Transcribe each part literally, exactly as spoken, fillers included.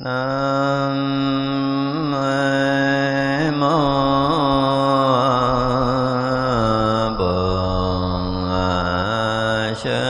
Nam mô Bổn Sư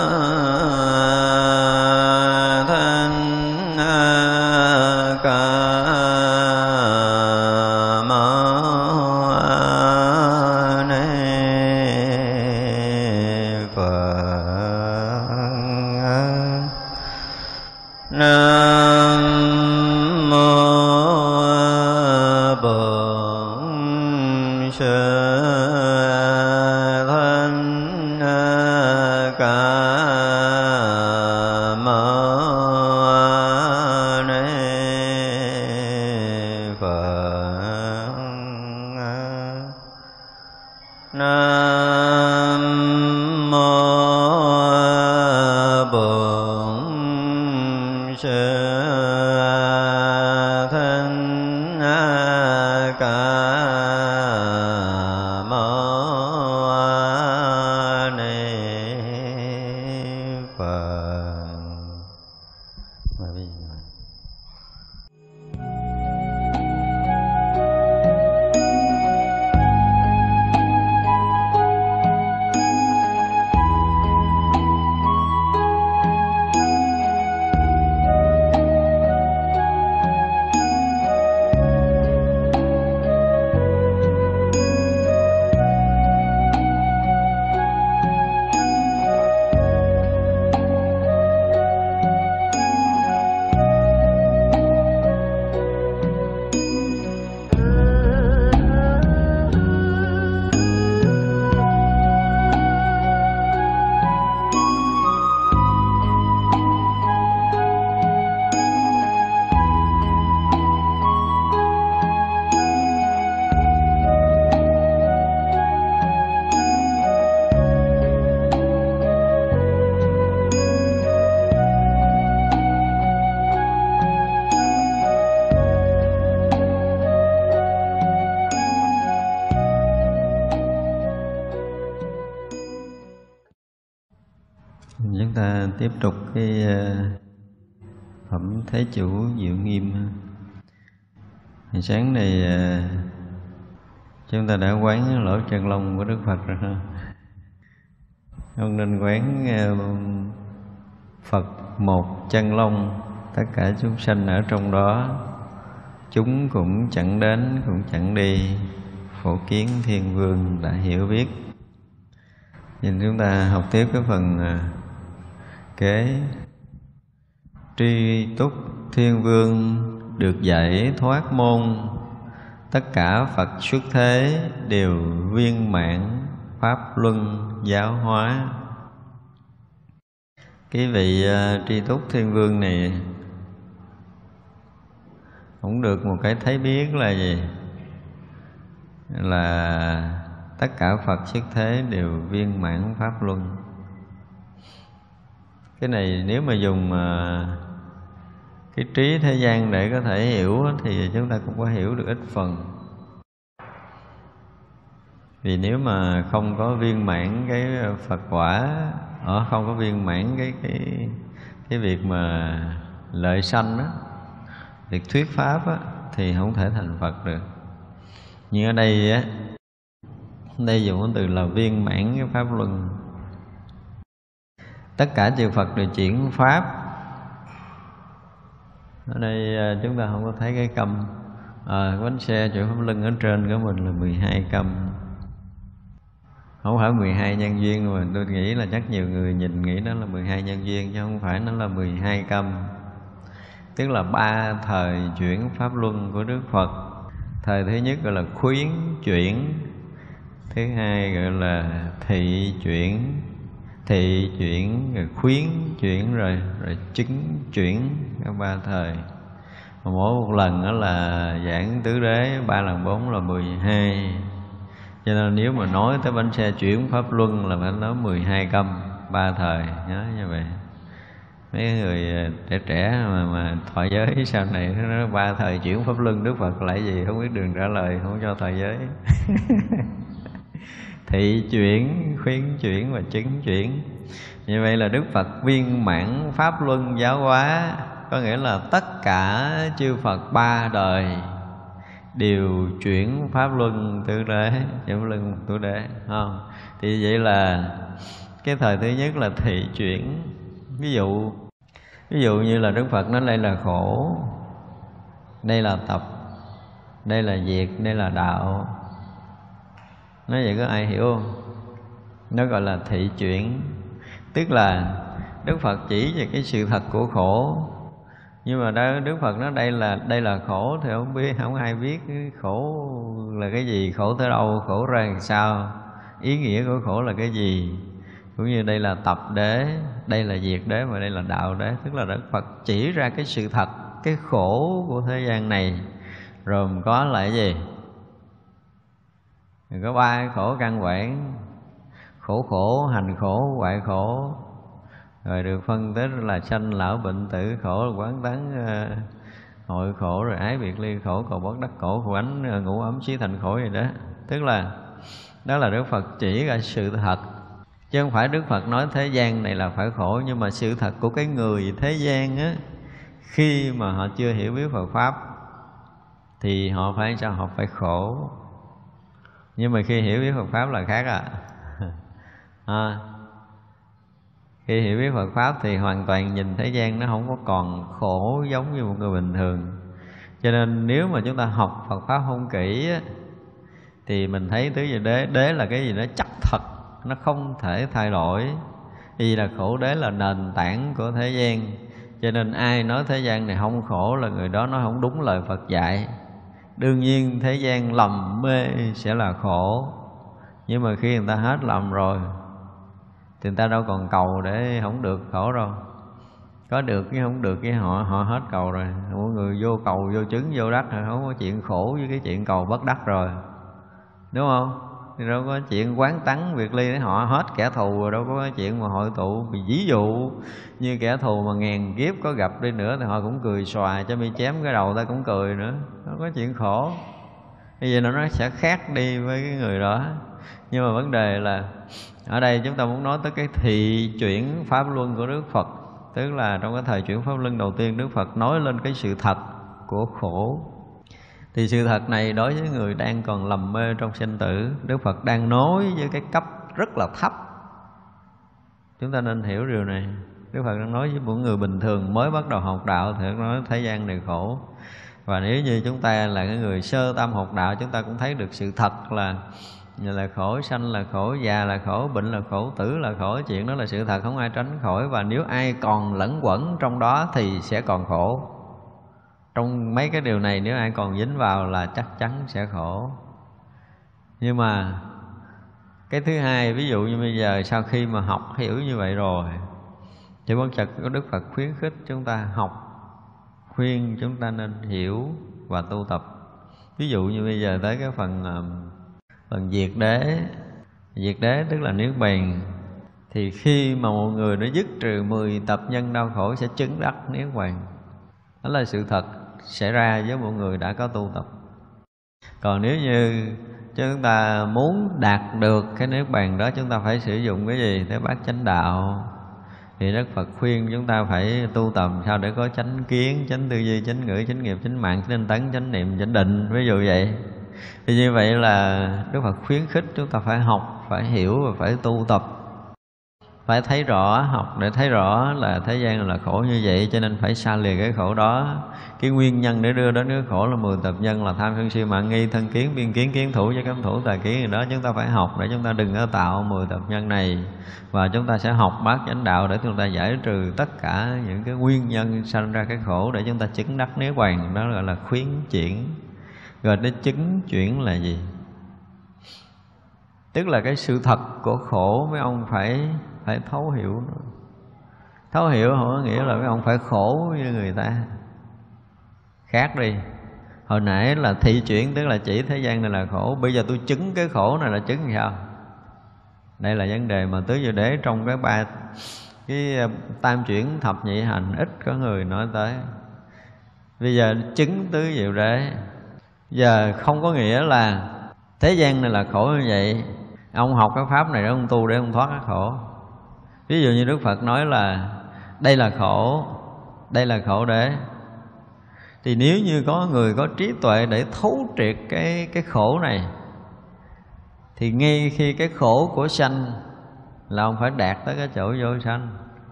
tiếp tục cái phẩm Thế Chủ Diệu Nghiêm. Hồi sáng này chúng ta đã quán lỗ chân lông của Đức Phật rồi ha. Không nên quán Phật một chân lông, tất cả chúng sanh ở trong đó, chúng cũng chẳng đến cũng chẳng đi, phổ kiến Thiên Vương đã hiểu biết. Nhìn chúng ta học tiếp cái phần kế. Tri túc Thiên Vương được giải thoát môn, tất cả Phật xuất thế đều viên mãn pháp luân giáo hóa. Cái vị uh, Tri túc Thiên Vương này cũng được một cái thấy biết là gì? Là tất cả Phật xuất thế đều viên mãn pháp luân. Cái này nếu mà dùng uh, cái trí thế gian để có thể hiểu thì chúng ta cũng có hiểu được ít phần. Vì nếu mà không có viên mãn cái Phật quả, ở không có viên mãn cái cái cái việc mà lợi sanh đó, việc thuyết pháp á, thì không thể thành Phật được. Nhưng ở đây á, đây dùng từ là viên mãn cái pháp luân. Tất cả chư Phật đều chuyển pháp. Ở đây chúng ta không có thấy cái câm. À, cái bánh xe chuyển pháp luân ở trên của mình là mười hai câm. Không phải mười hai nhân duyên, mà tôi nghĩ là chắc nhiều người nhìn nghĩ nó là mười hai nhân duyên, chứ không phải nó là mười hai câm. Tức là ba thời chuyển pháp luân của Đức Phật. Thời thứ nhất gọi là khuyến chuyển, thứ hai gọi là thị chuyển, thị chuyển rồi khuyến chuyển rồi rồi chứng chuyển, có ba thời. Mỗi một lần đó là giảng tứ đế, ba lần bốn là mười hai. Cho nên nếu mà nói tới bánh xe chuyển pháp luân là phải nói mười hai câm, ba thời, nhớ như vậy. Mấy người trẻ trẻ mà, mà thọ giới sau này nó nói ba thời chuyển pháp luân Đức Phật là gì không biết đường trả lời, không cho thọ giới. Thị chuyển, khuyến chuyển và chứng chuyển. Như vậy là Đức Phật viên mãn pháp luân giáo hóa. có nghĩa là tất cả chư Phật ba đời đều chuyển pháp luân tứ đế, chuyển pháp luân tứ đế, không? Thì vậy là cái thời thứ nhất là thị chuyển. Ví dụ ví dụ như là Đức Phật nói đây là khổ, đây là tập, đây là diệt, đây là đạo. Nói vậy có ai hiểu không? Nó gọi là thị chuyển. Tức là Đức Phật chỉ về cái sự thật của khổ, nhưng mà đó Đức Phật nói đây là đây là khổ thì không biết, không ai biết khổ là cái gì, khổ tới đâu, khổ ra làm sao, ý nghĩa của khổ là cái gì. Cũng như đây là tập đế, đây là diệt đế, và đây là đạo đế. Tức là Đức Phật chỉ ra cái sự thật, cái khổ của thế gian này, rồi có lại gì? Có ba cái khổ căn bản: khổ khổ, hành khổ, hoại khổ. Rồi được phân tích là sanh lão bệnh tử khổ, là quán tán uh, hội khổ, rồi ái biệt ly khổ, cầu bất đắc khổ, khổ ánh uh, ngũ ấm xí thành khổ gì đó. Tức là đó là Đức Phật chỉ ra sự thật, chứ không phải Đức Phật nói thế gian này là phải khổ. Nhưng mà sự thật của cái người thế gian á, khi mà họ chưa hiểu biết Phật Pháp thì họ phải sao? Họ phải khổ. Nhưng mà khi hiểu biết Phật Pháp là khác à, à khi hiểu biết Phật Pháp thì hoàn toàn nhìn thế gian nó không có còn khổ giống như một người bình thường. Cho nên nếu mà chúng ta học Phật Pháp không kỹ á, thì mình thấy tứ diệu đế, đế là cái gì đó chắc thật, nó không thể thay đổi. Vì là khổ đế là nền tảng của thế gian. Cho nên ai nói thế gian này không khổ là người đó nói không đúng lời Phật dạy. Đương nhiên thế gian lầm mê sẽ là khổ, nhưng mà khi người ta hết lầm rồi thì người ta đâu còn cầu để không được khổ đâu. Có được chứ không được cái họ họ hết cầu rồi. Mọi người vô cầu vô chứng vô đắc rồi, không có chuyện khổ với cái chuyện cầu bất đắc rồi, đúng không? Thì đâu có chuyện quán tắng biệt ly để họ hết kẻ thù rồi, đâu có chuyện mà hội tụ. Vì ví dụ như kẻ thù mà ngàn kiếp có gặp đi nữa thì họ cũng cười xòa, cho mi chém cái đầu ta cũng cười nữa, đâu có chuyện khổ. Bây giờ nó sẽ khác đi với cái người đó. Nhưng mà vấn đề là ở đây chúng ta muốn nói tới cái thị chuyển pháp luân của Đức Phật. Tức là trong cái thời chuyển pháp luân đầu tiên, Đức Phật nói lên cái sự thật của khổ. Thì sự thật này đối với người đang còn lầm mê trong sinh tử, Đức Phật đang nói với cái cấp rất là thấp. Chúng ta nên hiểu điều này. Đức Phật đang nói với một người bình thường mới bắt đầu học đạo thì nói thế gian này khổ. Và nếu như chúng ta là cái người sơ tâm học đạo, chúng ta cũng thấy được sự thật là là khổ, sanh là khổ, già là khổ, bệnh là khổ, tử là khổ. Chuyện đó là sự thật, không ai tránh khỏi. Và nếu ai còn lẫn quẩn trong đó thì sẽ còn khổ. Trong mấy cái điều này nếu ai còn dính vào là chắc chắn sẽ khổ. Nhưng mà cái thứ hai, ví dụ như bây giờ sau khi mà học hiểu như vậy rồi thì bất chợt có Đức Phật khuyến khích chúng ta học, khuyên chúng ta nên hiểu và tu tập. Ví dụ như bây giờ tới cái phần phần diệt đế. Diệt đế tức là niết bàn. Thì khi mà một người đã dứt trừ mười tập nhân đau khổ sẽ chứng đắc niết bàn. Đó là sự thật xảy ra với một người đã có tu tập. Còn nếu như chúng ta muốn đạt được cái niết bàn đó, chúng ta phải sử dụng cái gì? Thế bát chánh đạo. Thì Đức Phật khuyên chúng ta phải tu tập sao để có chánh kiến, chánh tư duy, chánh ngữ, chánh nghiệp, chánh mạng, chánh tinh tấn, chánh niệm, chánh định. Ví dụ vậy. Thì như vậy là Đức Phật khuyến khích chúng ta phải học, phải hiểu và phải tu tập. Phải thấy rõ, học để thấy rõ là thế gian là khổ như vậy, cho nên phải xa lìa cái khổ đó. Cái nguyên nhân để đưa đến cái khổ là mười tập nhân, là tham sân si mạng nghi, thân kiến, biên kiến, kiến thủ với cấm thủ, tà kiến gì đó. Chúng ta phải học để chúng ta đừng có tạo mười tập nhân này. Và chúng ta sẽ học bát chánh đạo để chúng ta giải trừ tất cả những cái nguyên nhân sanh ra cái khổ, để chúng ta chứng đắc niết bàn. Đó gọi là khuyến chuyển. Rồi để chứng chuyển là gì? Tức là cái sự thật của khổ mấy ông phải phải thấu hiểu. Thấu hiểu không có nghĩa là mấy ông phải khổ như người ta. Khác đi. Hồi nãy là thị chuyển, tức là chỉ thế gian này là khổ. Bây giờ tôi chứng cái khổ này là chứng sao? Đây là vấn đề mà tứ diệu đế trong cái ba cái tam chuyển thập nhị hành ít có người nói tới. Bây giờ chứng tứ diệu đế, giờ không có nghĩa là thế gian này là khổ như vậy, ông học cái pháp này để ông tu để ông thoát cái khổ. Ví dụ như Đức Phật nói là đây là khổ, Đây là khổ đế. Thì nếu như có người có trí tuệ để thấu triệt cái, cái khổ này, thì ngay khi cái khổ của sanh là ông phải đạt tới cái chỗ vô sanh.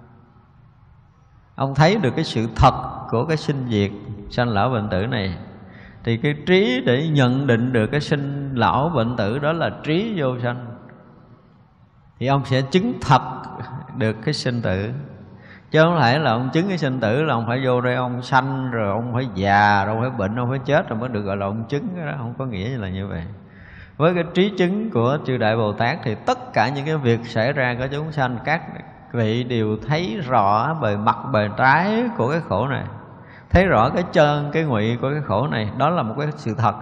Ông thấy được cái sự thật của cái sinh diệt, sanh lão bệnh tử này, thì cái trí để nhận định được cái sinh lão bệnh tử đó là trí vô sanh, thì ông sẽ chứng thật được cái sinh tử. Chứ không phải là ông chứng cái sinh tử là ông phải vô đây ông sanh rồi ông phải già rồi ông phải bệnh, ông phải chết rồi mới được gọi là ông chứng. Cái đó không có nghĩa là như vậy. Với cái trí chứng của chư Đại Bồ Tát thì tất cả những cái việc xảy ra của chúng sanh, các vị đều thấy rõ bề mặt bề trái của cái khổ này, thấy rõ cái chân cái ngụy của cái khổ này. Đó là một cái sự thật.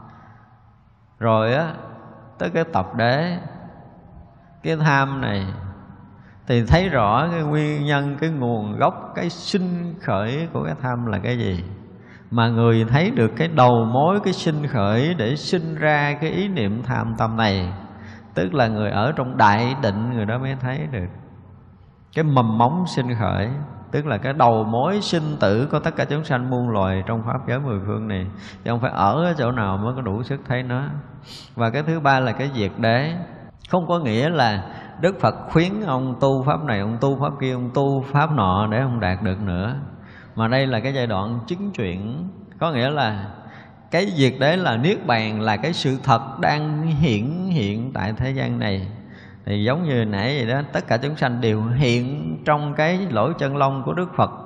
Rồi á, tới cái tập đế, cái tham này, thì thấy rõ cái nguyên nhân, cái nguồn gốc, cái sinh khởi của cái tham là cái gì. Mà người thấy được cái đầu mối, cái sinh khởi để sinh ra cái ý niệm tham tâm này, tức là người ở trong đại định, người đó mới thấy được cái mầm móng sinh khởi, tức là cái đầu mối sinh tử của tất cả chúng sanh muôn loài trong pháp giới mười phương này. Chứ không phải ở ở chỗ nào mới có đủ sức thấy nó. Và cái thứ ba là cái diệt đế. Không có nghĩa là Đức Phật khuyến ông tu pháp này, ông tu pháp kia, ông tu pháp nọ để ông đạt được nữa. Mà đây là cái giai đoạn chứng chuyển. Có nghĩa là cái diệt đế là niết bàn, là cái sự thật đang hiện hiện tại thế gian này. Thì giống như nãy vậy đó, tất cả chúng sanh đều hiện trong cái lỗ chân lông của Đức Phật.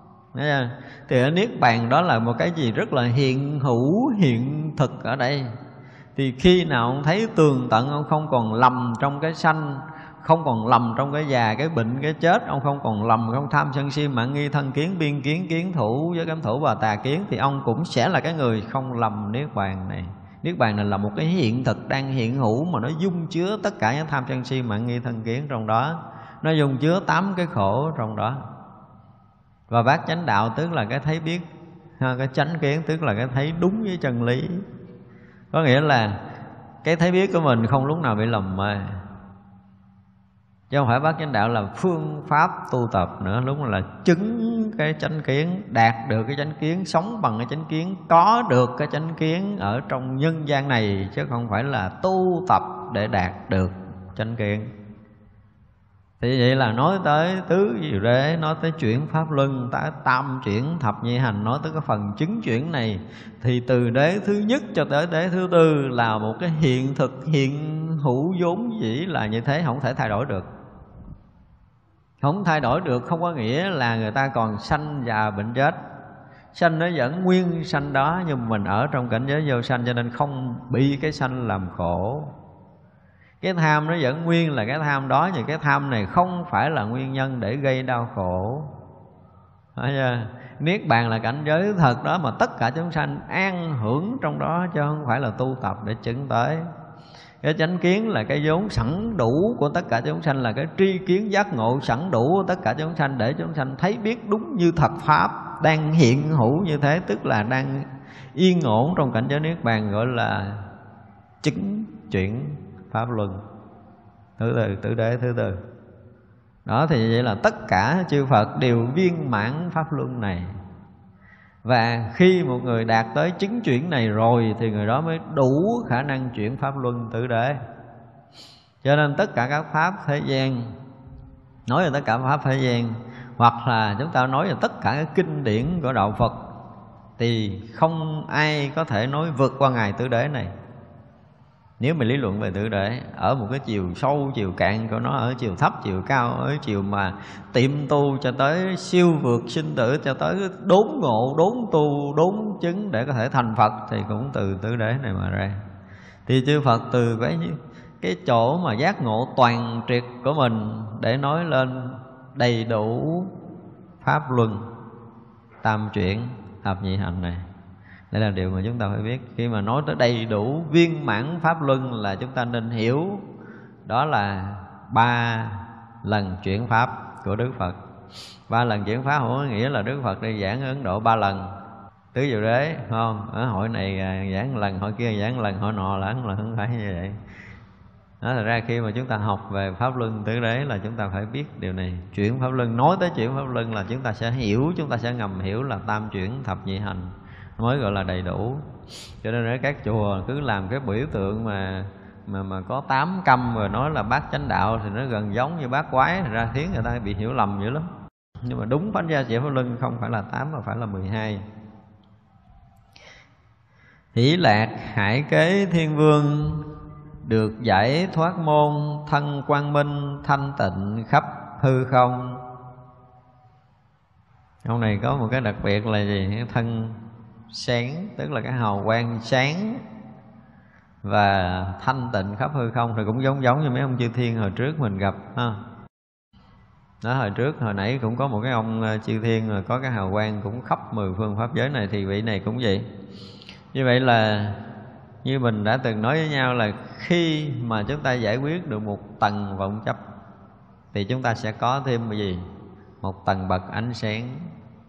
Thì ở niết bàn đó là một cái gì rất là hiện hữu, hiện thực ở đây. Thì khi nào ông thấy tường tận, ông không còn lầm trong cái sanh, không còn lầm trong cái già, cái bệnh, cái chết, ông không còn lầm không tham sân si mạng nghi thân kiến biên kiến kiến thủ với cám thủ và tà kiến, thì ông cũng sẽ là cái người không lầm niết bàn này. Niết bàn này là một cái hiện thực đang hiện hữu mà nó dung chứa tất cả những tham sân si mạng nghi thân kiến trong đó. Nó dung chứa tám cái khổ trong đó. Và bát chánh đạo tức là cái thấy biết, cái chánh kiến tức là cái thấy đúng với chân lý. Có nghĩa là cái thấy biết của mình không lúc nào bị lầm mê. Chứ không phải bát chánh đạo là phương pháp tu tập nữa. Lúc là chứng cái chánh kiến, đạt được cái chánh kiến, sống bằng cái chánh kiến, có được cái chánh kiến ở trong nhân gian này, chứ không phải là tu tập để đạt được chánh kiến. Thì vậy là nói tới tứ diệu đế, nói tới chuyển pháp luân, tới tam chuyển thập nhị hành, nói tới cái phần chứng chuyển này. Thì từ đế thứ nhất cho tới đế thứ tư là một cái hiện thực, hiện hữu vốn dĩ là như thế, không thể thay đổi được. Không thay đổi được không có nghĩa là người ta còn sanh già bệnh chết. Sanh nó vẫn nguyên sanh đó, nhưng mình ở trong cảnh giới vô sanh, cho nên không bị cái sanh làm khổ. Cái tham nó vẫn nguyên là cái tham đó, nhưng cái tham này không phải là nguyên nhân để gây đau khổ. Niết bàn là cảnh giới thật đó mà tất cả chúng sanh an hưởng trong đó, chứ không phải là tu tập để chứng tới. Cái chánh kiến là cái vốn sẵn đủ của tất cả chúng sanh, là cái tri kiến giác ngộ sẵn đủ của tất cả chúng sanh, để chúng sanh thấy biết đúng như thật pháp đang hiện hữu như thế, tức là đang yên ổn trong cảnh giới niết bàn, gọi là chứng chuyển pháp luân thứ tư, tử đế thứ tư. Đó, thì vậy là tất cả chư Phật đều viên mãn pháp luân này. Và khi một người đạt tới chứng chuyển này rồi thì người đó mới đủ khả năng chuyển pháp luân tử đế. Cho nên tất cả các pháp thế gian, nói về tất cả pháp thế gian, hoặc là chúng ta nói về tất cả các kinh điển của đạo Phật, thì không ai có thể nói vượt qua ngài tử đế này. Nếu mình lý luận về tử đế ở một cái chiều sâu, chiều cạn của nó, ở chiều thấp, chiều cao, ở chiều mà tiệm tu cho tới siêu vượt sinh tử, cho tới đốn ngộ, đốn tu, đốn chứng để có thể thành Phật, thì cũng từ tử đế này mà ra. Thì chư Phật từ cái, cái chỗ mà giác ngộ toàn triệt của mình để nói lên đầy đủ pháp luân, tam chuyển, thập nhị hành này. Đây là điều mà chúng ta phải biết. Khi mà nói tới đầy đủ viên mãn pháp luân là chúng ta nên hiểu đó là ba lần chuyển pháp của Đức Phật. Ba lần chuyển pháp không có nghĩa là Đức Phật đi giảng ở Ấn Độ ba lần tứ diệu đế, không? Ở hội này giảng lần, hội kia giảng lần, hội nọ là lần, không phải như vậy. Đó, thật ra khi mà chúng ta học về Pháp Luân Tứ Đế là chúng ta phải biết điều này. Chuyển Pháp Luân, nói tới chuyển Pháp Luân là chúng ta sẽ hiểu, chúng ta sẽ ngầm hiểu là tam chuyển thập nhị hành mới gọi là đầy đủ. Cho nên ở các chùa cứ làm cái biểu tượng mà mà mà có tám câm rồi nói là bát chánh đạo thì nó gần giống như bát quái, ra khiến người ta bị hiểu lầm dữ lắm. Nhưng mà đúng Pháp gia chuyển Pháp Luân không phải là tám mà phải là mười hai. Hỷ lạc hải kế thiên vương, được giải thoát môn, thân quang minh thanh tịnh khắp hư không. Ông này có một cái đặc biệt là gì? Thân sáng, tức là cái hào quang sáng và thanh tịnh khắp hư không. Thì cũng giống giống như mấy ông chư thiên hồi trước mình gặp ha. Đó, hồi trước hồi nãy cũng có một cái ông chư thiên mà có cái hào quang cũng khắp mười phương pháp giới này, thì vị này cũng vậy. Như vậy là như mình đã từng nói với nhau là khi mà chúng ta giải quyết được một tầng vọng chấp thì chúng ta sẽ có thêm cái gì? Một tầng bậc ánh sáng.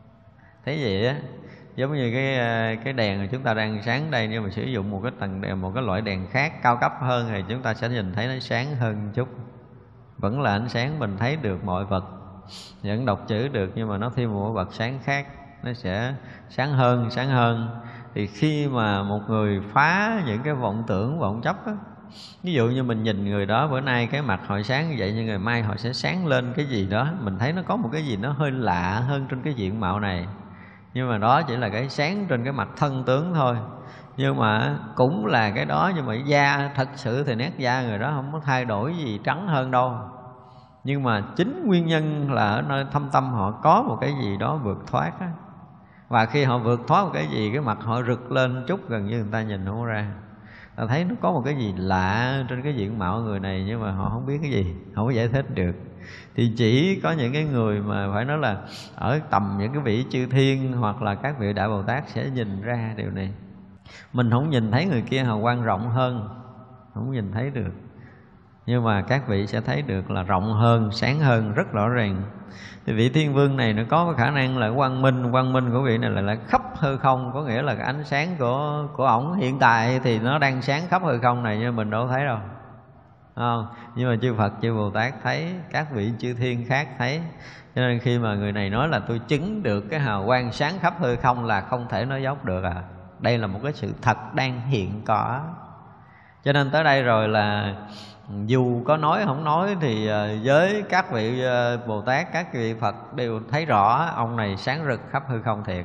Thế vậy á, giống như cái cái đèn mà chúng ta đang sáng đây, nhưng mà sử dụng một cái tầng đèn, một cái loại đèn khác cao cấp hơn thì chúng ta sẽ nhìn thấy nó sáng hơn một chút. Vẫn là ánh sáng, mình thấy được mọi vật, vẫn đọc chữ được, nhưng mà nó thêm một bậc sáng khác, nó sẽ sáng hơn, sáng hơn. Thì khi mà một người phá những cái vọng tưởng, vọng chấp á, ví dụ như mình nhìn người đó bữa nay cái mặt họ sáng như vậy, nhưng ngày mai họ sẽ sáng lên cái gì đó, mình thấy nó có một cái gì nó hơi lạ hơn trên cái diện mạo này. Nhưng mà đó chỉ là cái sáng trên cái mặt thân tướng thôi. Nhưng mà cũng là cái đó, nhưng mà da thật sự thì nét da người đó không có thay đổi gì trắng hơn đâu. Nhưng mà chính nguyên nhân là ở nơi thâm tâm họ có một cái gì đó vượt thoát á. Và khi họ vượt thoát một cái gì, cái mặt họ rực lên chút, gần như người ta nhìn không ra. Ta thấy nó có một cái gì lạ trên cái diện mạo người này, nhưng mà họ không biết cái gì, không có giải thích được. Thì chỉ có những cái người mà phải nói là ở tầm những cái vị chư thiên hoặc là các vị Đại Bồ Tát sẽ nhìn ra điều này. Mình không nhìn thấy người kia hào quang rộng hơn, không nhìn thấy được. Nhưng mà các vị sẽ thấy được là rộng hơn, sáng hơn, rất rõ ràng. Thì vị thiên vương này nó có khả năng là quang minh. Quang minh của vị này là, là khắp hư không. Có nghĩa là cái ánh sáng của của ổng hiện tại thì nó đang sáng khắp hư không này, nhưng mình đâu thấy đâu, không? Nhưng mà chư Phật, chư Bồ Tát thấy, các vị chư thiên khác thấy. Cho nên khi mà người này nói là tôi chứng được cái hào quang sáng khắp hư không là không thể nói dốc được à. Đây là một cái sự thật đang hiện có. Cho nên tới đây rồi là dù có nói không nói thì với các vị Bồ Tát, các vị Phật đều thấy rõ ông này sáng rực khắp hư không thiệt.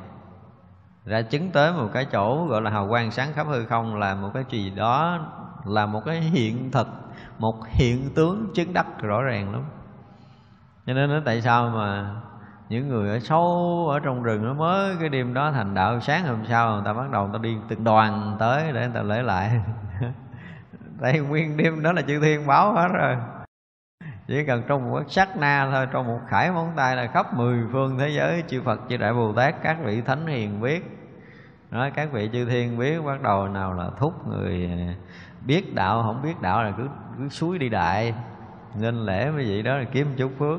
Ra chứng tới một cái chỗ gọi là hào quang sáng khắp hư không là một cái gì đó, là một cái hiện thực, một hiện tướng chứng đắc rõ ràng lắm. Cho nên nó tại sao mà những người ở sâu ở trong rừng nó mới cái đêm đó thành đạo, sáng hôm sau người ta bắt đầu người ta đi từng đoàn tới để người ta lễ lại. Đây nguyên đêm đó là chư thiên báo hết rồi. Chỉ cần trong một sát na thôi, trong một khải móng tay là khắp mười phương thế giới chư Phật, chư Đại Bồ Tát, các vị thánh hiền biết. Nói các vị chư thiên biết, bắt đầu nào là thúc người biết đạo, không biết đạo là cứ cứ suối đi đại, nên lễ mấy vị đó là kiếm một chút phước.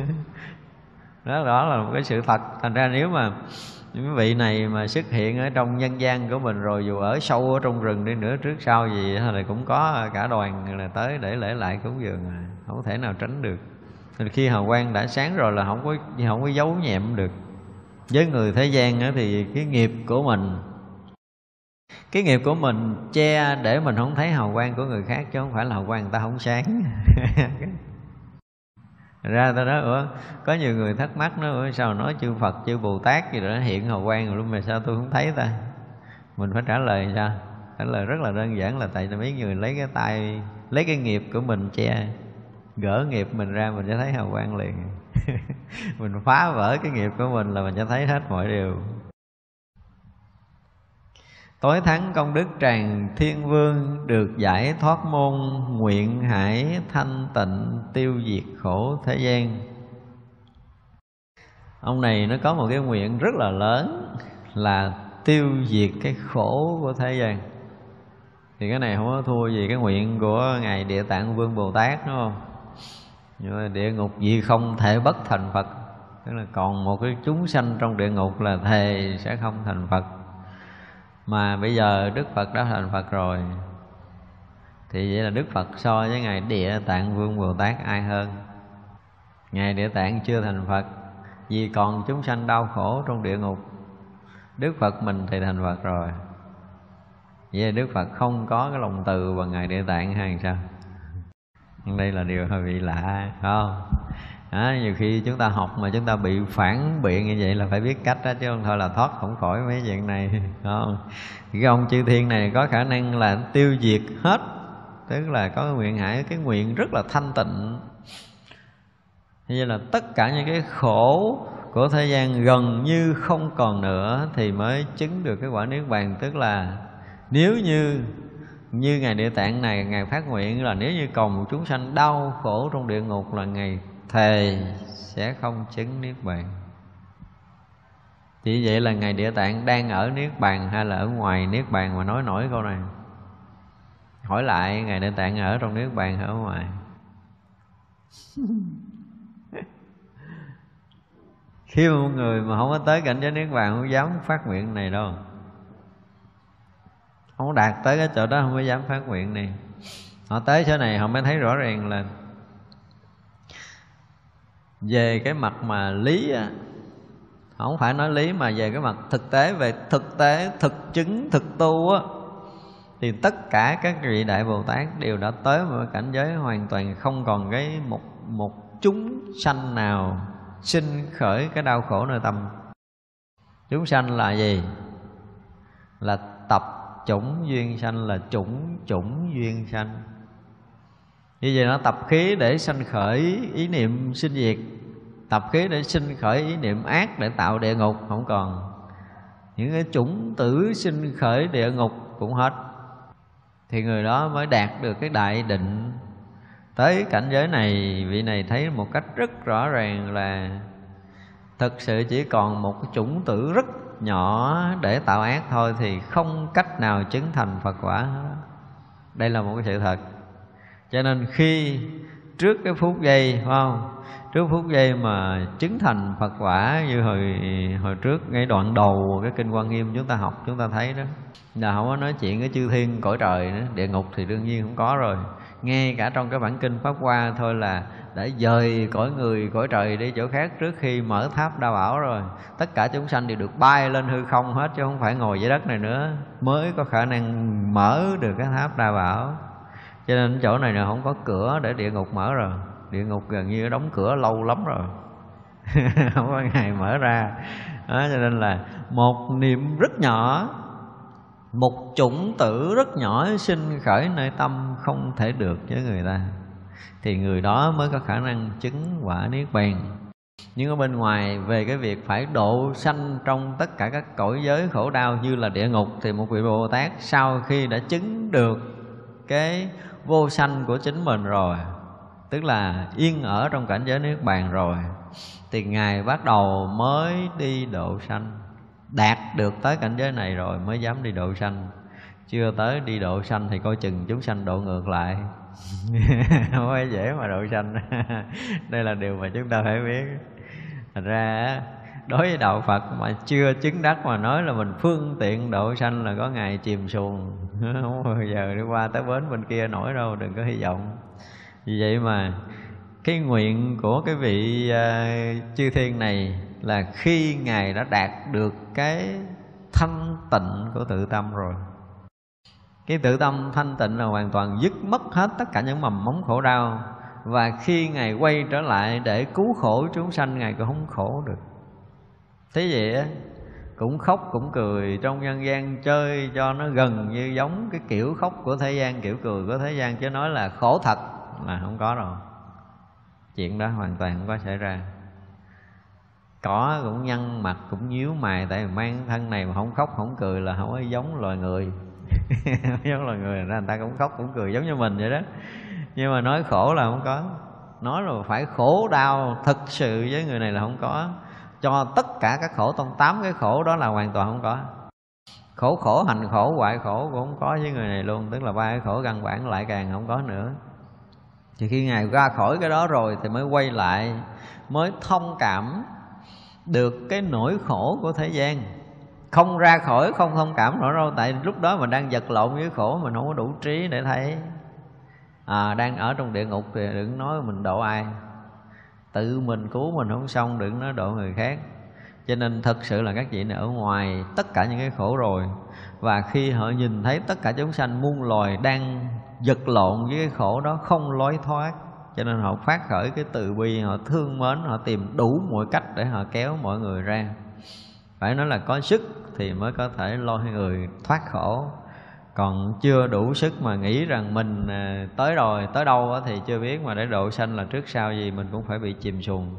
Đó, đó là một cái sự thật. Thành ra nếu mà những vị này mà xuất hiện ở trong nhân gian của mình rồi, dù ở sâu ở trong rừng đi nữa, trước sau gì thì cũng có cả đoàn là tới để lễ lại cúng dường, không thể nào tránh được. Thì khi hào quang đã sáng rồi là không có không có giấu nhẹm được. Với người thế gian thì cái nghiệp của mình, cái nghiệp của mình che để mình không thấy hào quang của người khác, chứ không phải là hào quang người ta không sáng. Ra ta nói ủa, có nhiều người thắc mắc nó ủa sao nói chư Phật, chư Bồ Tát gì đó hiện hào quang rồi luôn mà sao tôi không thấy ta? Mình phải trả lời sao? Trả lời rất là đơn giản là tại mấy người lấy cái tay, lấy cái nghiệp của mình che, gỡ nghiệp mình ra mình sẽ thấy hào quang liền. Mình phá vỡ cái nghiệp của mình là mình sẽ thấy hết mọi điều. Tối thắng công đức tràng thiên vương, được giải thoát môn, nguyện hải thanh tịnh, tiêu diệt khổ thế gian. Ông này nó có một cái nguyện rất là lớn là tiêu diệt cái khổ của thế gian. Thì cái này không có thua gì cái nguyện của Ngài Địa Tạng Vương Bồ Tát, đúng không? Nhưng mà địa ngục gì không thể bất thành Phật. Tức là còn một cái chúng sanh trong địa ngục là thề sẽ không thành Phật. Mà bây giờ Đức Phật đã thành Phật rồi. Thì vậy là Đức Phật so với Ngài Địa Tạng Vương Bồ Tát ai hơn? Ngài Địa Tạng chưa thành Phật, vì còn chúng sanh đau khổ trong địa ngục. Đức Phật mình thì thành Phật rồi. Vậy Đức Phật không có cái lòng từ bằng Ngài Địa Tạng hay sao? Đây là điều hơi bị lạ, phải không? À, nhiều khi chúng ta học mà chúng ta bị phản biện như vậy là phải biết cách đó, chứ không thôi là thoát không khỏi mấy chuyện này, không? Cái ông chư thiên này có khả năng là tiêu diệt hết, tức là có cái nguyện hải, cái nguyện rất là thanh tịnh. Như là tất cả những cái khổ của thế gian gần như không còn nữa thì mới chứng được cái quả niết bàn. Tức là nếu như như Ngài Địa Tạng này, Ngài phát nguyện là nếu như còn một chúng sanh đau khổ trong địa ngục là Ngài thề sẽ không chứng niết bàn. Chỉ vậy là Ngài Địa Tạng đang ở niết bàn hay là ở ngoài niết bàn mà nói nổi câu này? Hỏi lại, Ngài Địa Tạng ở trong niết bàn hay ở ngoài? Khi một người mà không có tới cảnh giới niết bàn không dám phát nguyện này đâu. Không đạt tới cái chỗ đó không có dám phát nguyện này. Họ tới chỗ này họ mới thấy rõ ràng là về cái mặt mà lý á, không phải nói lý mà về cái mặt thực tế, về thực tế, thực chứng, thực tu á, thì tất cả các vị Đại Bồ Tát đều đã tới một cảnh giới hoàn toàn không còn cái một một chúng sanh nào sinh khởi cái đau khổ nơi tâm. Chúng sanh là gì? Là tập chủng duyên sanh, là chủng chủng duyên sanh. Như vậy nó tập khí để sanh khởi ý niệm sinh diệt, tập khí để sinh khởi ý niệm ác để tạo địa ngục không còn. Những cái chủng tử sinh khởi địa ngục cũng hết. Thì người đó mới đạt được cái đại định. Tới cảnh giới này, vị này thấy một cách rất rõ ràng là thực sự chỉ còn một cái chủng tử rất nhỏ để tạo ác thôi, thì không cách nào chứng thành Phật quả hết. Đây là một cái sự thật. Cho nên khi trước cái phút giây, phải không? Trước phút giây mà chứng thành Phật quả, như hồi hồi trước ngay đoạn đầu cái kinh Quan Nghiêm chúng ta học, chúng ta thấy đó, là không có nói chuyện cái chư thiên cõi trời nữa, địa ngục thì đương nhiên không có rồi. Ngay cả trong cái bản kinh Pháp Hoa thôi là đã dời cõi người, cõi trời đi chỗ khác trước khi mở tháp Đa Bảo rồi. Tất cả chúng sanh đều được bay lên hư không hết, chứ không phải ngồi dưới đất này nữa mới có khả năng mở được cái tháp Đa Bảo. Cho nên chỗ này là không có cửa để địa ngục mở rồi. Địa ngục gần như đóng cửa lâu lắm rồi không có ngày mở ra đó. Cho nên là một niệm rất nhỏ, một chủng tử rất nhỏ sinh khởi nơi tâm không thể được với người ta, thì người đó mới có khả năng chứng quả niết bàn. Nhưng ở bên ngoài về cái việc phải độ sanh trong tất cả các cõi giới khổ đau như là địa ngục, thì một vị Bồ Tát sau khi đã chứng được cái vô sanh của chính mình rồi, tức là yên ở trong cảnh giới niết bàn rồi, thì Ngài bắt đầu mới đi độ sanh. Đạt được tới cảnh giới này rồi mới dám đi độ sanh. Chưa tới đi độ sanh thì coi chừng chúng sanh độ ngược lại không phải dễ mà độ sanh đây là điều mà chúng ta phải biết. Thành ra đối với đạo Phật mà chưa chứng đắc mà nói là mình phương tiện độ sanh là có ngày chìm xuồng không bao giờ đi qua tới bến bên kia nổi đâu, đừng có hy vọng. Vì vậy mà cái nguyện của cái vị uh, chư thiên này là khi Ngài đã đạt được cái thanh tịnh của tự tâm rồi. Cái tự tâm thanh tịnh là hoàn toàn dứt mất hết tất cả những mầm móng khổ đau. Và khi Ngài quay trở lại để cứu khổ chúng sanh, Ngài cũng không khổ được. Thế vậy á, cũng khóc cũng cười trong nhân gian, chơi cho nó gần như giống cái kiểu khóc của thế gian, kiểu cười của thế gian, chứ nói là khổ thật là không có đâu. Chuyện đó hoàn toàn không có xảy ra. Có cũng nhăn mặt cũng nhíu mày, tại vì mang thân này mà không khóc không cười là không có giống loài người giống loài người ra người ta cũng khóc cũng cười giống như mình vậy đó. Nhưng mà nói khổ là không có. Nói là phải khổ đau thực sự với người này là không có. Cho tất cả các khổ, trong tám cái khổ đó là hoàn toàn không có. Khổ khổ, hành khổ, hoại khổ cũng không có với người này luôn. Tức là ba cái khổ căn bản lại càng không có nữa. Thì khi Ngài ra khỏi cái đó rồi thì mới quay lại, mới thông cảm được cái nỗi khổ của thế gian. Không ra khỏi, không thông cảm nổi đâu. Tại lúc đó mình đang vật lộn với khổ, mình không có đủ trí để thấy. à, đang ở trong địa ngục thì đừng nói mình độ ai. Tự mình cứu mình không xong, đừng nói độ người khác. Cho nên thật sự là các vị này ở ngoài tất cả những cái khổ rồi, và khi họ nhìn thấy tất cả chúng sanh muôn loài đang vật lộn với cái khổ đó không lối thoát, cho nên họ phát khởi cái từ bi, họ thương mến, họ tìm đủ mọi cách để họ kéo mọi người ra. Phải nói là có sức thì mới có thể lôi người thoát khổ, còn chưa đủ sức mà nghĩ rằng mình tới rồi, tới đâu thì chưa biết, mà để độ sanh là trước sau gì mình cũng phải bị chìm xuồng.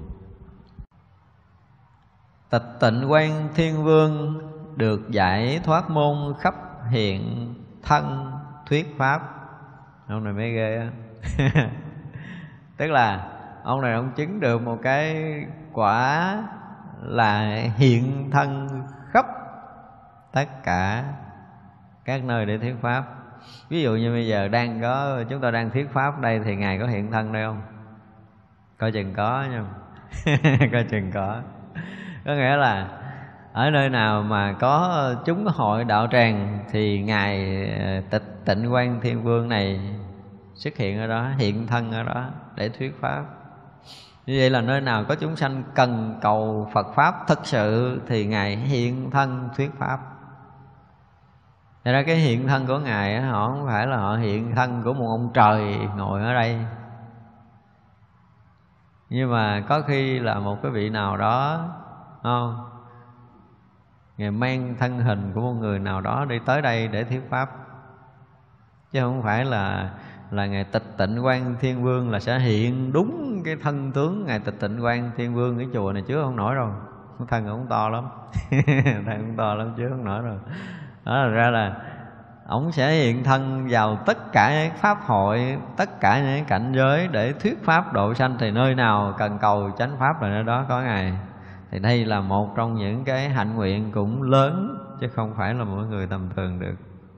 Tịch Tịnh Quan Thiên Vương được giải thoát môn khắp hiện thân thuyết pháp. Ông này mới ghê á. Tức là ông này ông chứng được một cái quả là hiện thân khắp tất cả các nơi để thuyết pháp. Ví dụ như bây giờ đang có, chúng ta đang thuyết pháp đây thì Ngài có hiện thân đây không? Coi chừng có nha. Coi chừng có. Có nghĩa là ở nơi nào mà có chúng hội đạo tràng thì Ngài Tịch Tịnh Quan Thiên Vương này xuất hiện ở đó, hiện thân ở đó để thuyết pháp. Như vậy là nơi nào có chúng sanh cần cầu Phật Pháp thực sự thì Ngài hiện thân thuyết Pháp. Thật ra cái hiện thân của Ngài họ không phải là họ hiện thân của một ông trời ngồi ở đây, nhưng mà có khi là một cái vị nào đó, không, Ngài mang thân hình của một người nào đó đi tới đây để thuyết Pháp. Chứ không phải là là Ngài Tịch Tịnh Quan Thiên Vương là sẽ hiện đúng cái thân tướng Ngài Tịch Tịnh Quan Thiên Vương. Cái chùa này chứa không nổi rồi, thân cũng to lắm. Thân cũng to lắm, chứa không nổi rồi. Đó là ra là ổng sẽ hiện thân vào tất cả những pháp hội, tất cả những cảnh giới để thuyết pháp độ sanh. Thì nơi nào cần cầu chánh pháp là nơi đó có Ngài. Thì đây là một trong những cái hạnh nguyện cũng lớn, chứ không phải là mỗi người tầm thường được.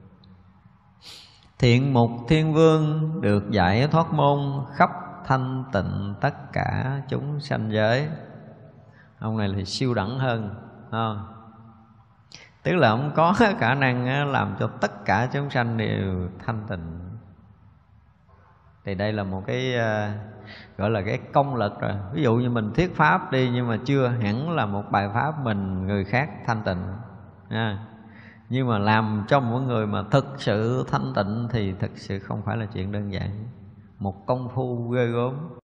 Thiện Mục Thiên Vương được giải thoát môn khắp thanh tịnh tất cả chúng sanh giới. Ông này thì siêu đẳng hơn, không? Tức là ông có khả năng làm cho tất cả chúng sanh đều thanh tịnh. Thì đây là một cái gọi là cái công lực rồi. Ví dụ như mình thuyết pháp đi, nhưng mà chưa hẳn là một bài pháp mình người khác thanh tịnh à. Nhưng mà làm cho một người mà thực sự thanh tịnh thì thực sự không phải là chuyện đơn giản. Một công phu ghê gớm.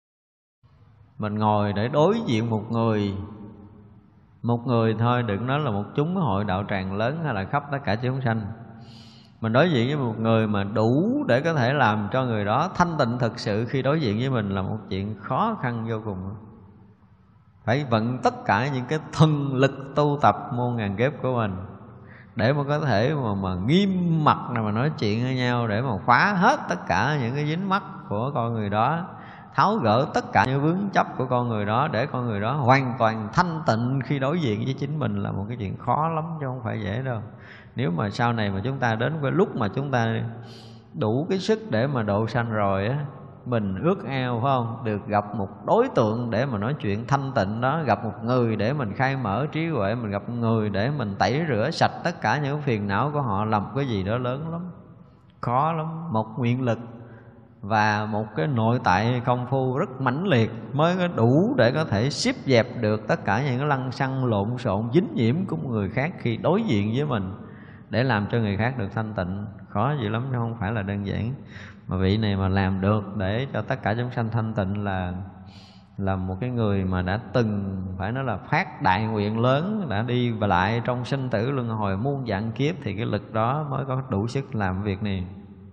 Mình ngồi để đối diện một người, một người thôi, đừng nói là một chúng hội đạo tràng lớn hay là khắp tất cả chúng sanh. Mình đối diện với một người mà đủ để có thể làm cho người đó thanh tịnh thực sự khi đối diện với mình là một chuyện khó khăn vô cùng. Phải vận tất cả những cái thần lực tu tập muôn ngàn kiếp của mình để mà có thể mà, mà nghiêm mặt này mà nói chuyện với nhau, để mà phá hết tất cả những cái dính mắc của con người đó, tháo gỡ tất cả những vướng chấp của con người đó, để con người đó hoàn toàn thanh tịnh khi đối diện với chính mình là một cái chuyện khó lắm, chứ không phải dễ đâu. Nếu mà sau này mà chúng ta đến cái lúc mà chúng ta đủ cái sức để mà độ sanh rồi á, mình ước ao, phải không, được gặp một đối tượng để mà nói chuyện thanh tịnh đó, gặp một người để mình khai mở trí huệ, mình gặp một người để mình tẩy rửa sạch tất cả những phiền não của họ, làm cái gì đó lớn lắm, khó lắm. Một nguyện lực và một cái nội tại công phu rất mãnh liệt mới có đủ để có thể xếp dẹp được tất cả những cái lăng xăng lộn xộn dính nhiễm của một người khác khi đối diện với mình, để làm cho người khác được thanh tịnh. Khó dữ lắm, chứ không phải là đơn giản. Mà vị này mà làm được để cho tất cả chúng sanh thanh tịnh là là một cái người mà đã từng phải nói là phát đại nguyện lớn, đã đi và lại trong sinh tử luân hồi muôn vạn kiếp, thì cái lực đó mới có đủ sức làm việc này.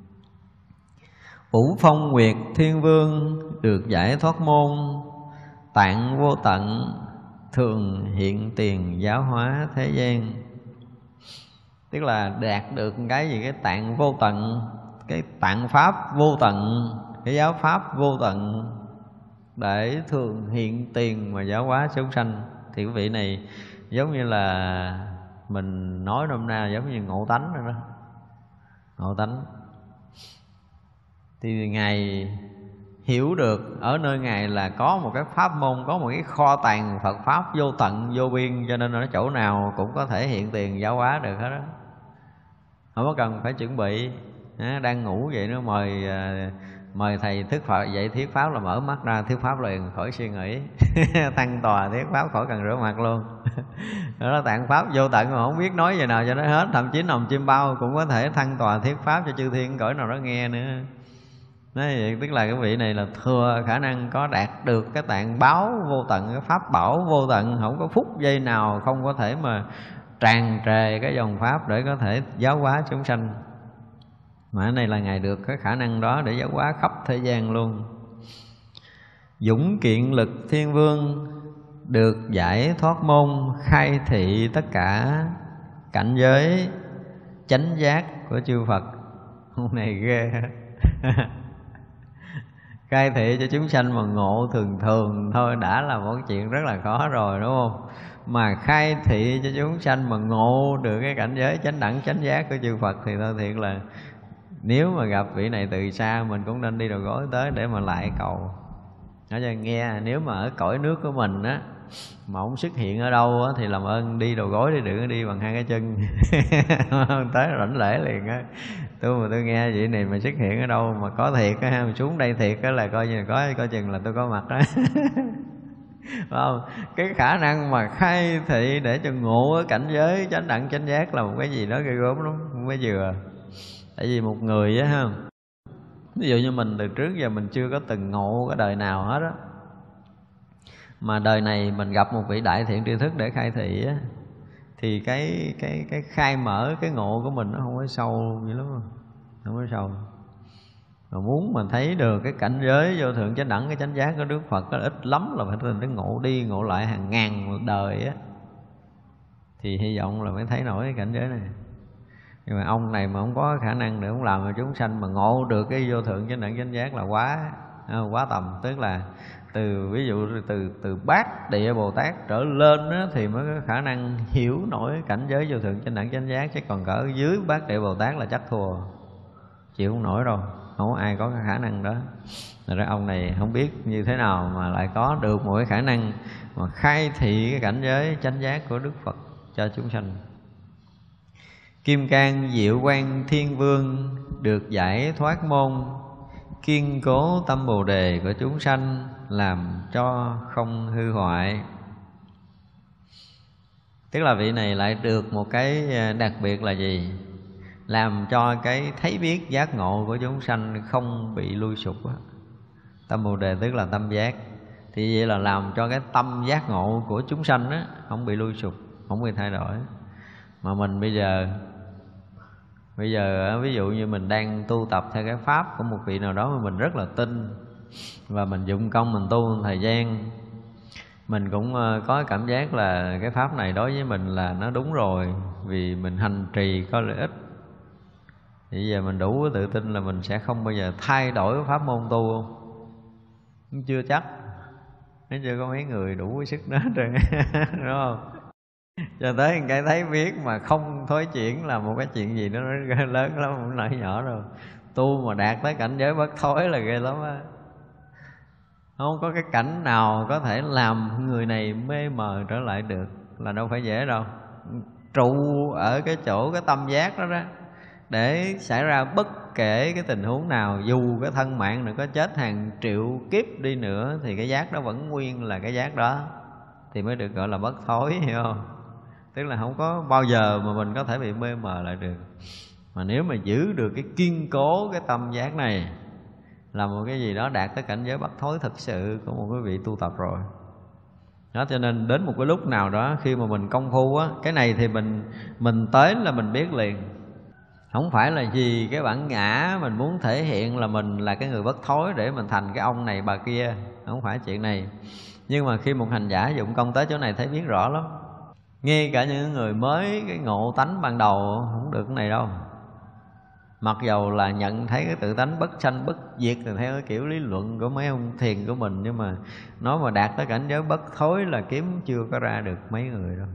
Vũ Phong Nguyệt Thiên Vương được giải thoát môn tạng vô tận, thường hiện tiền giáo hóa thế gian. Tức là đạt được cái gì? Cái tạng vô tận, cái tạng pháp vô tận, cái giáo pháp vô tận, để thường hiện tiền mà giáo hóa chúng sanh. Thì cái vị này giống như là mình nói nôm na giống như ngộ tánh rồi đó. Ngộ tánh thì Ngài hiểu được ở nơi Ngài là có một cái pháp môn, có một cái kho tàng Phật Pháp vô tận vô biên, cho nên ở chỗ nào cũng có thể hiện tiền giáo hóa được hết đó. Không có cần phải chuẩn bị. Đang ngủ vậy nó mời mời thầy thuyết pháp dạy thuyết pháp là mở mắt ra thuyết pháp liền, khỏi suy nghĩ. Thăng tòa thuyết pháp khỏi cần rửa mặt luôn. Đó là tạng pháp vô tận mà không biết nói gì nào cho nó hết. Thậm chí nòng chim bao cũng có thể thăng tòa thuyết pháp cho chư thiên cõi nào đó nghe nữa. Nói vậy tức là cái vị này là thừa khả năng có đạt được cái tạng báo vô tận, cái pháp bảo vô tận, không có phút giây nào không có thể mà tràn trề cái dòng pháp để có thể giáo hóa chúng sanh. Mà cái này là Ngài được cái khả năng đó để giáo hóa khắp thế gian luôn. Dũng kiện lực thiên vương, được giải thoát môn, khai thị tất cả cảnh giới chánh giác của chư Phật. Hôm này ghê. Khai thị cho chúng sanh mà ngộ thường thường thôi đã là một chuyện rất là khó rồi, đúng không? Mà khai thị cho chúng sanh mà ngộ được cái cảnh giới chánh đẳng chánh giác của chư Phật thì thôi thiệt là nếu mà gặp vị này từ xa mình cũng nên đi đầu gối tới để mà lại cầu. Nói cho nghe, nếu mà ở cõi nước của mình á mà ông xuất hiện ở đâu á thì làm ơn đi đầu gối đi, đừng có đi bằng hai cái chân. Tới rảnh lễ liền á. Tôi mà tôi nghe vậy này mà xuất hiện ở đâu mà có thiệt á, xuống đây thiệt á là coi như là có coi chừng là tôi có mặt đó. Không, cái khả năng mà khai thị để cho ngộ ở cảnh giới chánh đẳng chánh giác là một cái gì đó ghê gớm lắm, không có vừa. Tại vì một người á ha, ví dụ như mình từ trước giờ mình chưa có từng ngộ cái đời nào hết á, mà đời này mình gặp một vị đại thiện tri thức để khai thị á, thì cái cái cái khai mở cái ngộ của mình nó không có sâu vậy lắm, không có sâu. Mà muốn mà thấy được cái cảnh giới vô thượng chánh đẳng cái chánh giác của Đức Phật có ít lắm là phải tình đến ngộ đi ngộ lại hàng ngàn đời á, thì hy vọng là mới thấy nổi cái cảnh giới này. Nhưng mà ông này mà không có khả năng để ông làm cho chúng sanh mà ngộ được cái vô thượng chánh đẳng chánh giác là quá quá tầm. Tức là từ ví dụ từ từ Bát Địa Bồ Tát trở lên đó, thì mới có khả năng hiểu nổi cảnh giới vô thượng chánh đẳng chánh giác, chứ còn cỡ dưới Bát Địa Bồ Tát là chắc thua, chịu không nổi đâu, không có ai có cái khả năng đó. Rồi ra ông này không biết như thế nào mà lại có được một cái khả năng mà khai thị cái cảnh giới chánh giác của Đức Phật cho chúng sanh. Kim Cang Diệu Quang Thiên Vương, được giải thoát môn, kiên cố tâm Bồ Đề của chúng sanh, làm cho không hư hoại. Tức là vị này lại được một cái đặc biệt là gì? Làm cho cái thấy biết giác ngộ của chúng sanh không bị lui sụp. Tâm Bồ Đề tức là tâm giác. Thì vậy là làm cho cái tâm giác ngộ của chúng sanh á không bị lui sụp, không bị thay đổi. Mà mình bây giờ Bây giờ ví dụ như mình đang tu tập theo cái pháp của một vị nào đó mà mình rất là tin, và mình dụng công mình tu một thời gian, mình cũng có cảm giác là cái pháp này đối với mình là nó đúng rồi, vì mình hành trì có lợi ích. Thì bây giờ mình đủ tự tin là mình sẽ không bao giờ thay đổi pháp môn tu không? Chưa chắc. Nó chưa có mấy người đủ cái sức đó rồi. Đúng không? Cho tới cái thấy biết mà không thối chuyển là một cái chuyện gì nó lớn lắm, không nổi nhỏ đâu. Tu mà đạt tới cảnh giới bất thối là ghê lắm á. Không có cái cảnh nào có thể làm người này mê mờ trở lại được, là đâu phải dễ đâu. Trụ ở cái chỗ cái tâm giác đó đó, để xảy ra bất kể cái tình huống nào, dù cái thân mạng này có chết hàng triệu kiếp đi nữa, thì cái giác đó vẫn nguyên là cái giác đó, thì mới được gọi là bất thối, hiểu không? Tức là không có bao giờ mà mình có thể bị mê mờ lại được. Mà nếu mà giữ được cái kiên cố cái tâm giác này, là một cái gì đó đạt tới cảnh giới bất thối thực sự của một cái vị tu tập rồi. Đó, cho nên đến một cái lúc nào đó khi mà mình công phu á, cái này thì mình mình tới là mình biết liền. Không phải là vì cái bản ngã mình muốn thể hiện là mình là cái người bất thối để mình thành cái ông này bà kia, không phải chuyện này. Nhưng mà khi một hành giả dụng công tới chỗ này thấy biết rõ lắm. Ngay cả những người mới cái ngộ tánh ban đầu không được cái này đâu. Mặc dầu là nhận thấy cái tự tánh bất sanh bất diệt thì theo cái kiểu lý luận của mấy ông thiền của mình, nhưng mà nói mà đạt tới cảnh giới bất thối là kiếm chưa có ra được mấy người đâu.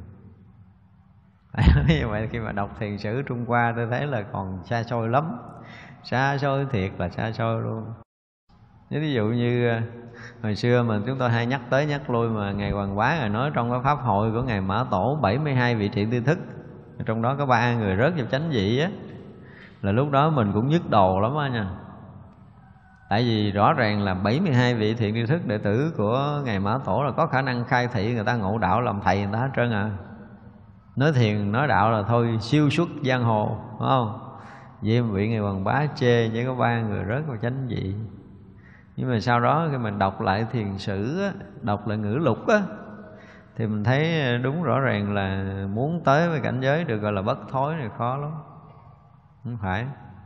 Như vậy khi mà đọc thiền sử Trung Hoa tôi thấy là còn xa xôi lắm, xa xôi thiệt là xa xôi luôn. Ví dụ như hồi xưa mà chúng tôi hay nhắc tới nhắc lui mà Ngài Hoàng Bá Ngài nói trong cái pháp hội của Ngài Mã Tổ bảy mươi hai vị thiện tri thức, trong đó có ba người rớt vào chánh vị á, là lúc đó mình cũng nhức đầu lắm á nha. Tại vì rõ ràng là bảy mươi hai vị thiện tri thức đệ tử của Ngài Mã Tổ là có khả năng khai thị người ta ngộ đạo làm thầy người ta hết trơn à. Nói thiền nói đạo là thôi siêu xuất giang hồ, phải không? Diêm vị Ngài Hoàng Bá chê chỉ có ba người rớt vào chánh vị. Nhưng mà sau đó khi mình đọc lại thiền sử á, đọc lại ngữ lục á, thì mình thấy đúng rõ ràng là muốn tới với cảnh giới được gọi là bất thối này khó lắm. Không phải.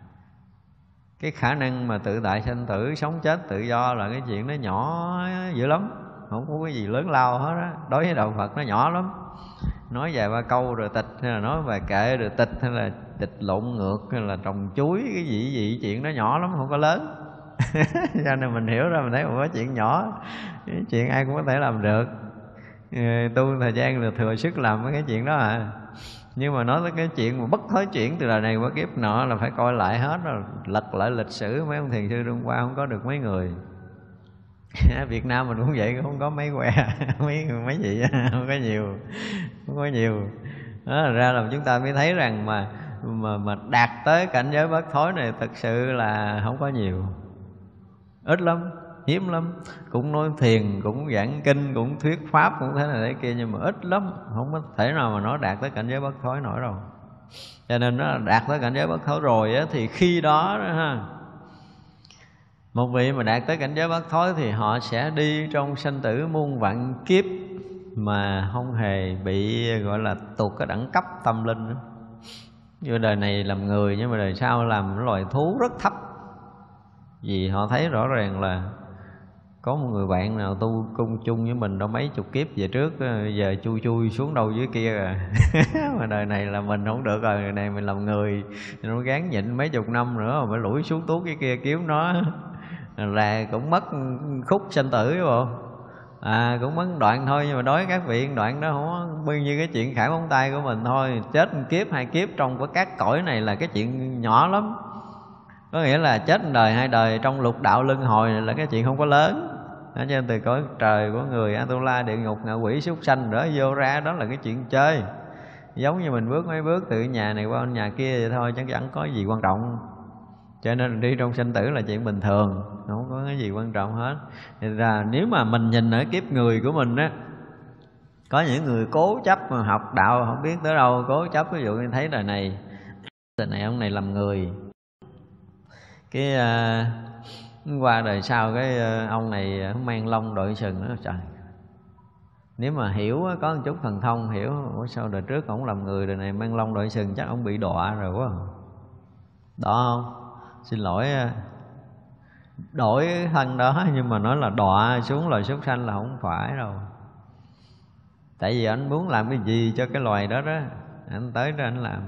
Cái khả năng mà tự tại sanh tử, sống chết tự do là cái chuyện nó nhỏ dữ lắm, không có cái gì lớn lao hết á. Đối với đạo Phật nó nhỏ lắm. Nói vài ba câu rồi tịch, hay là nói vài kệ rồi tịch, hay là tịch lộn ngược, hay là trồng chuối, cái gì gì chuyện nó nhỏ lắm, không có lớn. Cho nên mình hiểu ra mình thấy một cái chuyện nhỏ, cái chuyện ai cũng có thể làm được. Tu thời gian là thừa sức làm mấy cái chuyện đó à. Nhưng mà nói tới cái chuyện mà bất thối chuyển từ đời này qua kiếp nọ là phải coi lại hết rồi, lật lại lịch sử. Mấy ông thiền sư Trung Hoa không có được mấy người. Việt Nam mình cũng vậy, không có mấy que mấy mấy gì không có nhiều, không có nhiều. Đó là ra là chúng ta mới thấy rằng mà mà mà đạt tới cảnh giới bất thối này thực sự là không có nhiều, ít lắm, hiếm lắm. Cũng nói thiền, cũng giảng kinh, cũng thuyết pháp, cũng thế này thế kia, nhưng mà ít lắm, không có thể nào mà nói đạt tới cảnh giới bất thối nổi đâu. Cho nên nó đạt tới cảnh giới bất thối rồi á, thì khi đó, đó ha, một vị mà đạt tới cảnh giới bất thối thì họ sẽ đi trong sanh tử muôn vạn kiếp mà không hề bị gọi là tụt cái đẳng cấp tâm linh nữa. Như đời này làm người, nhưng mà đời sau làm loài thú rất thấp. Vì họ thấy rõ ràng là có một người bạn nào tu cung chung với mình đâu mấy chục kiếp về trước, giờ chui chui xuống đâu dưới kia rồi. Mà đời này là mình không được rồi, đời này mình làm người, nó gán nhịn mấy chục năm nữa rồi mới lủi xuống tuốt cái kia kiếm nó. Là cũng mất khúc sanh tử chứ bộ. À cũng mất đoạn thôi, nhưng mà đối với các vị đoạn đó không bao nhiêu cái chuyện khải móng tay của mình thôi. Chết một kiếp hai kiếp trong của các cõi này là cái chuyện nhỏ lắm. Có nghĩa là chết một đời hai đời trong lục đạo luân hồi này là cái chuyện không có lớn. Cho nên từ cõi trời của người Atula, địa ngục, ngạ quỷ, súc sanh đó vô ra đó là cái chuyện chơi. Giống như mình bước mấy bước từ nhà này qua nhà kia vậy thôi, chứ chẳng có gì quan trọng. Cho nên đi trong sanh tử là chuyện bình thường, không có cái gì quan trọng hết. Thì ra nếu mà mình nhìn ở kiếp người của mình á, có những người cố chấp mà học đạo không biết tới đâu, cố chấp ví dụ như thấy đời này, đời này ông này làm người, cái uh, qua đời sau cái uh, ông này mang lông đội sừng đó, trời. Nếu mà hiểu có một chút thần thông, hiểu ủa sao đời trước ông làm người, đời này mang lông đội sừng chắc ông bị đọa rồi quá. Đọa không? Xin lỗi, đổi thân đó, nhưng mà nói là đọa xuống loài súc sanh là không phải đâu. Tại vì anh muốn làm cái gì cho cái loài đó đó, anh tới đó anh làm.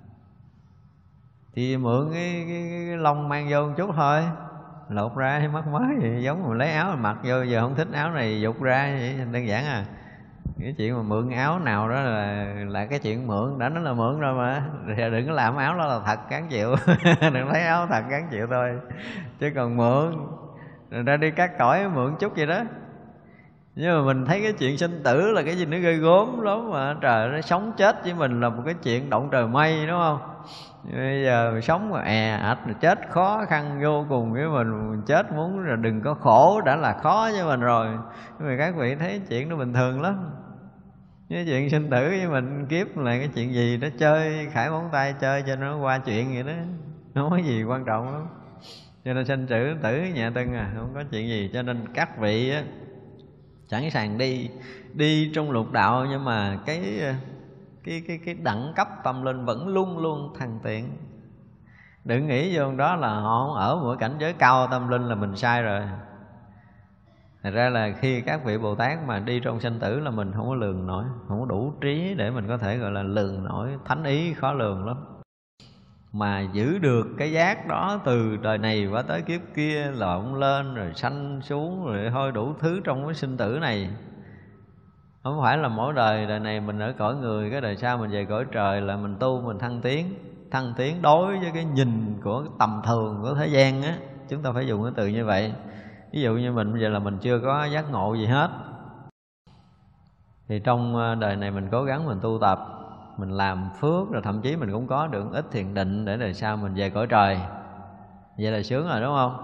Thì mượn cái, cái, cái lông mang vô một chút thôi, lột ra thì mắc mới vậy. Giống mà lấy áo mặc vô, giờ không thích áo này dục ra vậy, đơn giản à. Cái chuyện mà mượn áo nào đó là là cái chuyện mượn, đã nói là mượn rồi mà. Rồi đừng có làm áo đó là thật cán chịu. Đừng lấy áo thật cán chịu thôi. Chứ còn mượn rồi ra đi cắt cõi mượn chút vậy đó. Nhưng mà mình thấy cái chuyện sinh tử là cái gì nó ghê gớm lắm mà. Trời, nó sống chết với mình là một cái chuyện động trời mây, đúng không? Bây giờ sống mà è ạch, chết khó khăn vô cùng với mình. Mình chết muốn là đừng có khổ đã là khó với mình rồi. Nhưng mà các vị thấy chuyện nó bình thường lắm. Cái chuyện sinh tử với mình kiếp là cái chuyện gì đó, chơi khải móng tay chơi cho nó qua chuyện vậy đó, không có gì quan trọng lắm. Cho nên sinh tử tử nhẹ tưng à, không có chuyện gì. Cho nên các vị á, sẵn sàng đi đi trong lục đạo, nhưng mà cái cái cái cái đẳng cấp tâm linh vẫn luôn luôn thăng tiến. Đừng nghĩ vô đó là họ không ở một cảnh giới cao tâm linh là mình sai rồi. Thật ra là khi các vị Bồ Tát mà đi trong sanh tử là mình không có lường nổi, không có đủ trí để mình có thể gọi là lường nổi. Thánh ý khó lường lắm. Mà giữ được cái giác đó từ đời này qua tới kiếp kia, lộn lên rồi sanh xuống rồi thôi đủ thứ trong cái sinh tử này. Không phải là mỗi đời, đời này mình ở cõi người, cái đời sau mình về cõi trời là mình tu, mình thăng tiến. Thăng tiến đối với cái nhìn của tầm thường của thế gian á, chúng ta phải dùng cái từ như vậy. Ví dụ như mình bây giờ là mình chưa có giác ngộ gì hết, thì trong đời này mình cố gắng mình tu tập, mình làm phước, rồi thậm chí mình cũng có được ít thiền định để đời sau mình về cõi trời. Vậy là sướng rồi, đúng không?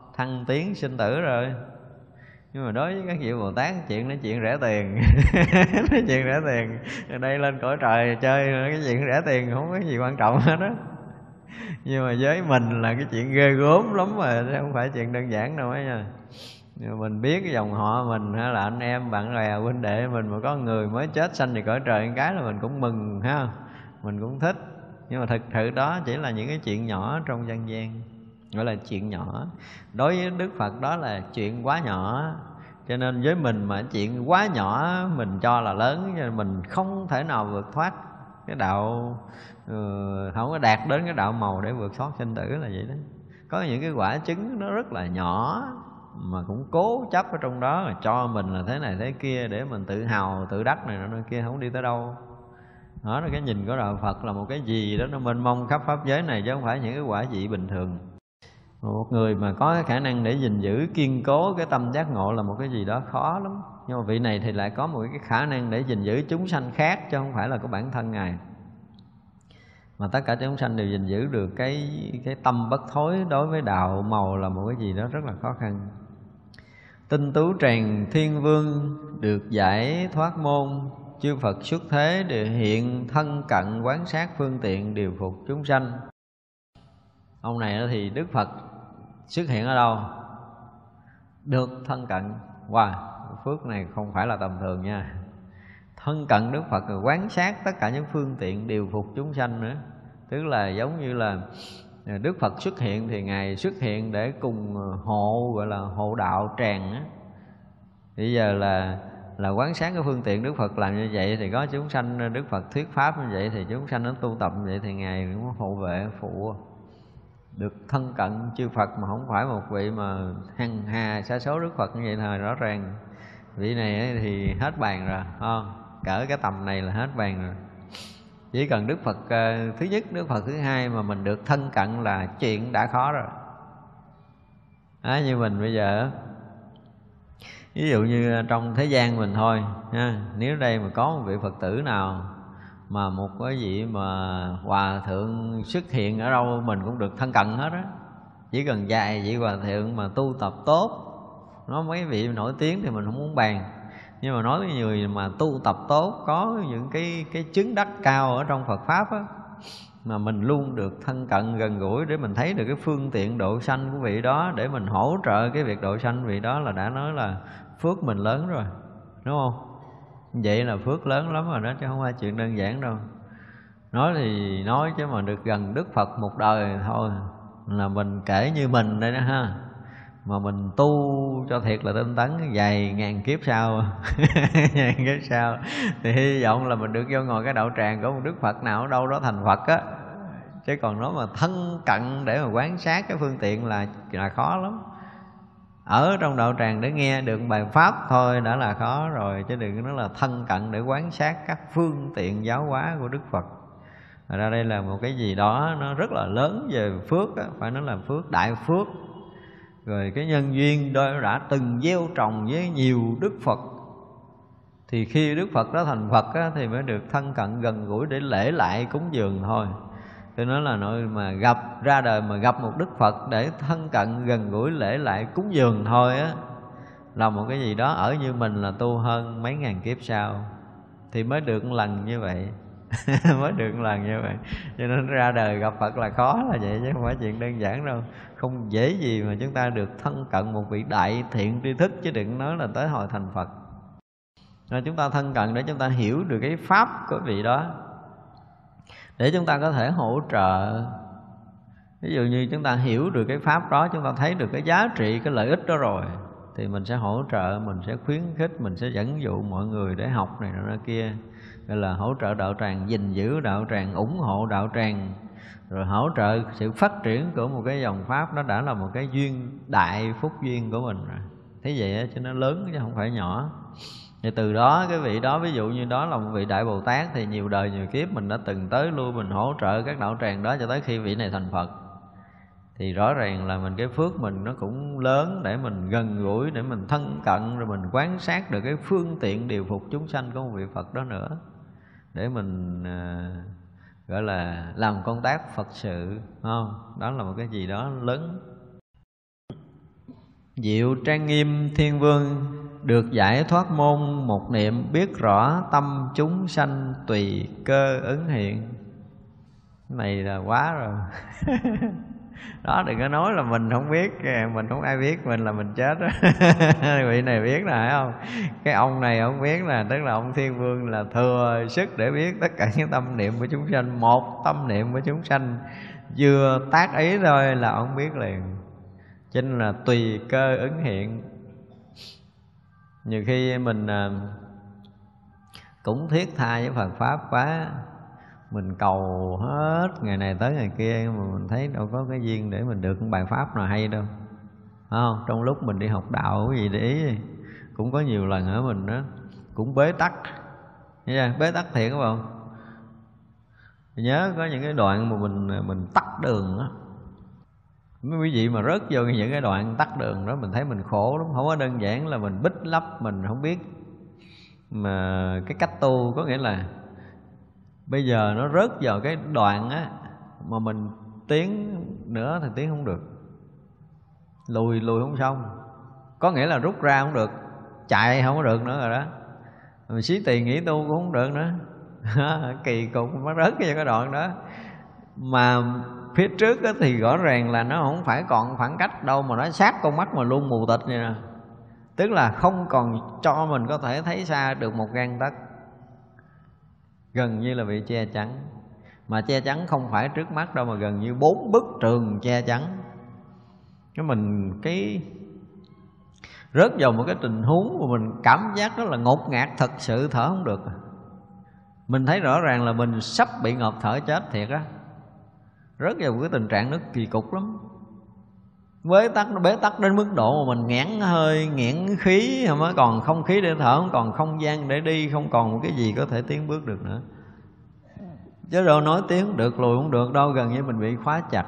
thăng tiến sinh tử rồi. Nhưng mà đối với các vị Bồ Tát, chuyện nói chuyện rẻ tiền nói chuyện rẻ tiền, ở đây lên cõi trời chơi cái chuyện rẻ tiền không có gì quan trọng hết đó. Nhưng mà với mình là cái chuyện ghê gớm lắm mà, chứ không phải chuyện đơn giản đâu ấy nha. Nhưng mà mình biết cái dòng họ mình hay là anh em bạn bè huynh đệ mình mà có người mới chết sanh thì cõi trời cái là mình cũng mừng ha, mình cũng thích. Nhưng mà thực sự đó chỉ là những cái chuyện nhỏ trong dân gian, gọi là chuyện nhỏ. Đối với Đức Phật đó là chuyện quá nhỏ. Cho nên với mình mà chuyện quá nhỏ mình cho là lớn, cho nên mình không thể nào vượt thoát cái đạo, uh, không có đạt đến cái đạo màu để vượt thoát sinh tử là vậy đó. Có những cái quả chứng nó rất là nhỏ mà cũng cố chấp ở trong đó, mà cho mình là thế này thế kia để mình tự hào tự đắc này nọ kia, không đi tới đâu. Đó là cái nhìn của đạo Phật là một cái gì đó nó mênh mông khắp pháp giới này, chứ không phải những cái quả vị bình thường. Một người mà có cái khả năng để gìn giữ kiên cố cái tâm giác ngộ là một cái gì đó khó lắm. Nhưng mà vị này thì lại có một cái khả năng để gìn giữ chúng sanh khác, chứ không phải là của bản thân Ngài. Mà tất cả chúng sanh đều gìn giữ được cái, cái tâm bất thối đối với đạo màu là một cái gì đó rất là khó khăn. Tinh tú tràng thiên vương được giải thoát môn, chư Phật xuất thế đều hiện thân cận quán sát phương tiện điều phục chúng sanh. Ông này thì Đức Phật xuất hiện ở đâu? Được thân cận. Wow, phước này không phải là tầm thường nha. Thân cận Đức Phật rồi quán sát tất cả những phương tiện điều phục chúng sanh nữa. Tức là giống như là Đức Phật xuất hiện thì Ngài xuất hiện để cùng hộ, gọi là hộ đạo tràng á. Bây giờ là là quán sát cái phương tiện Đức Phật làm như vậy thì có chúng sanh Đức Phật thuyết pháp như vậy thì chúng sanh nó tu tập như vậy thì Ngài cũng hộ vệ phụ. Được thân cận chư Phật mà không phải một vị mà hằng hà sa số Đức Phật như vậy thôi, rõ ràng vị này thì hết bàn rồi, không? Cỡ cái tầm này là hết bàn rồi. Chỉ cần Đức Phật uh, thứ nhất, Đức Phật thứ hai mà mình được thân cận là chuyện đã khó rồi. Đó, như mình bây giờ ví dụ như trong thế gian mình thôi ha, nếu đây mà có một vị Phật tử nào mà một cái vị mà hòa thượng xuất hiện ở đâu mình cũng được thân cận hết á. Chỉ cần vài vị hòa thượng mà tu tập tốt, nói mấy vị nổi tiếng thì mình không muốn bàn. Nhưng mà nói với người mà tu tập tốt, có những cái cái chứng đắc cao ở trong Phật Pháp á, mà mình luôn được thân cận gần gũi để mình thấy được cái phương tiện độ sanh của vị đó, để mình hỗ trợ cái việc độ sanh vị đó, là đã nói là phước mình lớn rồi, đúng không? Vậy là phước lớn lắm rồi đó, chứ không phải chuyện đơn giản đâu. Nói thì nói chứ mà được gần Đức Phật một đời thôi là mình kể như mình đây đó ha. Mà mình tu cho thiệt là tinh tấn vài ngàn kiếp sau vài kiếp sau thì hy vọng là mình được vô ngồi cái đạo tràng của một Đức Phật nào ở đâu đó thành Phật á. Chứ còn nói mà thân cận để mà quán sát cái phương tiện là là khó lắm. Ở trong đạo tràng để nghe được bài pháp thôi đã là khó rồi, chứ đừng nói là thân cận để quán sát các phương tiện giáo hóa của Đức Phật. Và ra đây là một cái gì đó nó rất là lớn về phước á, phải nói là phước, đại phước. Rồi cái nhân duyên đó đã từng gieo trồng với nhiều Đức Phật, thì khi Đức Phật đó thành Phật á, thì mới được thân cận gần gũi để lễ lại cúng dường thôi. Tôi nói là nội mà gặp ra đời mà gặp một Đức Phật để thân cận gần gũi lễ lại cúng dường thôi á, là một cái gì đó ở như mình là tu hơn mấy ngàn kiếp sau thì mới được một lần như vậy. Mới được một lần như vậy. Cho nên ra đời gặp Phật là khó là vậy, chứ không phải chuyện đơn giản đâu. Không dễ gì mà chúng ta được thân cận một vị đại thiện tri thức, chứ đừng nói là tới hồi thành Phật. Nên chúng ta thân cận để chúng ta hiểu được cái pháp của vị đó, để chúng ta có thể hỗ trợ. Ví dụ như chúng ta hiểu được cái pháp đó, chúng ta thấy được cái giá trị, cái lợi ích đó rồi, thì mình sẽ hỗ trợ, mình sẽ khuyến khích, mình sẽ dẫn dụ mọi người để học này nọ kia. Gọi là hỗ trợ đạo tràng, gìn giữ đạo tràng, ủng hộ đạo tràng, rồi hỗ trợ sự phát triển của một cái dòng pháp. Đó đã là một cái duyên, đại phúc duyên của mình rồi. Thế vậy chứ nó lớn chứ không phải nhỏ. Thì từ đó cái vị đó, ví dụ như đó là một vị Đại Bồ Tát, thì nhiều đời nhiều kiếp mình đã từng tới lui, mình hỗ trợ các đạo tràng đó cho tới khi vị này thành Phật. Thì rõ ràng là mình cái phước mình nó cũng lớn, để mình gần gũi, để mình thân cận, rồi mình quan sát được cái phương tiện điều phục chúng sanh của một vị Phật đó nữa, để mình à, gọi là làm công tác Phật sự, không? Đó là một cái gì đó lớn. Diệu trang nghiêm thiên vương, được giải thoát môn một niệm, biết rõ tâm chúng sanh tùy cơ ứng hiện. Cái này là quá rồi. Đó, đừng có nói là mình không biết, mình không ai biết, mình là mình chết đó. Vị này biết là phải không? Cái ông này không biết là tức là ông thiên vương là thừa sức để biết tất cả những tâm niệm của chúng sanh. Một tâm niệm của chúng sanh vừa tác ý thôi là ông biết liền. Cho nên là tùy cơ ứng hiện. Nhiều khi mình cũng thiết tha với Phật Pháp quá, mình cầu hết ngày này tới ngày kia mà mình thấy đâu có cái duyên để mình được một bài Pháp nào hay đâu. Phải không? Trong lúc mình đi học đạo cái gì để ý, cũng có nhiều lần ở mình đó cũng bế tắc. Nghe bế tắc thiệt không không? Nhớ có những cái đoạn mà mình mình tắt đường đó. Mấy quý vị mà rớt vô những cái đoạn tắt đường đó, mình thấy mình khổ lắm. Không có đơn giản là mình bích lấp, mình không biết mà cái cách tu. Có nghĩa là bây giờ nó rớt vào cái đoạn á mà mình tiến nữa thì tiến không được, lùi lùi không xong. Có nghĩa là rút ra không được, chạy không có được nữa rồi đó. Mình xí tiền nghỉ tu cũng không được nữa. Kỳ cục nó rớt vào cái đoạn đó. Mà phía trước thì rõ ràng là nó không phải còn khoảng cách đâu, mà nó sát con mắt mà luôn mù tịt vậy nè. Tức là không còn cho mình có thể thấy xa được một gang tấc, gần như là bị che chắn. Mà che chắn không phải trước mắt đâu, mà gần như bốn bức tường che chắn. Cái mình cái rớt vào một cái tình huống mà mình cảm giác rất là ngột ngạt, thật sự thở không được. Mình thấy rõ ràng là mình sắp bị ngộp thở chết thiệt á. Rớt vào một cái tình trạng nó kỳ cục lắm. Bế tắc, nó bế tắc đến mức độ mà mình nghẽn hơi, nghẽn khí, mới còn không khí để thở, không còn không gian để đi, không còn một cái gì có thể tiến bước được nữa. Chứ đâu nói tiến được, lùi không được đâu, gần như mình bị khóa chặt.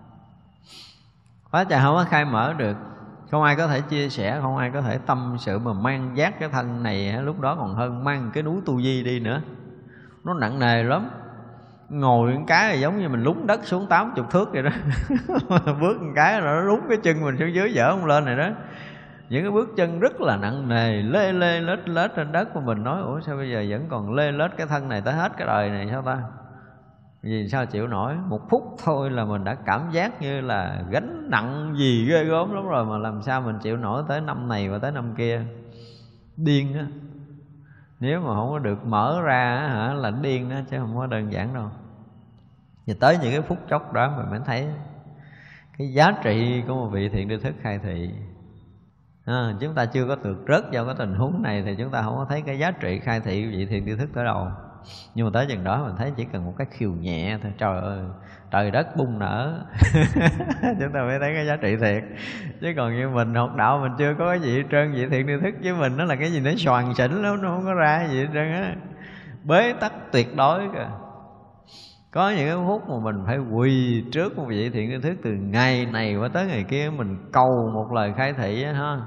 Khóa chặt không có khai mở được. Không ai có thể chia sẻ, không ai có thể tâm sự mà mang vác cái thân này lúc đó còn hơn mang cái núi tu di đi nữa. Nó nặng nề lắm. Ngồi một cái là giống như mình lún đất xuống tám mươi thước vậy đó. Bước một cái rồi nó lún cái chân mình xuống dưới, dở không lên này đó. Những cái bước chân rất là nặng nề, lê lê lết lết trên đất. Mà mình nói ủa sao bây giờ vẫn còn lê lết cái thân này tới hết cái đời này sao ta? Vì sao chịu nổi? Một phút thôi là mình đã cảm giác như là gánh nặng gì ghê gớm lắm rồi. Mà làm sao mình chịu nổi tới năm này và tới năm kia? Điên á. Nếu mà không có được mở ra hả, là điên đó, chứ không có đơn giản đâu. Và tới những cái phút chốc đó mình mới thấy cái giá trị của một vị thiện tri thức khai thị. À, chúng ta chưa có được rớt vào cái tình huống này thì chúng ta không có thấy cái giá trị khai thị của vị thiện tri thức tới đâu. Nhưng mà tới chừng đó mình thấy chỉ cần một cái khiều nhẹ thôi, trời ơi, trời đất bung nở. Chúng ta mới thấy cái giá trị thiệt. Chứ còn như mình học đạo mình chưa có cái gì hết trơn. Vị thiện tri thức với mình nó là cái gì nó xoàn xỉn lắm, nó không có ra gì hết trơn á. Bế tắc tuyệt đối kìa. Có những cái phút mà mình phải quỳ trước một vị thiện tri thức, từ ngày này qua tới ngày kia mình cầu một lời khai thị á ha.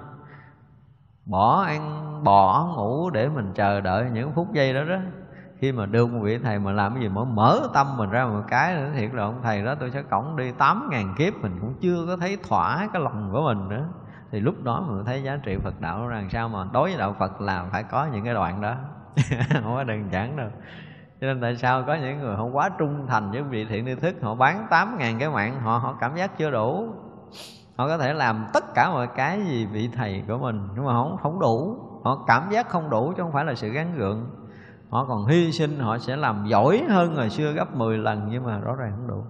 Bỏ ăn, bỏ ngủ để mình chờ đợi những phút giây đó đó. Khi mà được một vị thầy mà làm cái gì mà mở tâm mình ra một cái nữa, thiệt là ông thầy đó tôi sẽ cõng đi tám ngàn kiếp mình cũng chưa có thấy thỏa cái lòng của mình nữa. Thì lúc đó mình thấy giá trị Phật đạo là sao. Mà đối với đạo Phật là phải có những cái đoạn đó. Không có đơn giản đâu. Cho nên tại sao có những người họ quá trung thành với vị thiện tri thức, họ bán tám ngàn cái mạng, họ họ cảm giác chưa đủ. Họ có thể làm tất cả mọi cái gì vị thầy của mình, nhưng mà không, không đủ. Họ cảm giác không đủ chứ không phải là sự gắng gượng. Họ còn hy sinh, họ sẽ làm giỏi hơn ngày xưa gấp mười lần, nhưng mà rõ ràng không đủ.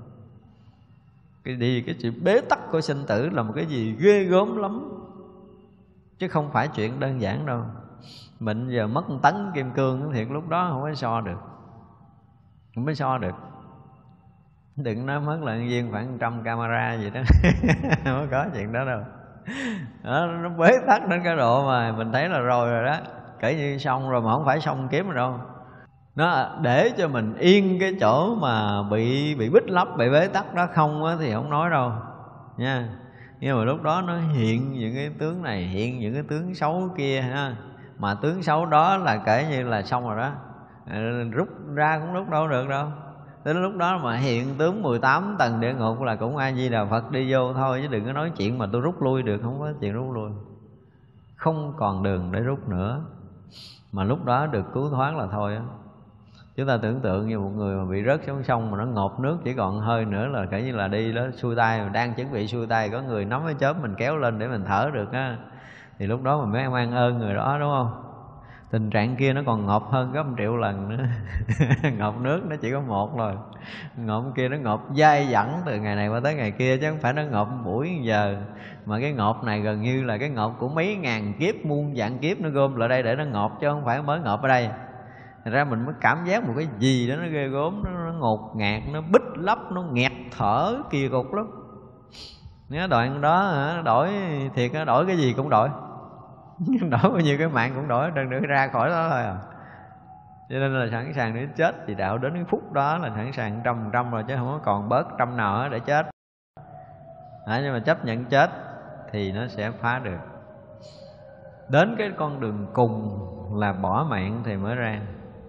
Cái đi cái chuyện bế tắc của sinh tử là một cái gì ghê gớm lắm, chứ không phải chuyện đơn giản đâu. Mình giờ mất một tấn kim cương thiệt, lúc đó không có so được, không có so được. Đừng nói mất là viên khoảng trăm camera gì đó. Không có chuyện đó đâu. Đó, nó bế tắc đến cái độ mà mình thấy là rồi rồi đó, kể như xong rồi mà không phải xong kiếm rồi đâu. Nó để cho mình yên cái chỗ mà bị bị bích lấp, bị bế tắc đó không á thì không nói đâu nha. Nhưng mà lúc đó nó hiện những cái tướng này, hiện những cái tướng xấu kia ha. Mà tướng xấu đó là kể như là xong rồi đó, rút ra cũng rút đâu được đâu. Tới lúc đó mà hiện tướng mười tám tầng địa ngục là cũng A Di Đà Phật đi vô thôi, chứ đừng có nói chuyện mà tôi rút lui được. Không có chuyện rút lui, không còn đường để rút nữa. Mà lúc đó được cứu thoát là thôi á. Chúng ta tưởng tượng như một người mà bị rớt xuống sông mà nó ngộp nước, chỉ còn hơi nữa là kể như là đi đó, xuôi tay, đang chuẩn bị xuôi tay, có người nắm cái chớp mình kéo lên để mình thở được á, thì lúc đó mình mới mang ơn người đó, đúng không? Tình trạng kia nó còn ngộp hơn gấp một triệu lần nữa. Ngộp nước nó chỉ có một rồi, ngộp kia nó ngộp dai dẳng từ ngày này qua tới ngày kia, chứ không phải nó ngộp buổi giờ. Mà cái ngộp này gần như là cái ngộp của mấy ngàn kiếp, muôn vạn kiếp nó gom lại đây để nó ngộp, chứ không phải mới ngộp ở đây. Thành ra mình mới cảm giác một cái gì đó nó ghê gớm, nó, nó ngột ngạt, nó bít lấp, nó nghẹt thở kỳ cục lắm. Nếu đoạn đó hả, đổi thiệt á, đổi cái gì cũng đổi. Đổi bao nhiêu cái mạng cũng đổi, đừng được ra khỏi đó thôi à. Cho nên là sẵn sàng để chết thì đạo đến cái phút đó là sẵn sàng trăm trăm rồi, chứ không có còn bớt trăm nào để chết. À, nhưng mà chấp nhận chết thì nó sẽ phá được. Đến cái con đường cùng là bỏ mạng thì mới ra.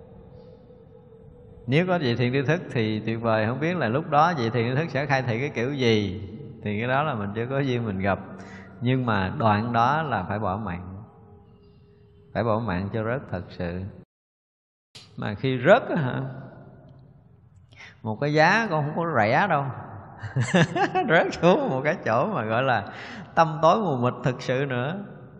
Nếu có vị thiện tri thức thì tuyệt vời, không biết là lúc đó vị thiện tri thức sẽ khai thị cái kiểu gì, thì cái đó là mình chưa có duyên mình gặp. Nhưng mà đoạn đó là phải bỏ mạng, phải bỏ mạng cho rớt thật sự. Mà khi rớt á hả, một cái giá con không có rẻ đâu. Rớt xuống một cái chỗ mà gọi là tăm tối mù mịt thực sự nữa.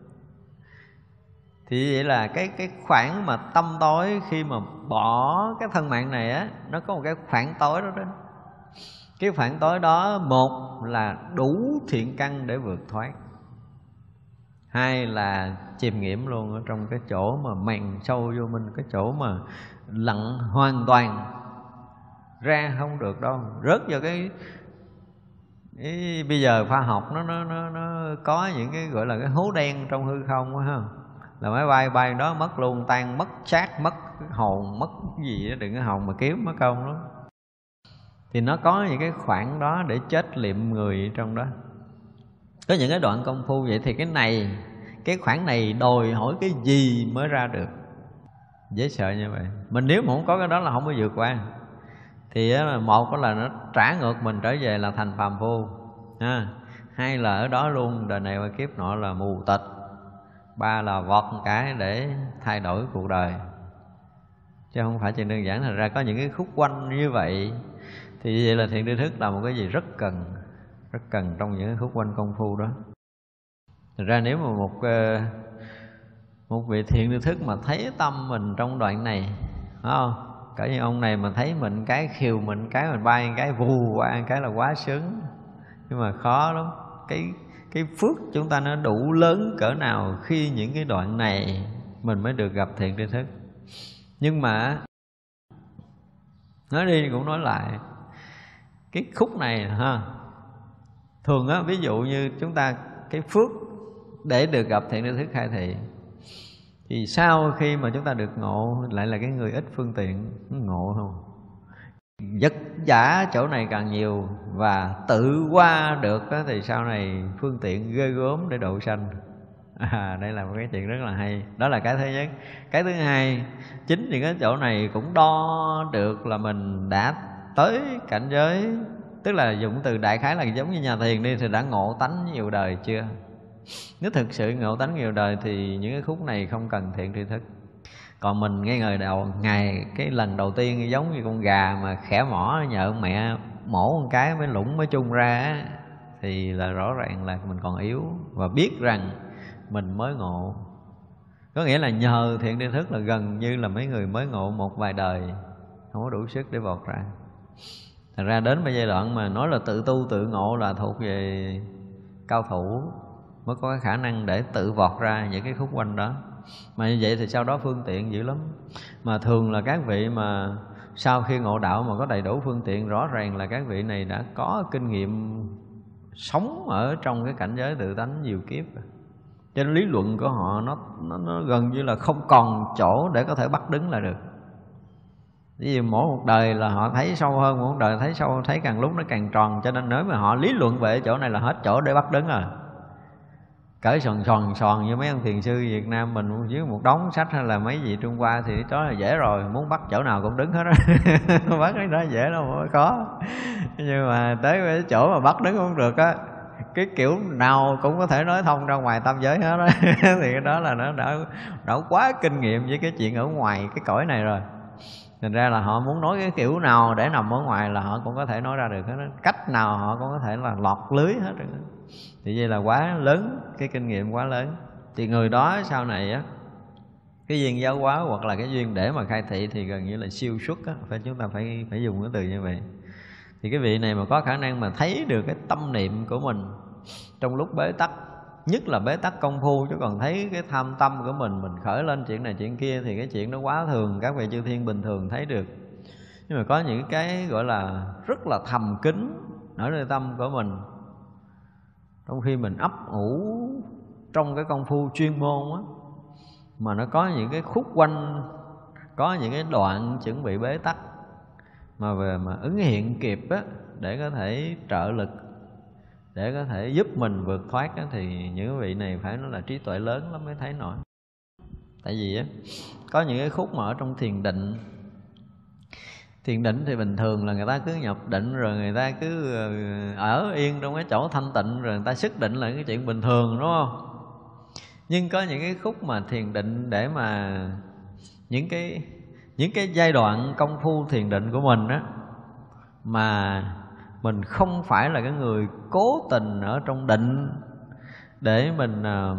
Thì vậy là cái cái khoảng mà tăm tối khi mà bỏ cái thân mạng này á, nó có một cái khoảng tối đó đó. Cái khoảng tối đó, một là đủ thiện căn để vượt thoát, hai là chìm nghiệm luôn ở trong cái chỗ mà màn sâu vô minh, cái chỗ mà lặng hoàn toàn, ra không được đâu, rớt vào cái, cái bây giờ khoa học nó nó nó nó có những cái gọi là cái hố đen trong hư không á ha, là máy bay bay đó mất luôn, tan mất xác, mất hồn, mất cái gì đó, đừng có hồn mà kiếm mất công lắm. Thì nó có những cái khoảng đó để chết liệm người trong đó. Có những cái đoạn công phu vậy thì cái này, cái khoảng này đòi hỏi cái gì mới ra được. Dễ sợ như vậy. Mình nếu mà không có cái đó là không có vượt qua. Thì một là nó trả ngược mình trở về là thành phàm phu ha. Hai là ở đó luôn đời này qua kiếp nọ là mù tịch. Ba là vọt một cái để thay đổi cuộc đời, chứ không phải chuyện đơn giản. Thành ra có những cái khúc quanh như vậy. Thì vậy là thiện tri thức là một cái gì rất cần, rất cần trong những cái khúc quanh công phu đó. Thật ra nếu mà một một vị thiện tri thức mà thấy tâm mình trong đoạn này, phải không? Cả như ông này mà thấy mình cái khiều mình cái mình bay cái vù qua cái là quá sướng. Nhưng mà khó lắm. Cái cái phước chúng ta nó đủ lớn cỡ nào khi những cái đoạn này mình mới được gặp thiện tri thức. Nhưng mà nói đi cũng nói lại, cái khúc này ha, thường á, ví dụ như chúng ta cái phước để được gặp thiện tri thức khai thị, thì sau khi mà chúng ta được ngộ lại là cái người ít phương tiện, ngộ không? Vất vả chỗ này càng nhiều và tự qua được đó, thì sau này phương tiện ghê gớm để độ sanh. À, đây là một cái chuyện rất là hay. Đó là cái thứ nhất. Cái thứ hai, chính những cái chỗ này cũng đo được là mình đã tới cảnh giới, tức là dùng từ đại khái là giống như nhà thiền đi, thì đã ngộ tánh nhiều đời chưa. Nếu thực sự ngộ tánh nhiều đời thì những cái khúc này không cần thiện tri thức. Còn mình ngay ngày đầu, ngày cái lần đầu tiên giống như con gà mà khẽ mỏ nhờ mẹ mổ một cái mới lũng mới chung ra, thì là rõ ràng là mình còn yếu và biết rằng mình mới ngộ. Có nghĩa là nhờ thiện tri thức là gần như là mấy người mới ngộ một vài đời, không có đủ sức để vọt ra. Thật ra đến một giai đoạn mà nói là tự tu tự ngộ là thuộc về cao thủ mới có cái khả năng để tự vọt ra những cái khúc quanh đó. Mà như vậy thì sau đó phương tiện dữ lắm. Mà thường là các vị mà sau khi ngộ đạo mà có đầy đủ phương tiện, rõ ràng là các vị này đã có kinh nghiệm sống ở trong cái cảnh giới tự tánh nhiều kiếp. Cho nên lý luận của họ nó, nó, nó gần như là không còn chỗ để có thể bắt đứng là được. Vì mỗi một đời là họ thấy sâu hơn, mỗi một đời thấy sâu, thấy càng lúc nó càng tròn. Cho nên nếu mà họ lý luận về chỗ này là hết chỗ để bắt đứng rồi. cởi sòn sòn sòn như mấy ông thiền sư Việt Nam mình với một đống sách hay là mấy gì Trung Hoa thì đó là dễ rồi, muốn bắt chỗ nào cũng đứng hết á. Bắt cái đó dễ đâu mà khó. Nhưng mà tới cái chỗ mà bắt đứng không được á, cái kiểu nào cũng có thể nói thông ra ngoài tam giới hết đó. Thì cái đó là nó đã, đã quá kinh nghiệm với cái chuyện ở ngoài cái cõi này rồi. Thành ra là họ muốn nói cái kiểu nào để nằm ở ngoài là họ cũng có thể nói ra được hết đó. Cách nào họ cũng có thể là lọt lưới hết rồi. Thì vậy là quá lớn, cái kinh nghiệm quá lớn. Thì người đó sau này á, cái duyên giáo hóa hoặc là cái duyên để mà khai thị thì gần như là siêu xuất á, phải chúng ta phải phải dùng cái từ như vậy. Thì cái vị này mà có khả năng mà thấy được cái tâm niệm của mình trong lúc bế tắc, nhất là bế tắc công phu, chứ còn thấy cái tham tâm của mình mình khởi lên chuyện này chuyện kia thì cái chuyện đó quá thường, các vị chư thiên bình thường thấy được. Nhưng mà có những cái gọi là rất là thầm kín ở nơi tâm của mình, trong khi mình ấp ủ trong cái công phu chuyên môn á, mà nó có những cái khúc quanh, có những cái đoạn chuẩn bị bế tắc mà về mà ứng hiện kịp á, để có thể trợ lực, để có thể giúp mình vượt thoát á, thì những vị này phải nói là trí tuệ lớn lắm mới thấy nổi. Tại vì á, có những cái khúc mà ở trong thiền định, thiền định thì bình thường là người ta cứ nhập định rồi người ta cứ ở yên trong cái chỗ thanh tịnh rồi người ta xuất định là cái chuyện bình thường, đúng không? Nhưng có những cái khúc mà thiền định để mà những cái những cái giai đoạn công phu thiền định của mình á, mà mình không phải là cái người cố tình ở trong định để mình uh,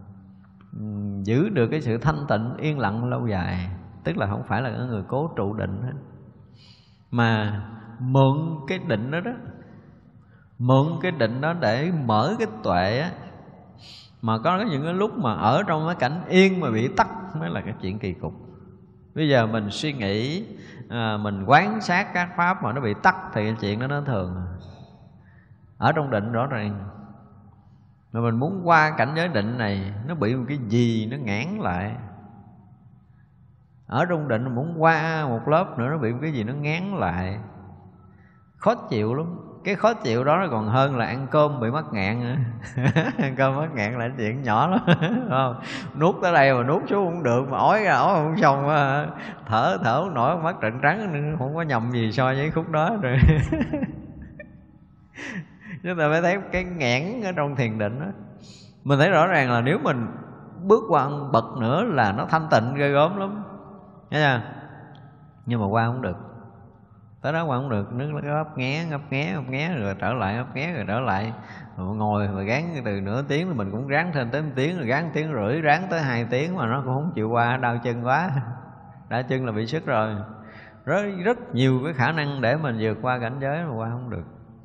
giữ được cái sự thanh tịnh yên lặng lâu dài, tức là không phải là cái người cố trụ định hết, mà mượn cái định đó đó, mượn cái định đó để mở cái tuệ á. Mà có những cái lúc mà ở trong cái cảnh yên mà bị tắc mới là cái chuyện kỳ cục. Bây giờ mình suy nghĩ, à, mình quán sát các pháp mà nó bị tắc thì cái chuyện đó nó thường. Ở trong định rõ ràng, mà mình muốn qua cảnh giới định này, nó bị một cái gì nó ngán lại. Ở trong định muốn qua một lớp nữa, nó bị một cái gì nó ngán lại, khó chịu lắm. Cái khó chịu đó nó còn hơn là ăn cơm bị mắc ngạn nữa. Ăn cơm mắc ngạn là chuyện nhỏ lắm. Không? Nuốt tới đây mà nuốt xuống không được, mà ói ra ói không xong, thở thở không nổi, mắt trợn trắng, không có nhầm gì so với khúc đó rồi. Chúng ta phải thấy cái nghẽn ở trong thiền định đó. Mình thấy rõ ràng là nếu mình bước qua một bậc nữa là nó thanh tịnh ghê gớm lắm, thấy chưa? Nhưng mà qua không được, tới đó qua không được, nước nó ấp nghé ấp nghé ấp nghé rồi trở lại, ấp nghé rồi trở lại, rồi ngồi mà gán từ nửa tiếng thì mình cũng ráng thêm tới một tiếng, rồi gán tiếng rưỡi, ráng tới hai tiếng mà nó cũng không chịu qua, đau chân quá. Đau chân là bị sức rồi. Rất rất nhiều cái khả năng để mình vượt qua cảnh giới mà qua không được.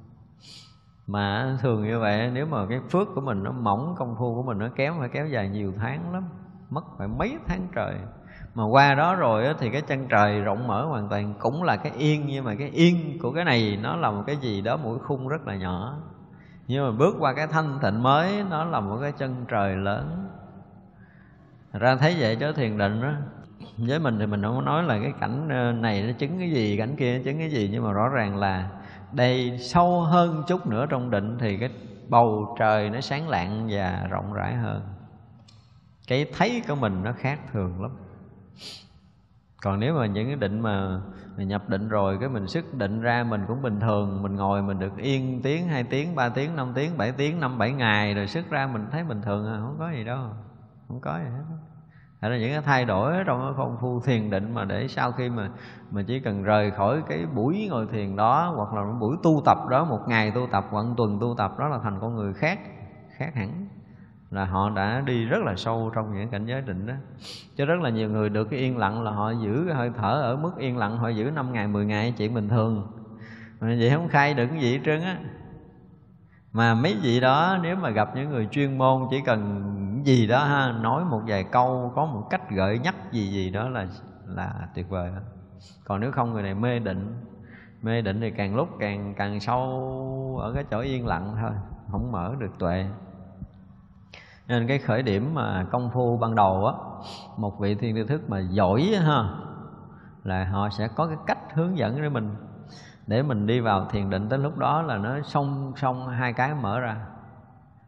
Mà thường như vậy, nếu mà cái phước của mình nó mỏng, công phu của mình nó kém, phải kéo dài nhiều tháng lắm, mất phải mấy tháng trời. Mà qua đó rồi á, thì cái chân trời rộng mở hoàn toàn, cũng là cái yên. Nhưng mà cái yên của cái này nó là một cái gì đó, một cái khung rất là nhỏ. Nhưng mà bước qua cái thanh tịnh mới, nó là một cái chân trời lớn. Thật ra thấy vậy chứ thiền định đó, với mình thì mình không có nói là cái cảnh này nó chứng cái gì, cảnh kia nó chứng cái gì. Nhưng mà rõ ràng là đây sâu hơn chút nữa trong định thì cái bầu trời nó sáng lạng và rộng rãi hơn. Cái thấy của mình nó khác thường lắm. Còn nếu mà những cái định mà nhập định rồi, cái mình xuất định ra mình cũng bình thường, mình ngồi mình được yên tiếng, hai tiếng, ba tiếng, năm tiếng, bảy tiếng, năm bảy ngày rồi xuất ra mình thấy bình thường à, không có gì đâu, không có gì hết. Thật ra những cái thay đổi trong cái công phu thiền định mà để sau khi mà mà chỉ cần rời khỏi cái buổi ngồi thiền đó, hoặc là một buổi tu tập đó, một ngày tu tập hoặc một tuần tu tập đó, là thành con người khác, khác hẳn. Là họ đã đi rất là sâu trong những cảnh giới định đó. Chứ rất là nhiều người được cái yên lặng là họ giữ cái hơi thở ở mức yên lặng, họ giữ năm ngày, mười ngày chuyện bình thường. Mà vậy không khai được cái gì hết trơn á. Mà mấy vị đó nếu mà gặp những người chuyên môn, chỉ cần gì đó ha, nói một vài câu, có một cách gợi nhắc gì gì đó là là tuyệt vời đó. Còn nếu không, người này mê định. Mê định thì càng lúc càng càng sâu ở cái chỗ yên lặng thôi, không mở được tuệ. Nên cái khởi điểm mà công phu ban đầu á, một vị thiên tư thức mà giỏi á, ha, là họ sẽ có cái cách hướng dẫn để mình, để mình đi vào thiền định. Tới lúc đó là nó song song hai cái mở ra.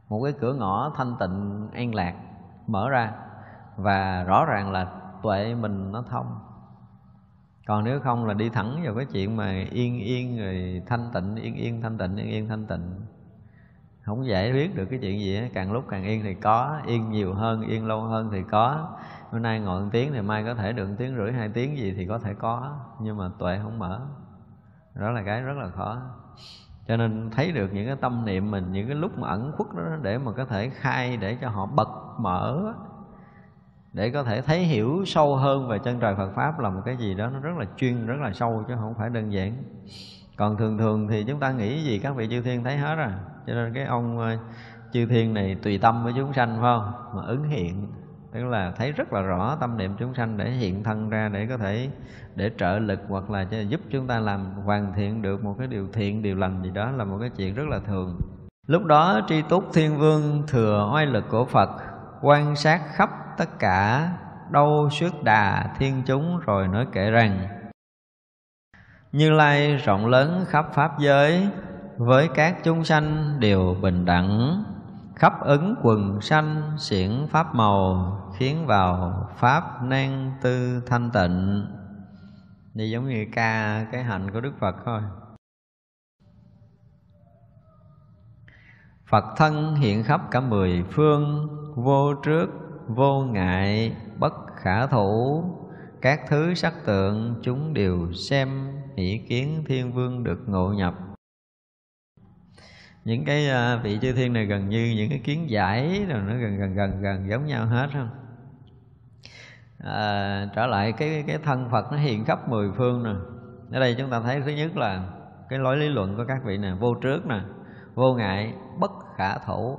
một cái cửa ngõ thanh tịnh an lạc mở ra, và rõ ràng là tuệ mình nó thông. Còn nếu không là đi thẳng vào cái chuyện mà yên yên rồi thanh tịnh, yên yên thanh tịnh, yên yên thanh tịnh, không giải quyết được cái chuyện gì á. Càng lúc càng yên thì có, yên nhiều hơn, yên lâu hơn thì có. Hôm nay ngồi một tiếng thì mai có thể được một tiếng rưỡi, hai tiếng gì thì có thể có, nhưng mà tuệ không mở. Đó là cái rất là khó. Cho nên thấy được những cái tâm niệm mình, những cái lúc mà ẩn khuất đó, để mà có thể khai, để cho họ bật mở, để có thể thấy hiểu sâu hơn về chân trời Phật Pháp, là một cái gì đó nó rất là chuyên, rất là sâu, chứ không phải đơn giản. Còn thường thường thì chúng ta nghĩ gì các vị chư thiên thấy hết rồi. Cho nên cái ông chư thiên này tùy tâm với chúng sanh, phải không? Mà ứng hiện, tức là thấy rất là rõ tâm niệm chúng sanh để hiện thân ra, để có thể để trợ lực hoặc là cho giúp chúng ta làm hoàn thiện được một cái điều thiện, điều lành gì đó, là một cái chuyện rất là thường. Lúc đó Tri Túc Thiên Vương thừa oai lực của Phật, quan sát khắp tất cả đâu xuất đà thiên chúng, rồi nói kể rằng: Như Lai rộng lớn khắp pháp giới, với các chúng sanh đều bình đẳng, khắp ứng quần sanh xiển pháp màu, khiến vào pháp nan tư thanh tịnh. Đây giống như ca cái hạnh của Đức Phật thôi. Phật thân hiện khắp cả mười phương, vô trước vô ngại bất khả thủ, các thứ sắc tượng chúng đều xem, hỷ kiến thiên vương được ngộ nhập. Những cái vị chư thiên này gần như những cái kiến giải rồi, nó gần gần gần gần giống nhau hết không? À, trở lại cái cái thân Phật nó hiện khắp mười phương nè. Ở đây chúng ta thấy thứ nhất là cái lối lý luận của các vị nè: vô trước nè, vô ngại, bất khả thủ.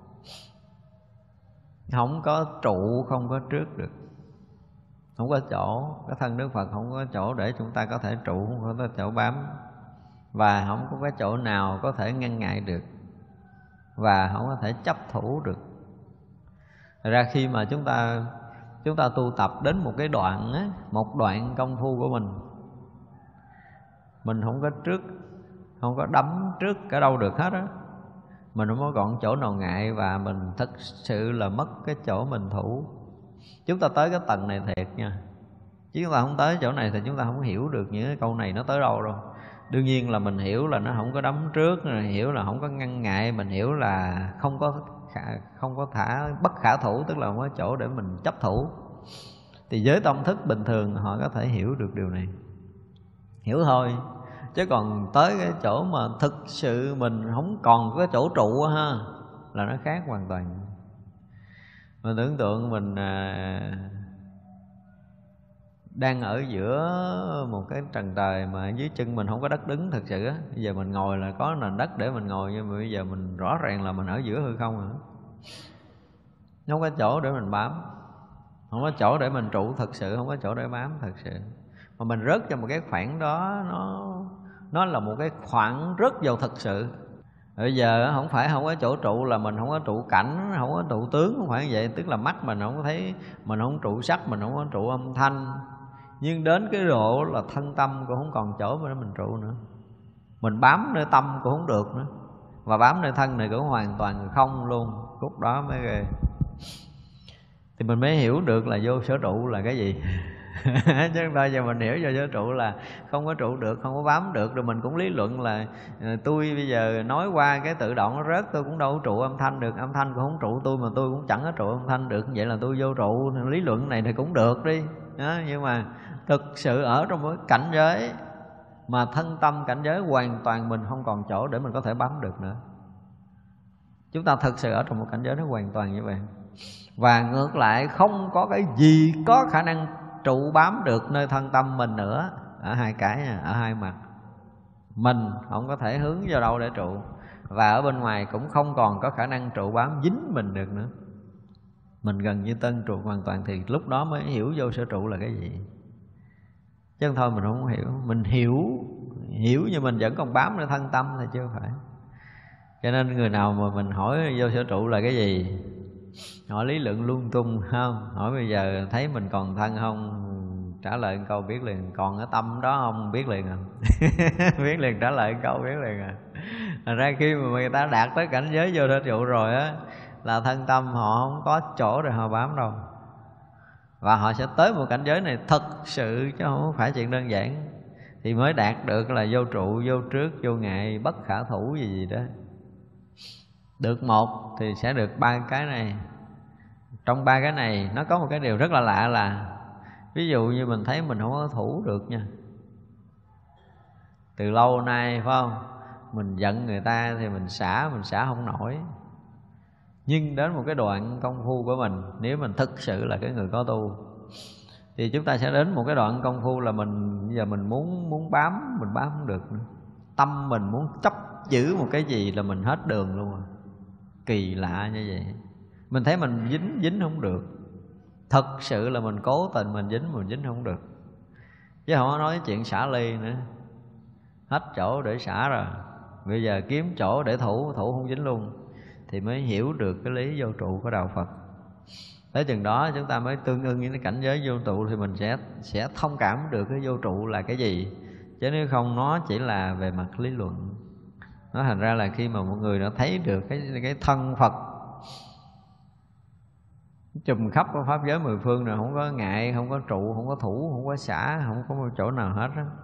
Không có trụ, không có trước được, không có chỗ. Cái thân Đức Phật không có chỗ để chúng ta có thể trụ, không có chỗ bám, và không có cái chỗ nào có thể ngăn ngại được, và không có thể chấp thủ được. Thật ra khi mà chúng ta chúng ta tu tập đến một cái đoạn á, một đoạn công phu của mình, mình không có trước, không có đấm trước cả đâu được hết á, mình không có còn chỗ nào ngại, và mình thật sự là mất cái chỗ mình thủ. Chúng ta tới cái tầng này thiệt nha, chứ chúng ta không tới chỗ này thì chúng ta không hiểu được những cái câu này nó tới đâu đâu. Đương nhiên là mình hiểu là nó không có đấm trước, rồi hiểu là không có ngăn ngại, mình hiểu là không có khả, không có thả bất khả thủ, tức là không có chỗ để mình chấp thủ. Thì với tâm thức bình thường họ có thể hiểu được điều này, hiểu thôi. Chứ còn tới cái chỗ mà thực sự mình không còn cái chỗ trụ ha, là nó khác hoàn toàn. Mình tưởng tượng mình à, đang ở giữa một cái trần trời mà dưới chân mình không có đất đứng thực sự á. Bây giờ mình ngồi là có nền đất để mình ngồi, nhưng mà bây giờ mình rõ ràng là mình ở giữa hư không rồi. Không có chỗ để mình bám, không có chỗ để mình trụ thật sự, không có chỗ để bám thật sự. Mà mình rớt vào một cái khoảng đó, nó nó là một cái khoảng rớt vào thật sự. Bây giờ không phải không có chỗ trụ là mình không có trụ cảnh, không có trụ tướng, không phải vậy. Tức là mắt mình không có thấy, mình không trụ sắc, mình không có trụ âm thanh. Nhưng đến cái độ là thân tâm cũng không còn chỗ để mình trụ nữa. Mình bám nơi tâm cũng không được nữa, và bám nơi thân này cũng hoàn toàn không luôn. Lúc đó mới ghê. Thì mình mới hiểu được là vô sở trụ là cái gì. Chứ bây giờ mình hiểu vô sở trụ là không có trụ được, không có bám được. Rồi mình cũng lý luận là tôi bây giờ nói qua cái tự động nó rớt, tôi cũng đâu có trụ âm thanh được, âm thanh cũng không trụ tôi, mà tôi cũng chẳng có trụ âm thanh được. Vậy là tôi vô trụ. Lý luận này thì cũng được đi đó, nhưng mà thực sự ở trong một cảnh giới mà thân tâm cảnh giới hoàn toàn mình không còn chỗ để mình có thể bám được nữa. Chúng ta thực sự ở trong một cảnh giới nó hoàn toàn như vậy. Và ngược lại không có cái gì có khả năng trụ bám được nơi thân tâm mình nữa. Ở hai cái, ở hai mặt. Mình không có thể hướng vào đâu để trụ, và ở bên ngoài cũng không còn có khả năng trụ bám dính mình được nữa. Mình gần như tân trụ hoàn toàn, thì lúc đó mới hiểu vô sở trụ là cái gì. Chứ không thôi mình không hiểu. Mình hiểu Hiểu nhưng mình vẫn còn bám nơi thân tâm thì chưa phải. Cho nên người nào mà mình hỏi vô sở trụ là cái gì, hỏi lý luận lung tung không, hỏi bây giờ thấy mình còn thân không, trả lời một câu biết liền. Còn ở tâm đó không biết liền à. Biết liền, trả lời một câu biết liền à. Thành ra khi mà người ta đạt tới cảnh giới vô thổ trụ rồi á, là thân tâm họ không có chỗ để họ bám đâu. Và họ sẽ tới một cảnh giới này thật sự, chứ không phải chuyện đơn giản. Thì mới đạt được là vô trụ, vô trước, vô ngại, bất khả thủ gì gì đó. Được một thì sẽ được ba cái này. Trong ba cái này nó có một cái điều rất là lạ là, ví dụ như mình thấy mình không có thủ được nha, từ lâu nay phải không, mình giận người ta thì mình xả, mình xả không nổi. Nhưng đến một cái đoạn công phu của mình, nếu mình thực sự là cái người có tu, thì chúng ta sẽ đến một cái đoạn công phu là mình bây giờ mình muốn muốn bám, mình bám không được nữa. Tâm mình muốn chấp giữ một cái gì là mình hết đường luôn rồi. Kỳ lạ như vậy. Mình thấy mình dính dính không được. Thật sự là mình cố tình mình dính, mình dính không được. Chứ không có nói chuyện xả ly nữa. Hết chỗ để xả rồi, bây giờ kiếm chỗ để thủ, thủ không dính luôn. Thì mới hiểu được cái lý vô trụ của Đạo Phật. Tới chừng đó chúng ta mới tương ưng với cái cảnh giới vô trụ, thì mình sẽ sẽ thông cảm được cái vô trụ là cái gì. Chứ nếu không nó chỉ là về mặt lý luận. Nó thành ra là khi mà một người đã thấy được cái, cái thân Phật trùm khắp của pháp giới mười phương rồi, không có ngại, không có trụ, không có thủ, không có xả, không có một chỗ nào hết đó.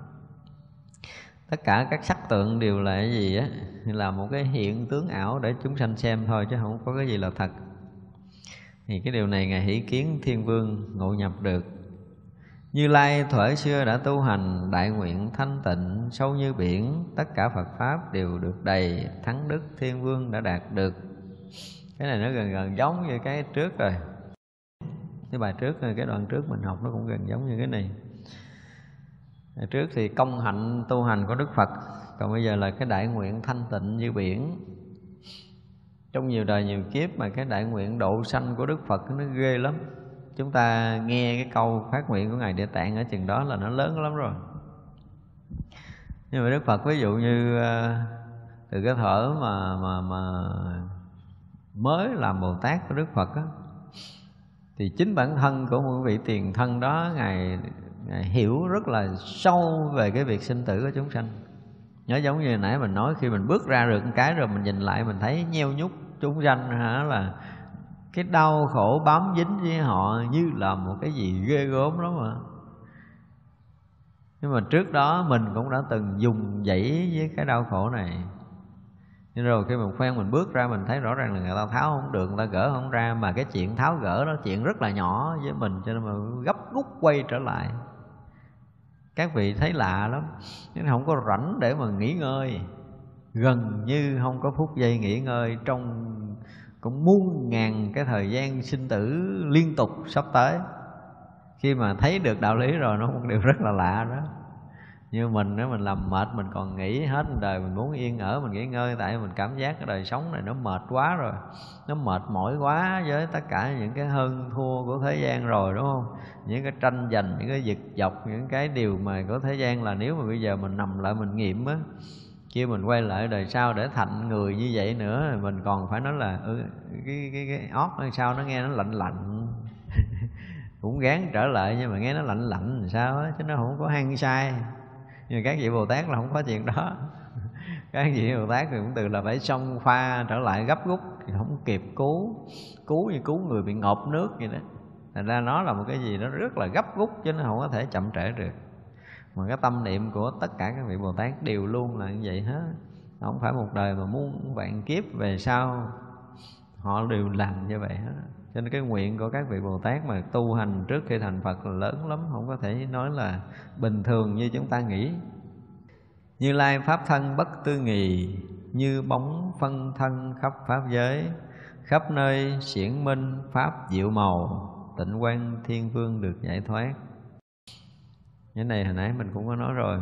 Tất cả các sắc tượng đều là cái gì á, là một cái hiện tướng ảo để chúng sanh xem thôi, chứ không có cái gì là thật. Thì cái điều này Ngài Hỷ Kiến Thiên Vương ngộ nhập được. Như Lai thuở xưa đã tu hành, đại nguyện thanh tịnh sâu như biển, tất cả Phật Pháp đều được đầy, thắng đức Thiên Vương đã đạt được. Cái này nó gần gần giống như cái trước rồi. Cái bài trước, cái đoạn trước mình học nó cũng gần giống như cái này. Trước thì công hạnh tu hành của Đức Phật, còn bây giờ là cái đại nguyện thanh tịnh như biển. Trong nhiều đời nhiều kiếp mà cái đại nguyện độ sanh của Đức Phật nó ghê lắm. Chúng ta nghe cái câu phát nguyện của Ngài Địa Tạng ở chừng đó là nó lớn lắm rồi. Nhưng mà Đức Phật ví dụ như từ cái thở mà, mà, mà mới làm Bồ Tát của Đức Phật á, thì chính bản thân của một vị tiền thân đó Ngài, Ngài hiểu rất là sâu về cái việc sinh tử của chúng sanh. Nhớ giống như nãy mình nói, khi mình bước ra được một cái rồi mình nhìn lại mình thấy nheo nhúc chúng sanh hả, là cái đau khổ bám dính với họ như là một cái gì ghê gớm lắm mà. Nhưng mà trước đó mình cũng đã từng dùng dãy với cái đau khổ này. Nhưng rồi khi mình khoan mình bước ra mình thấy rõ ràng là người ta tháo không được, người ta gỡ không ra. Mà cái chuyện tháo gỡ đó chuyện rất là nhỏ với mình, cho nên mà gấp rút quay trở lại. Các vị thấy lạ lắm, nhưng không có rảnh để mà nghỉ ngơi, gần như không có phút giây nghỉ ngơi trong cũng muôn ngàn cái thời gian sinh tử liên tục sắp tới. Khi mà thấy được đạo lý rồi nó một điều rất là lạ đó. Như mình nếu mình làm mệt mình còn nghĩ hết đời, mình muốn yên ở mình nghỉ ngơi, tại mình cảm giác cái đời sống này nó mệt quá rồi, nó mệt mỏi quá với tất cả những cái hơn thua của thế gian rồi, đúng không? Những cái tranh giành, những cái giật dọc, những cái điều mà của thế gian là nếu mà bây giờ mình nằm lại mình nghiệm á, kêu mình quay lại đời sau để thành người như vậy nữa, mình còn phải nói là ừ, cái cái cái ót hay sao nó nghe nó lạnh lạnh cũng gán trở lại, nhưng mà nghe nó lạnh lạnh làm sao á, chứ nó không có hăng sai. Nhưng các vị Bồ Tát là không có chuyện đó. Các vị Bồ Tát thì cũng từ là phải xông pha trở lại gấp rút, không kịp cứu, cứu như cứu người bị ngộp nước vậy đó. Thành ra nó là một cái gì đó rất là gấp rút, chứ nó không có thể chậm trễ được. Mà cái tâm niệm của tất cả các vị Bồ Tát đều luôn là như vậy hết. Không phải một đời mà muôn vạn kiếp về sau họ đều làm như vậy hết. Cho nên cái nguyện của các vị Bồ Tát mà tu hành trước khi thành Phật là lớn lắm, không có thể nói là bình thường như chúng ta nghĩ. Như Lai pháp thân bất tư nghì, như bóng phân thân khắp pháp giới, khắp nơi xiển minh pháp diệu màu, tịnh quan Thiên Vương được giải thoát. Cái này hồi nãy mình cũng có nói rồi.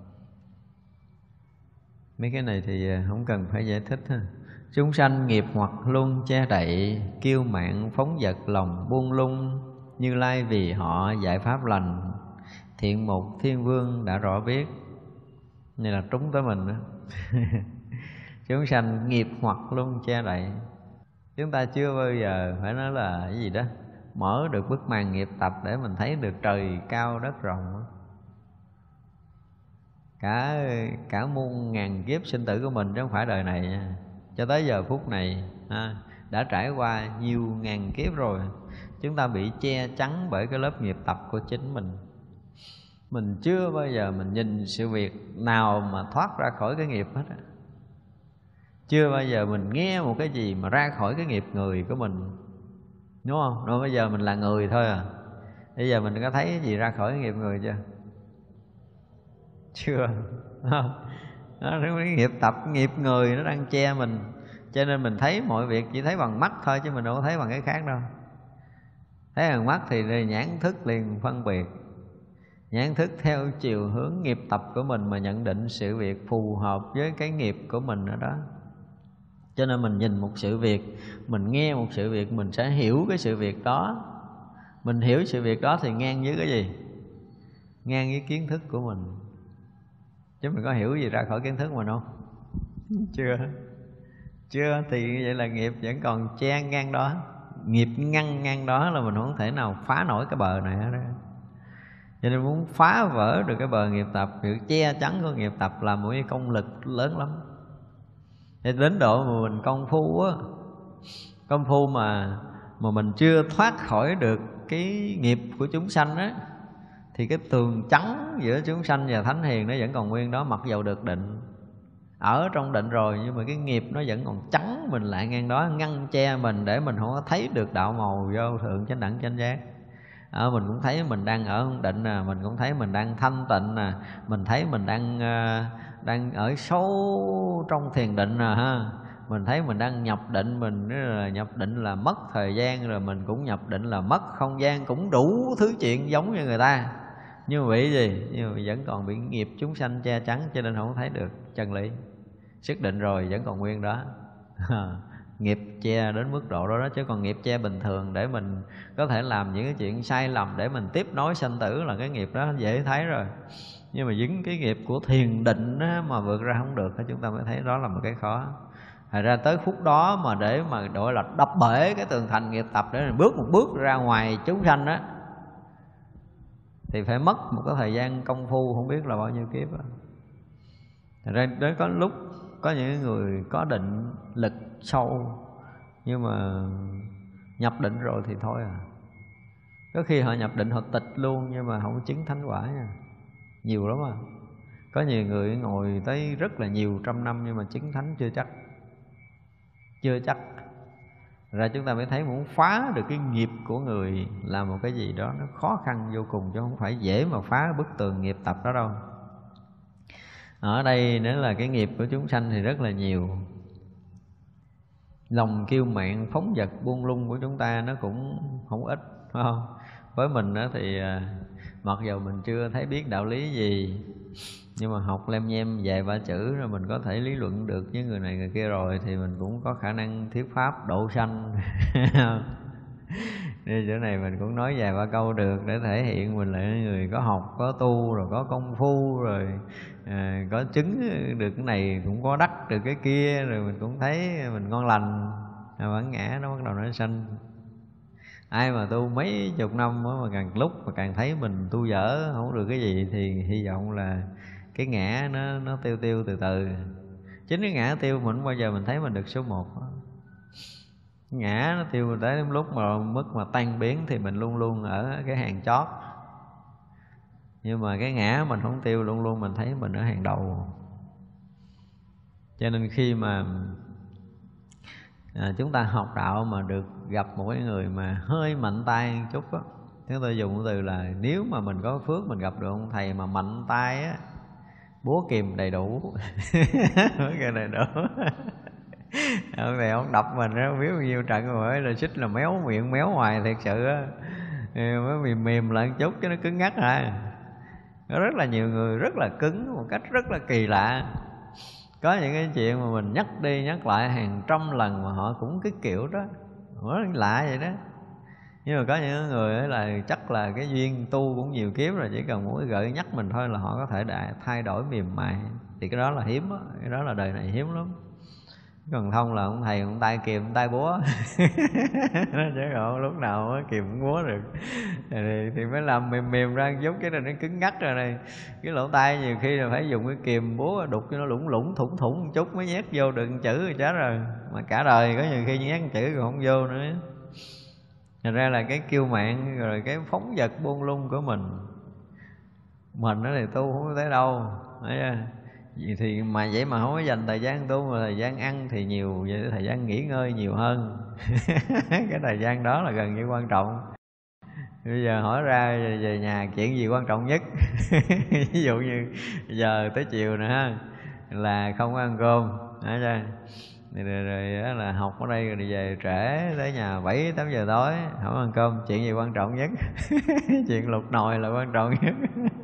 Mấy cái này thì không cần phải giải thích ha. Chúng sanh nghiệp hoặc luôn che đậy, kiêu mạn phóng dật lòng buông lung, Như Lai vì họ giải pháp lành, thiện mục Thiên Vương đã rõ biết. Này là trúng tới mình đó. Chúng sanh nghiệp hoặc luôn che đậy. Chúng ta chưa bao giờ phải nói là cái gì đó mở được bức màn nghiệp tập để mình thấy được trời cao đất rộng. cả cả muôn ngàn kiếp sinh tử của mình chứ không phải đời này nha. Cho tới giờ phút này ha, đã trải qua nhiều ngàn kiếp rồi, chúng ta bị che chắn bởi cái lớp nghiệp tập của chính mình. Mình chưa bao giờ mình nhìn sự việc nào mà thoát ra khỏi cái nghiệp hết á. Chưa bao giờ mình nghe một cái gì mà ra khỏi cái nghiệp người của mình, đúng không? Rồi bây giờ mình là người thôi à. Bây giờ mình có thấy cái gì ra khỏi cái nghiệp người chưa? Chưa. Không. Đó, cái nghiệp tập, nghiệp người nó đang che mình. Cho nên mình thấy mọi việc chỉ thấy bằng mắt thôi, chứ mình đâu có thấy bằng cái khác đâu. Thấy bằng mắt thì nhãn thức liền phân biệt. Nhãn thức theo chiều hướng nghiệp tập của mình mà nhận định sự việc phù hợp với cái nghiệp của mình ở đó. Cho nên mình nhìn một sự việc, mình nghe một sự việc, mình sẽ hiểu cái sự việc đó. Mình hiểu sự việc đó thì ngang với cái gì? Ngang với kiến thức của mình. Chứ mình có hiểu gì ra khỏi kiến thức mình không? Chưa. Chưa thì như vậy là nghiệp vẫn còn che ngang đó. Nghiệp ngăn ngang đó là mình không thể nào phá nổi cái bờ này hết đó. Cho nên muốn phá vỡ được cái bờ nghiệp tập, sự che chắn của nghiệp tập là một cái công lực lớn lắm. Thì đến độ mà mình công phu á, công phu mà mà mình chưa thoát khỏi được cái nghiệp của chúng sanh á, thì cái tường trắng giữa chúng sanh và thánh hiền nó vẫn còn nguyên đó, mặc dầu được định. Ở trong định rồi nhưng mà cái nghiệp nó vẫn còn trắng mình lại ngang đó, ngăn che mình để mình không có thấy được đạo màu vô thượng chánh đẳng chánh giác. À, mình cũng thấy mình đang ở định nè, mình cũng thấy mình đang thanh tịnh nè, mình thấy mình đang uh, đang ở sâu trong thiền định nè ha. Mình thấy mình đang nhập định, mình là nhập định là mất thời gian, rồi mình cũng nhập định là mất không gian, cũng đủ thứ chuyện giống như người ta. Nhưng mà bị gì? Nhưng mà vẫn còn bị nghiệp chúng sanh che chắn, cho nên không thấy được chân lý. Xác định rồi vẫn còn nguyên đó. Nghiệp che đến mức độ đó, đó chứ còn nghiệp che bình thường để mình có thể làm những cái chuyện sai lầm để mình tiếp nối sanh tử là cái nghiệp đó dễ thấy rồi. Nhưng mà những cái nghiệp của thiền định á, mà vượt ra không được, chúng ta mới thấy đó là một cái khó. Thật ra tới phút đó mà để mà gọi là đập bể cái tường thành nghiệp tập để mình bước một bước ra ngoài chúng sanh á, thì phải mất một cái thời gian công phu không biết là bao nhiêu kiếp á. Thật ra đến có lúc có những người có định lực sâu, nhưng mà nhập định rồi thì thôi à. Có khi họ nhập định họ tịch luôn nhưng mà không có chứng thánh quả nha. Nhiều lắm à. Có nhiều người ngồi tới rất là nhiều trăm năm nhưng mà chứng thánh chưa chắc. Chưa chắc. Ra chúng ta mới thấy muốn phá được cái nghiệp của người là một cái gì đó nó khó khăn vô cùng, chứ không phải dễ mà phá bức tường nghiệp tập đó đâu. Ở đây nữa là cái nghiệp của chúng sanh thì rất là nhiều. Lòng kiêu mạn phóng dật buông lung của chúng ta nó cũng không ít, phải không? Với mình đó thì mặc dù mình chưa thấy biết đạo lý gì, nhưng mà học lem nhem vài ba chữ rồi mình có thể lý luận được với người này người kia rồi, thì mình cũng có khả năng thuyết pháp độ sanh. Nên chỗ này mình cũng nói vài ba câu được để thể hiện mình là người có học, có tu, rồi có công phu, rồi à, có chứng được cái này, cũng có đắc được cái kia, rồi mình cũng thấy mình ngon lành. À, bản ngã nó bắt đầu nó sanh. Ai mà tu mấy chục năm đó, mà càng lúc mà càng thấy mình tu dở không được cái gì, thì hy vọng là cái ngã nó nó tiêu tiêu từ từ. Chính cái ngã tiêu mình không bao giờ mình thấy mình được số một. Ngã nó tiêu tới lúc mà mức mà tan biến thì mình luôn luôn ở cái hàng chót. Nhưng mà cái ngã mình không tiêu, luôn luôn mình thấy mình ở hàng đầu. Cho nên khi mà à, chúng ta học đạo mà được gặp một cái người mà hơi mạnh tay một chút á, chúng tôi dùng từ là nếu mà mình có phước mình gặp được ông thầy mà mạnh tay á, búa kìm đầy đủ. Búa kìm đầy đủ. Ông này ông đập mình á, biết bao nhiêu trận rồi, là xích là méo miệng méo ngoài thiệt sự á, mới mềm mềm lại một chút chứ nó cứng ngắc à. Có rất là nhiều người rất là cứng một cách rất là kỳ lạ. Có những cái chuyện mà mình nhắc đi nhắc lại hàng trăm lần mà họ cũng cái kiểu đó, rất lạ vậy đó. Nhưng mà có những người ấy là chắc là cái duyên tu cũng nhiều kiếp rồi, chỉ cần mỗi gợi nhắc mình thôi là họ có thể đại, thay đổi mềm mại. Thì cái đó là hiếm đó, cái đó là đời này hiếm lắm. Còn thông là ông thầy ông tay kìm ông tay búa chứ còn lúc nào mới kìm ông búa được thì, thì mới làm mềm mềm ra giống cái này nó cứng ngắc rồi này. Cái lỗ tai nhiều khi là phải dùng cái kìm búa đục cho nó lủng lủng thủng thủng một chút mới nhét vô được chữ rồi chết rồi. Mà cả đời có nhiều khi nhét chữ còn không vô nữa. Thành ra là cái kiêu mạn rồi cái phóng dật buông lung của mình mình nó thì tu không có tới đâu. Thấy chưa? Vậy thì mà vậy mà không có dành thời gian tu mà thời gian ăn thì nhiều, vậy thời gian nghỉ ngơi nhiều hơn cái thời gian đó là gần như quan trọng. Bây giờ hỏi ra về nhà chuyện gì quan trọng nhất ví dụ như giờ tới chiều nữa là không ăn cơm, thấy chưa? Rồi, rồi, rồi đó là học ở đây rồi đi về trễ tới nhà bảy tám giờ tối không ăn cơm, chuyện gì quan trọng nhất chuyện lục nồi là quan trọng nhất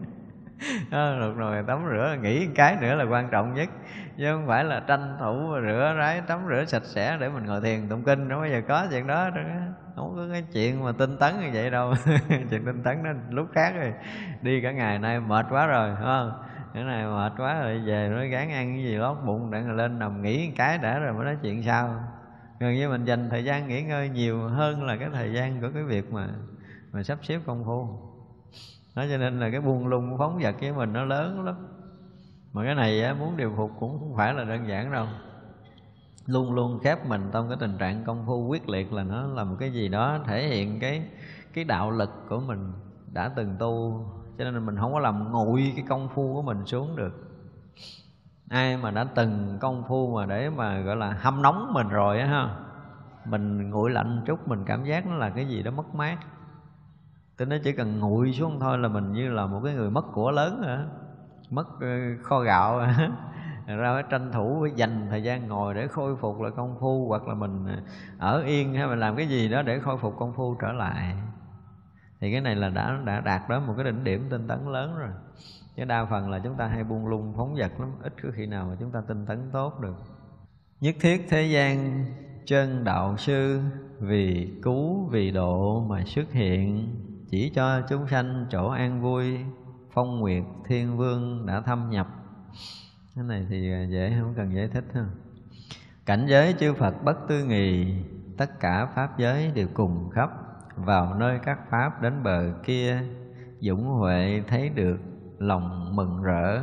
lục nồi tắm rửa nghỉ cái nữa là quan trọng nhất, chứ không phải là tranh thủ rửa ráy tắm rửa sạch sẽ để mình ngồi thiền tụng kinh. Không bao giờ có chuyện đó, không có cái chuyện mà tinh tấn như vậy đâu chuyện tinh tấn đó lúc khác rồi, đi cả ngày nay mệt quá rồi, đúng không? Cái này mệt quá rồi về nó gán ăn cái gì lót bụng để lên nằm nghỉ cái đã rồi mới nói chuyện sau. Gần như mình dành thời gian nghỉ ngơi nhiều hơn là cái thời gian của cái việc mà mà sắp xếp công phu đó. Cho nên là cái buông lung phóng dật với mình nó lớn lắm. Mà cái này á, muốn điều phục cũng không phải là đơn giản đâu. Luôn luôn khép mình trong cái tình trạng công phu quyết liệt là nó là một cái gì đó thể hiện cái cái đạo lực của mình đã từng tu. Cho nên là mình không có làm nguội cái công phu của mình xuống được. Ai mà đã từng công phu mà để mà gọi là hâm nóng mình rồi á ha, mình nguội lạnh chút mình cảm giác nó là cái gì đó mất mát. Tức nó chỉ cần nguội xuống thôi là mình như là một cái người mất của lớn rồi, mất kho gạo ra phải tranh thủ phải dành thời gian ngồi để khôi phục lại công phu, hoặc là mình ở yên hay mình làm cái gì đó để khôi phục công phu trở lại. Thì cái này là đã đã đạt đến một cái đỉnh điểm tinh tấn lớn rồi. Chứ đa phần là chúng ta hay buông lung phóng dật lắm, ít có khi nào mà chúng ta tinh tấn tốt được. Nhất thiết thế gian chân đạo sư, vì cứu vì độ mà xuất hiện, chỉ cho chúng sanh chỗ an vui, phong nguyệt thiên vương đã thâm nhập. Cái này thì dễ, không cần giải thích ha. Cảnh giới chư Phật bất tư nghì, tất cả pháp giới đều cùng khắp, vào nơi các pháp đến bờ kia, dũng huệ thấy được lòng mừng rỡ.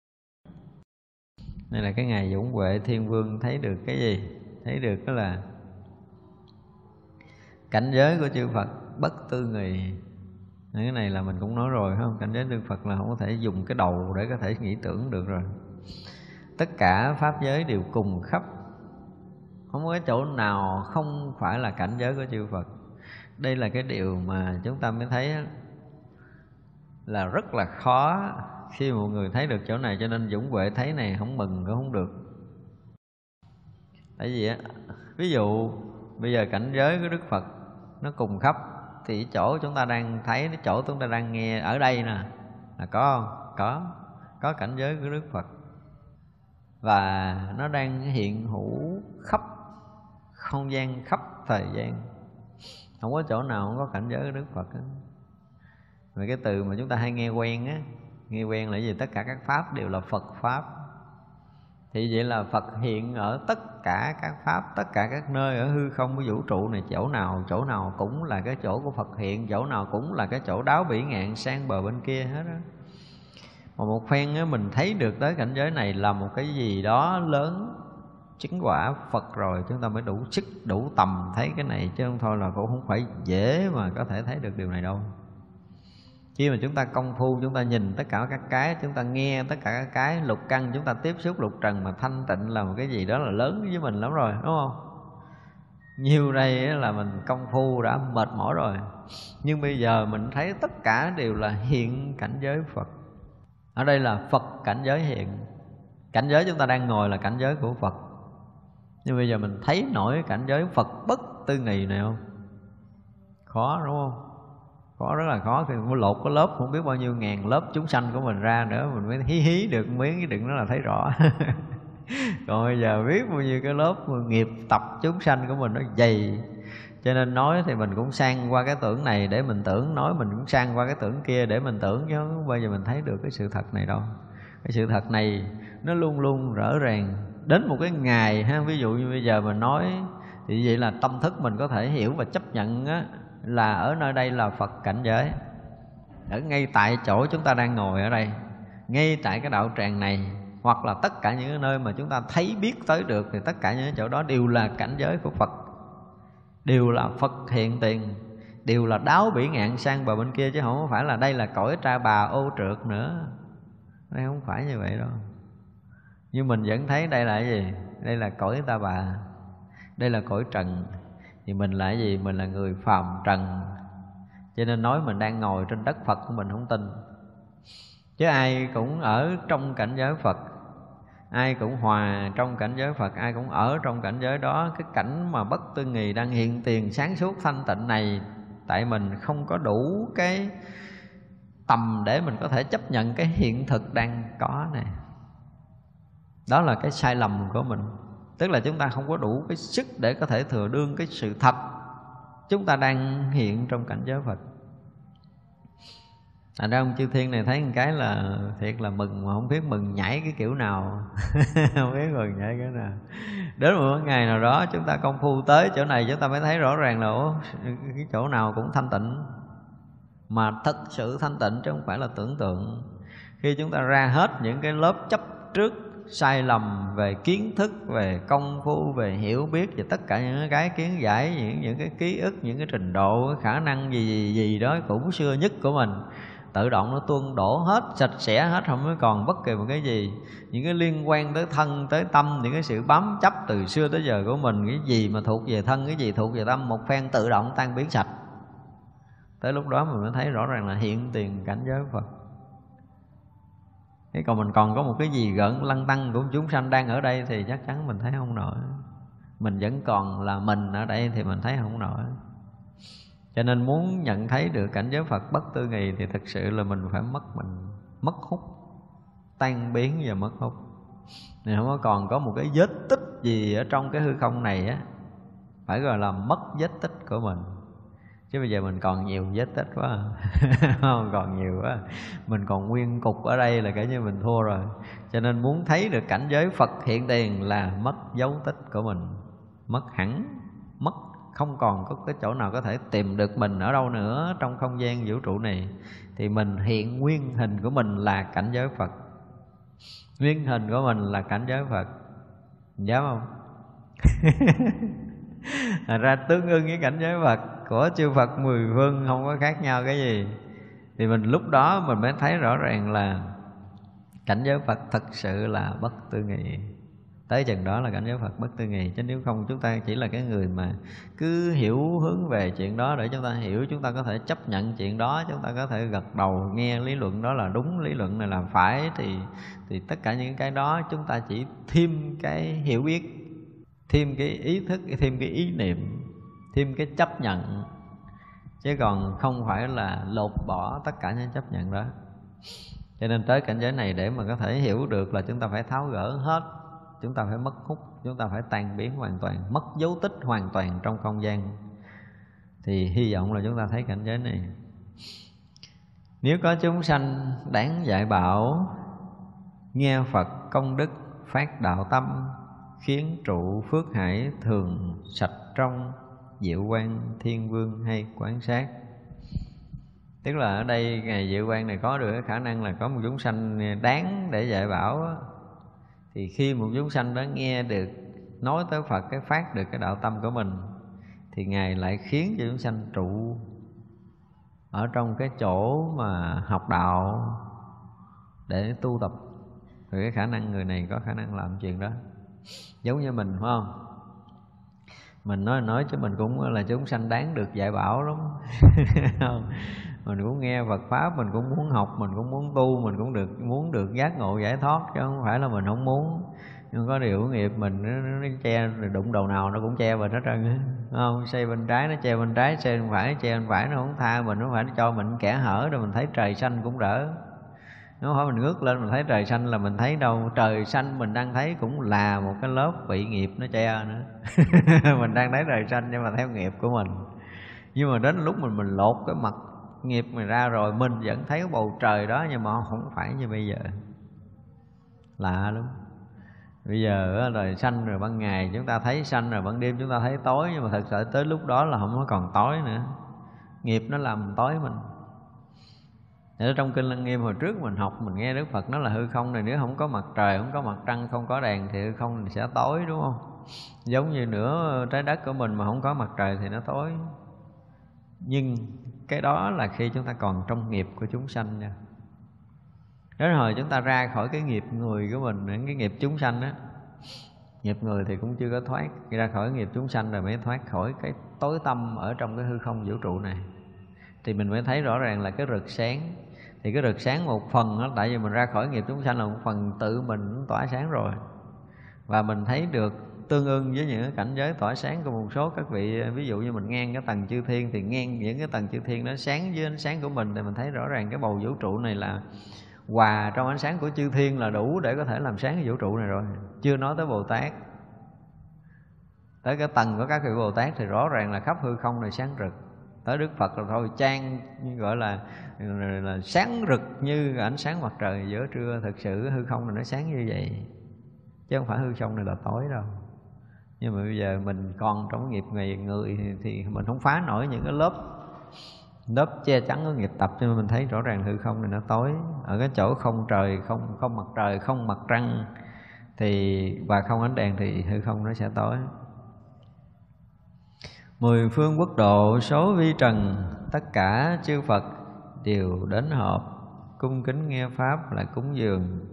Đây là cái ngày dũng huệ thiên vương thấy được cái gì? Thấy được đó là cảnh giới của chư Phật bất tư nghì. Cái này là mình cũng nói rồi không? Cảnh giới chư Phật là không có thể dùng cái đầu để có thể nghĩ tưởng được rồi. Tất cả pháp giới đều cùng khắp, không có cái chỗ nào không phải là cảnh giới của chư Phật. Đây là cái điều mà chúng ta mới thấy là rất là khó khi một người thấy được chỗ này. Cho nên dũng huệ thấy này không mừng cũng không được. Tại vì á, ví dụ bây giờ cảnh giới của Đức Phật nó cùng khắp, thì chỗ chúng ta đang thấy, cái chỗ chúng ta đang nghe ở đây nè, là có không? Có, có cảnh giới của Đức Phật. Và nó đang hiện hữu khắp không gian, khắp thời gian. Không có chỗ nào không có cảnh giới của Đức Phật đó. Và cái từ mà chúng ta hay nghe quen á, nghe quen là gì? Tất cả các pháp đều là Phật Pháp. Thì vậy là Phật hiện ở tất cả các pháp, tất cả các nơi ở hư không của vũ trụ này. Chỗ nào, chỗ nào cũng là cái chỗ của Phật hiện, chỗ nào cũng là cái chỗ đáo bỉ ngạn sang bờ bên kia hết á. Mà một phen á, mình thấy được tới cảnh giới này là một cái gì đó lớn, chứng quả Phật rồi chúng ta mới đủ sức, đủ tầm thấy cái này. Chứ không thôi là cũng không phải dễ mà có thể thấy được điều này đâu. Khi mà chúng ta công phu, chúng ta nhìn tất cả các cái, chúng ta nghe tất cả các cái, lục căn chúng ta tiếp xúc lục trần mà thanh tịnh là một cái gì đó là lớn với mình lắm rồi, đúng không? Nhiều đây là mình công phu đã mệt mỏi rồi. Nhưng bây giờ mình thấy tất cả đều là hiện cảnh giới Phật. Ở đây là Phật cảnh giới hiện. Cảnh giới chúng ta đang ngồi là cảnh giới của Phật. Nhưng bây giờ mình thấy nổi cảnh giới Phật bất tư nghì này không? Khó, đúng không? Khó, rất là khó. Khi mình lột cái lớp không biết bao nhiêu ngàn lớp chúng sanh của mình ra nữa, mình mới hí hí được miếng cái đựng đó là thấy rõ. Còn bây giờ biết bao nhiêu cái lớp nghiệp tập chúng sanh của mình nó dày. Cho nên nói thì mình cũng sang qua cái tưởng này để mình tưởng, nói mình cũng sang qua cái tưởng kia để mình tưởng, chứ không bao giờ mình thấy được cái sự thật này đâu. Cái sự thật này nó luôn luôn rõ ràng, đến một cái ngày ha, ví dụ như bây giờ mình nói thì vậy là tâm thức mình có thể hiểu và chấp nhận á, là ở nơi đây là Phật cảnh giới. Ở ngay tại chỗ chúng ta đang ngồi ở đây, ngay tại cái đạo tràng này, hoặc là tất cả những cái nơi mà chúng ta thấy biết tới được, thì tất cả những cái chỗ đó đều là cảnh giới của Phật, đều là Phật hiện tiền, đều là đáo bỉ ngạn sang bờ bên kia, chứ không phải là đây là cõi tra bà ô trượt nữa. Đây không phải như vậy đâu. Nhưng mình vẫn thấy đây là cái gì? Đây là cõi ta bà, đây là cõi trần. Thì mình là cái gì? Mình là người phàm trần. Cho nên nói mình đang ngồi trên đất Phật của mình không tin. Chứ ai cũng ở trong cảnh giới Phật, ai cũng hòa trong cảnh giới Phật, ai cũng ở trong cảnh giới đó. Cái cảnh mà bất tư nghì đang hiện tiền sáng suốt thanh tịnh này, tại mình không có đủ cái tầm để mình có thể chấp nhận cái hiện thực đang có này. Đó là cái sai lầm của mình. Tức là chúng ta không có đủ cái sức để có thể thừa đương cái sự thật chúng ta đang hiện trong cảnh giới Phật. Thành ra ông Chư Thiên này thấy một cái là thiệt là mừng, mà không biết mừng nhảy cái kiểu nào. Không biết mừng nhảy cái nào. Đến một ngày nào đó chúng ta công phu tới chỗ này, chúng ta mới thấy rõ ràng là ủa, cái chỗ nào cũng thanh tịnh, mà thật sự thanh tịnh chứ không phải là tưởng tượng. Khi chúng ta ra hết những cái lớp chấp trước sai lầm về kiến thức, về công phu, về hiểu biết, và tất cả những cái kiến giải, những, những cái ký ức, những cái trình độ, cái khả năng gì gì, gì đó cũ xưa nhất của mình, tự động nó tuôn đổ hết, sạch sẽ hết, không có còn bất kỳ một cái gì. Những cái liên quan tới thân, tới tâm, những cái sự bám chấp từ xưa tới giờ của mình, cái gì mà thuộc về thân, cái gì thuộc về tâm, một phen tự động tan biến sạch. Tới lúc đó mình mới thấy rõ ràng là hiện tiền cảnh giới Phật. Thế còn mình còn có một cái gì gợn lăn tăn của chúng sanh đang ở đây thì chắc chắn mình thấy không nổi. Mình vẫn còn là mình ở đây thì mình thấy không nổi. Cho nên muốn nhận thấy được cảnh giới Phật bất tư nghì thì thực sự là mình phải mất mình, mất hút, tan biến và mất hút. Thì không có còn có một cái vết tích gì ở trong cái hư không này á, phải gọi là mất vết tích của mình. Chứ bây giờ mình còn nhiều vết tích quá. Không, còn nhiều quá. Mình còn nguyên cục ở đây là kể như mình thua rồi. Cho nên muốn thấy được cảnh giới Phật hiện tiền là mất dấu tích của mình, mất hẳn, mất không còn có cái chỗ nào có thể tìm được mình ở đâu nữa trong không gian vũ trụ này. Thì mình hiện nguyên hình của mình là cảnh giới Phật. Nguyên hình của mình là cảnh giới Phật. Dám không? Ra tương ưng với cảnh giới Phật của chư Phật mười phương không có khác nhau cái gì. Thì mình lúc đó mình mới thấy rõ ràng là cảnh giới Phật thật sự là bất tư nghì. Tới chừng đó là cảnh giới Phật bất tư nghì. Chứ nếu không chúng ta chỉ là cái người mà cứ hiểu hướng về chuyện đó để chúng ta hiểu, chúng ta có thể chấp nhận chuyện đó, chúng ta có thể gật đầu nghe lý luận đó là đúng, lý luận này là phải, thì, thì tất cả những cái đó chúng ta chỉ thêm cái hiểu biết, thêm cái ý thức, thêm cái ý niệm, thêm cái chấp nhận, chứ còn không phải là lột bỏ tất cả những chấp nhận đó. Cho nên tới cảnh giới này để mà có thể hiểu được là chúng ta phải tháo gỡ hết, chúng ta phải mất hút, chúng ta phải tan biến hoàn toàn, mất dấu tích hoàn toàn trong không gian. Thì hy vọng là chúng ta thấy cảnh giới này. Nếu có chúng sanh đáng dạy bảo, nghe Phật công đức phát đạo tâm, khiến trụ phước hải thường sạch trong, Diệu Quan Thiên Vương hay quán sát. Tức là ở đây Ngài Diệu Quan này có được cái khả năng là có một chúng sanh đáng để dạy bảo. Thì khi một chúng sanh đó nghe được nói tới Phật, cái phát được cái đạo tâm của mình, thì Ngài lại khiến cho chúng sanh trụ ở trong cái chỗ mà học đạo để tu tập. Thì cái khả năng người này có khả năng làm chuyện đó. Giống như mình phải không? Mình nói nói chứ mình cũng là chúng sanh đáng được dạy bảo lắm. Mình cũng nghe Phật Pháp, mình cũng muốn học, mình cũng muốn tu, mình cũng được muốn được giác ngộ giải thoát, chứ không phải là mình không muốn. Nhưng có điều nghiệp mình nó, nó che, đụng đầu nào nó cũng che mình hết trơn. Không, xây bên trái nó che bên trái, xây bên phải nó che bên phải, nó không tha mình, nó phải cho mình kẻ hở rồi mình thấy trời xanh cũng đỡ. Nếu hỏi mình ngước lên mình thấy trời xanh là mình thấy đâu, trời xanh mình đang thấy cũng là một cái lớp bị nghiệp nó che nữa. Mình đang thấy trời xanh nhưng mà theo nghiệp của mình. Nhưng mà đến lúc mình mình lột cái mặt nghiệp này ra rồi, mình vẫn thấy cái bầu trời đó, nhưng mà không phải như bây giờ. Lạ lắm. Bây giờ rồi sanh rồi ban ngày chúng ta thấy sanh, rồi ban đêm chúng ta thấy tối, nhưng mà thật sự tới lúc đó là không có còn tối nữa. Nghiệp nó làm tối mình. Ở trong Kinh Lăng Nghiêm hồi trước mình học, mình nghe Đức Phật nói là hư không này nếu không có mặt trời, không có mặt trăng, không có đèn thì hư không này sẽ tối, đúng không? Giống như nửa trái đất của mình mà không có mặt trời thì nó tối. Nhưng cái đó là khi chúng ta còn trong nghiệp của chúng sanh nha. Đến hồi chúng ta ra khỏi cái nghiệp người của mình, cái nghiệp chúng sanh á, nghiệp người thì cũng chưa có thoát, ra khỏi nghiệp chúng sanh rồi mới thoát khỏi cái tối tăm ở trong cái hư không vũ trụ này. Thì mình mới thấy rõ ràng là cái rực sáng. Thì cái rực sáng một phần đó, tại vì mình ra khỏi nghiệp chúng sanh là một phần tự mình tỏa sáng rồi. Và mình thấy được tương ưng với những cái cảnh giới tỏa sáng của một số các vị. Ví dụ như mình ngang cái tầng chư thiên, thì ngang những cái tầng chư thiên đó sáng với ánh sáng của mình, thì mình thấy rõ ràng cái bầu vũ trụ này là hòa trong ánh sáng của chư thiên là đủ để có thể làm sáng cái vũ trụ này rồi. Chưa nói tới Bồ Tát. Tới cái tầng của các vị Bồ Tát thì rõ ràng là khắp hư không này sáng rực. Tới Đức Phật là thôi trang gọi là, là, là sáng rực như ánh sáng mặt trời giữa trưa. Thực sự hư không này nó sáng như vậy, chứ không phải hư không này là tối đâu. Nhưng mà bây giờ mình còn trong nghiệp ngày người thì, thì mình không phá nổi những cái lớp lớp che chắn của nghiệp tập, cho nên mình thấy rõ ràng hư không này nó tối. Ở cái chỗ không trời, không không mặt trời, không mặt trăng thì và không ánh đèn thì hư không nó sẽ tối. Mười phương quốc độ số vi trần, tất cả chư Phật đều đến họp, cung kính nghe pháp là cúng dường.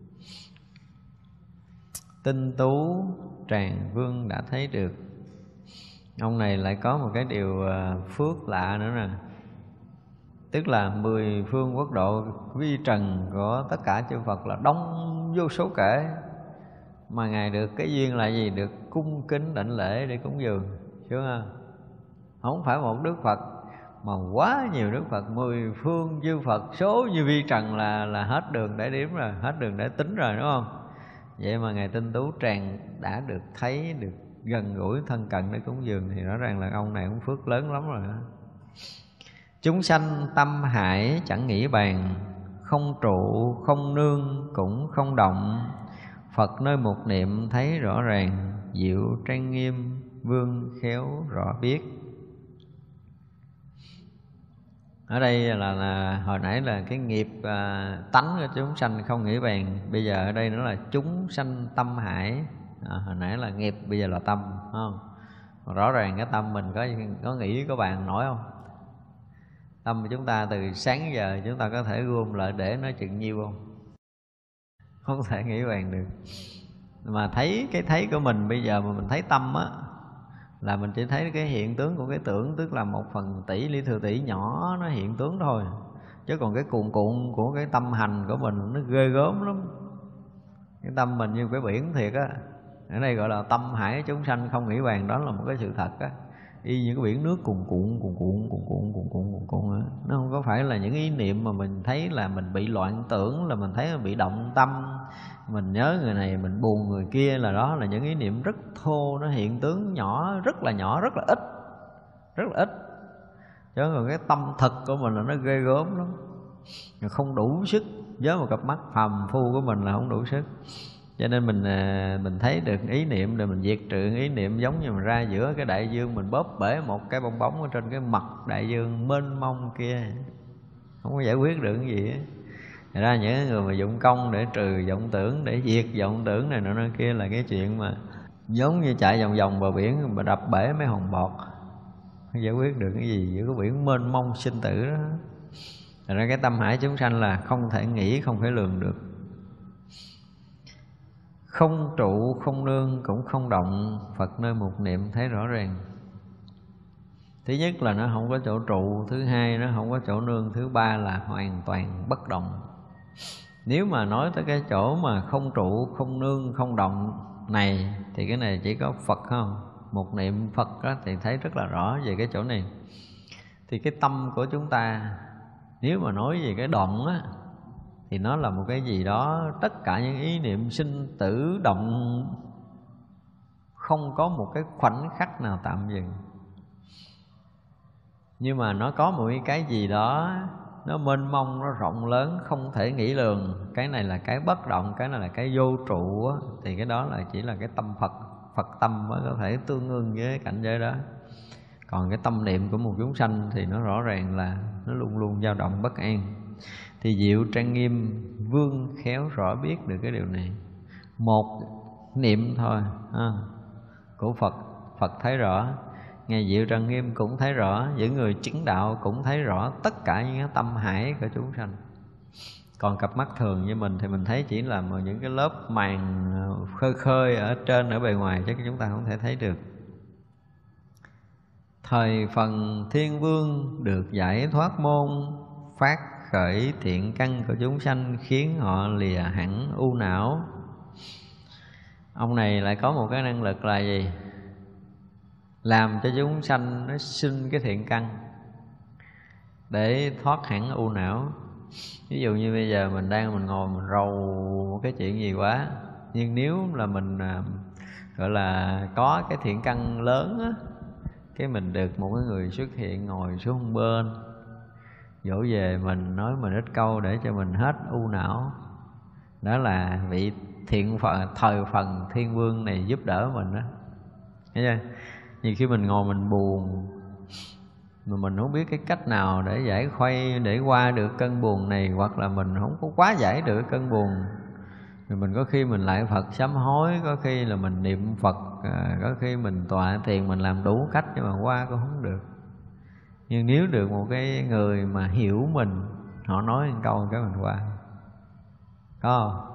Tinh tú Tràng Vương đã thấy được. Ông này lại có một cái điều phước lạ nữa nè. Tức là mười phương quốc độ vi trần của tất cả chư Phật là đông vô số kể, mà Ngài được cái duyên là gì? Được cung kính đảnh lễ để cúng dường. Chứ không phải một Đức Phật mà quá nhiều Đức Phật, mười phương chư Phật số như vi trần là là hết đường để đếm rồi, hết đường để tính rồi, đúng không? Vậy mà Ngài Tinh Tú Tràng đã được thấy, được gần gũi thân cận để cúng dường, thì rõ ràng là ông này cũng phước lớn lắm rồi đó. Chúng sanh tâm hải chẳng nghĩ bàn, không trụ không nương cũng không động. Phật nơi một niệm thấy rõ ràng, diệu trang nghiêm vương khéo rõ biết. Ở đây là, là hồi nãy là cái nghiệp à, tánh của chúng sanh không nghĩ bàn. Bây giờ ở đây nữa là chúng sanh tâm hải. à, Hồi nãy là nghiệp, bây giờ là tâm, không? Rõ ràng cái tâm mình có có nghĩ có bàn nổi không? Tâm của chúng ta từ sáng giờ chúng ta có thể gom lại để nói chừng nhiêu không? Không thể nghĩ bàn được. Mà thấy cái thấy của mình bây giờ mà mình thấy tâm á, là mình chỉ thấy cái hiện tướng của cái tưởng, tức là một phần tỷ ly thừa tỷ nhỏ nó hiện tướng thôi. Chứ còn cái cuồn cuộn của cái tâm hành của mình nó ghê gớm lắm. Cái tâm mình như cái biển thiệt á. Ở đây gọi là tâm hải chúng sanh không nghĩ bàn, đó là một cái sự thật á. Y như cái biển nước cuồn cuộn cuồn cuộn cuồn cuộn cuồn cuộn cuồn cuộn á. Nó không có phải là những ý niệm mà mình thấy là mình bị loạn tưởng, là mình thấy mình bị động tâm, mình nhớ người này, mình buồn người kia, là đó là những ý niệm rất thô, nó hiện tướng nhỏ, rất là nhỏ, rất là ít, rất là ít. Chứ còn cái tâm thật của mình là nó ghê gớm lắm, không đủ sức. Với một cặp mắt phàm phu của mình là không đủ sức. Cho nên mình mình thấy được ý niệm rồi mình diệt trừ ý niệm, giống như mình ra giữa cái đại dương, mình bóp bể một cái bong bóng ở trên cái mặt đại dương mênh mông kia, không có giải quyết được cái gì á. Thật ra những người mà dụng công để trừ vọng tưởng, để diệt vọng tưởng này nọ kia là cái chuyện mà giống như chạy vòng vòng bờ biển mà đập bể mấy hòn bọt, không giải quyết được cái gì giữa cái biển mênh mông sinh tử đó. Thật ra cái tâm hải chúng sanh là không thể nghĩ, không thể lường được. Không trụ không nương cũng không động, Phật nơi một niệm thấy rõ ràng. Thứ nhất là nó không có chỗ trụ, thứ hai nó không có chỗ nương, thứ ba là hoàn toàn bất động. Nếu mà nói tới cái chỗ mà không trụ, không nương, không động này, thì cái này chỉ có Phật không? Một niệm Phật đó, thì thấy rất là rõ về cái chỗ này. Thì cái tâm của chúng ta, nếu mà nói về cái động á, thì nó là một cái gì đó, tất cả những ý niệm sinh tử động, không có một cái khoảnh khắc nào tạm dừng. Nhưng mà nó có một cái gì đó nó mênh mông, nó rộng lớn, không thể nghĩ lường. Cái này là cái bất động, cái này là cái vô trụ á, thì cái đó là chỉ là cái tâm Phật. Phật tâm mới có thể tương ưng với cảnh giới đó. Còn cái tâm niệm của một chúng sanh thì nó rõ ràng là nó luôn luôn dao động bất an. Thì Diệu Trang Nghiêm Vương khéo rõ biết được cái điều này. Một niệm thôi ha, của Phật, Phật thấy rõ. Ngài Diệu Trang Nghiêm cũng thấy rõ, những người chứng đạo cũng thấy rõ tất cả những cái tâm hải của chúng sanh. Còn cặp mắt thường như mình thì mình thấy chỉ là những cái lớp màng khơi khơi ở trên, ở bề ngoài, chứ chúng ta không thể thấy được. Thời phần Thiên Vương được giải thoát môn, phát khởi thiện căn của chúng sanh, khiến họ lìa hẳn u não. Ông này lại có một cái năng lực là gì? Làm cho chúng sanh nó sinh cái thiện căn để thoát hẳn u não. Ví dụ như bây giờ mình đang mình ngồi mình rầu một cái chuyện gì quá, nhưng nếu là mình gọi là có cái thiện căn lớn á, cái mình được một cái người xuất hiện ngồi xuống bên dỗ về mình, nói mình ít câu để cho mình hết u não. Đó là vị thiện phật, thời phần Thiên Vương này giúp đỡ mình đó. Thấy chưa? Nhiều khi mình ngồi mình buồn mà mình không biết cái cách nào để giải khuây, để qua được cơn buồn này, hoặc là mình không có quá giải được cơn buồn, rồi mình có khi mình lại Phật sám hối, có khi là mình niệm Phật, có khi mình tọa thiền, mình làm đủ cách nhưng mà qua cũng không được. Nhưng nếu được một cái người mà hiểu mình, họ nói một câu cái mình qua, có không?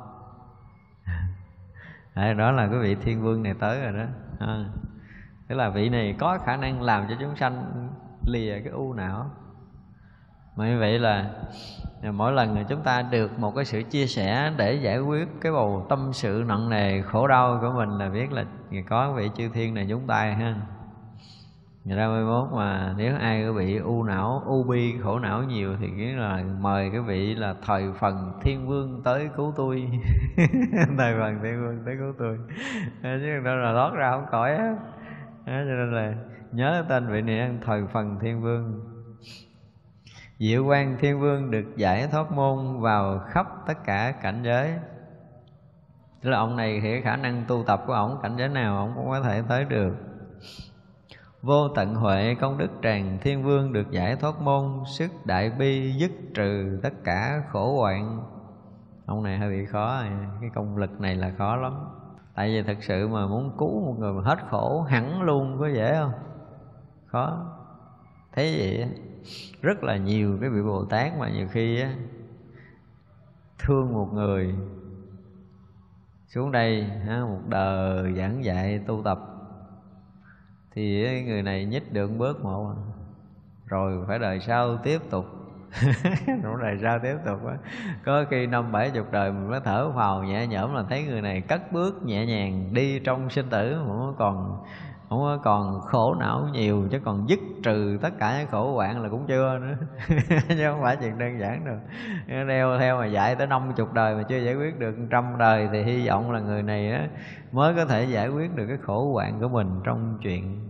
Đấy, đó là cái vị Thiên Vương này tới rồi đó. À, tức là vị này có khả năng làm cho chúng sanh lìa cái u não. Mà như vậy là mỗi lần chúng ta được một cái sự chia sẻ để giải quyết cái bầu tâm sự nặng nề khổ đau của mình là biết là có vị chư thiên này nhúng tay ha. Ngày ra mươi mốt mà nếu ai có bị u não, u bi, khổ não nhiều thì nghĩa là mời cái vị là thời phần Thiên Vương tới cứu tôi. Thời phần Thiên Vương tới cứu tôi, chứ đâu là lót ra không khỏi á. Cho nên là nhớ tên vị này, thời phần Thiên Vương. Diệu Quang Thiên Vương được giải thoát môn vào khắp tất cả cảnh giới. Tức là ông này thì khả năng tu tập của ông cảnh giới nào ông cũng có thể tới được. Vô tận huệ công đức tràng Thiên Vương được giải thoát môn, sức đại bi dứt trừ tất cả khổ hoạn. Ông này hơi bị khó, cái công lực này là khó lắm. Tại vì thật sự mà muốn cứu một người mà hết khổ hẳn luôn có dễ không? Khó. Thế vậy rất là nhiều cái vị Bồ Tát mà nhiều khi á, thương một người xuống đây ha, một đời giảng dạy tu tập, thì người này nhích được bước một rồi phải đời sau tiếp tục. Rồi đời sau tiếp tục á, có khi năm bảy chục đời mình mới thở phào nhẹ nhõm là thấy người này cất bước nhẹ nhàng đi trong sinh tử, mà không còn không còn khổ não nhiều, chứ còn dứt trừ tất cả những khổ hoạn là cũng chưa nữa. Chứ không phải chuyện đơn giản đâu. Đeo theo mà dạy tới năm chục đời mà chưa giải quyết được trăm đời thì hy vọng là người này á mới có thể giải quyết được cái khổ hoạn của mình trong chuyện.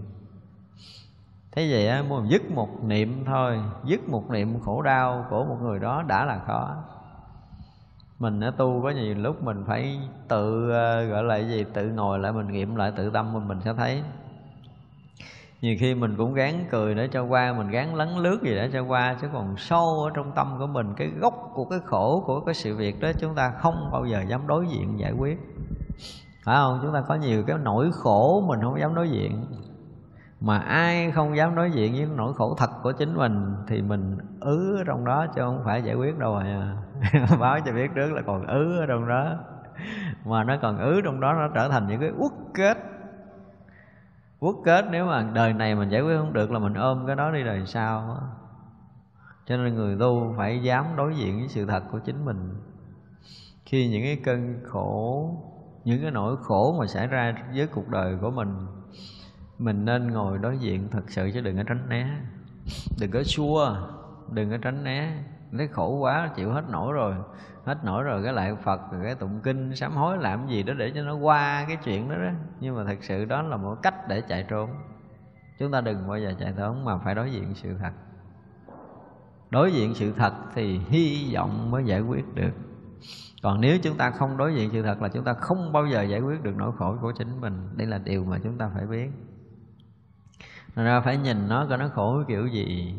Thế vậy á, muốn dứt một niệm thôi, dứt một niệm khổ đau của một người đó đã là khó. Mình đã tu có nhiều lúc mình phải tự uh, gọi là cái gì, tự ngồi lại mình nghiệm lại tự tâm mình, mình sẽ thấy. Nhiều khi mình cũng gắng cười để cho qua, mình gắng lấn lướt gì để cho qua, chứ còn sâu ở trong tâm của mình, cái gốc của cái khổ của cái sự việc đó chúng ta không bao giờ dám đối diện giải quyết, phải không? Chúng ta có nhiều cái nỗi khổ mình không dám đối diện. Mà ai không dám đối diện với nỗi khổ thật của chính mình thì mình ứ ở trong đó chứ không phải giải quyết đâu rồi à. Báo cho biết trước là còn ứ ở trong đó. Mà nó còn ứ trong đó, nó trở thành những cái uất kết. Uất kết nếu mà đời này mình giải quyết không được là mình ôm cái đó đi đời sau. Cho nên người tu phải dám đối diện với sự thật của chính mình. Khi những cái cơn khổ, những cái nỗi khổ mà xảy ra với cuộc đời của mình, mình nên ngồi đối diện thật sự chứ đừng có tránh né. Đừng có xua, đừng có tránh né. Thấy khổ quá chịu hết nổi rồi, hết nổi rồi cái lại Phật, rồi cái tụng kinh sám hối làm gì đó để cho nó qua cái chuyện đó đó. Nhưng mà thật sự đó là một cách để chạy trốn. Chúng ta đừng bao giờ chạy trốn mà phải đối diện sự thật. đối diện sự thật thì hy vọng mới giải quyết được. Còn nếu chúng ta không đối diện sự thật là chúng ta không bao giờ giải quyết được nỗi khổ của chính mình. Đây là điều mà chúng ta phải biết. Nên ra phải nhìn nó coi nó khổ kiểu gì.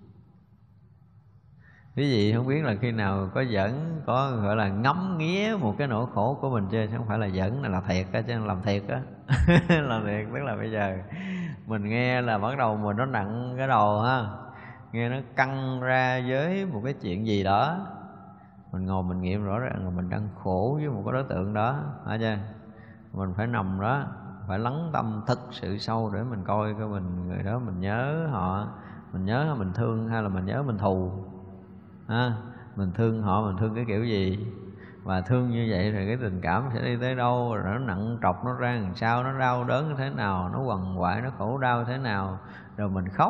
Quý vị không biết là khi nào có giỡn, có gọi là ngắm nghía một cái nỗi khổ của mình chưa? Chứ không phải là giỡn, là, là thiệt á, chứ làm thiệt á. Làm thiệt tức là bây giờ mình nghe là bắt đầu mình nó nặng cái đầu ha, nghe nó căng ra với một cái chuyện gì đó, mình ngồi mình nghiệm rõ ràng là mình đang khổ với một cái đối tượng đó, hả chưa? Mình phải nằm đó, phải lắng tâm thực sự sâu để mình coi coi mình người đó mình nhớ họ, mình nhớ mình thương hay là mình nhớ mình thù, ha? Mình thương họ, mình thương cái kiểu gì, và thương như vậy rồi cái tình cảm sẽ đi tới đâu, rồi nó nặng trọc nó ra làm sao, nó đau đớn như thế nào, nó quằn quại, nó khổ đau thế nào, rồi mình khóc.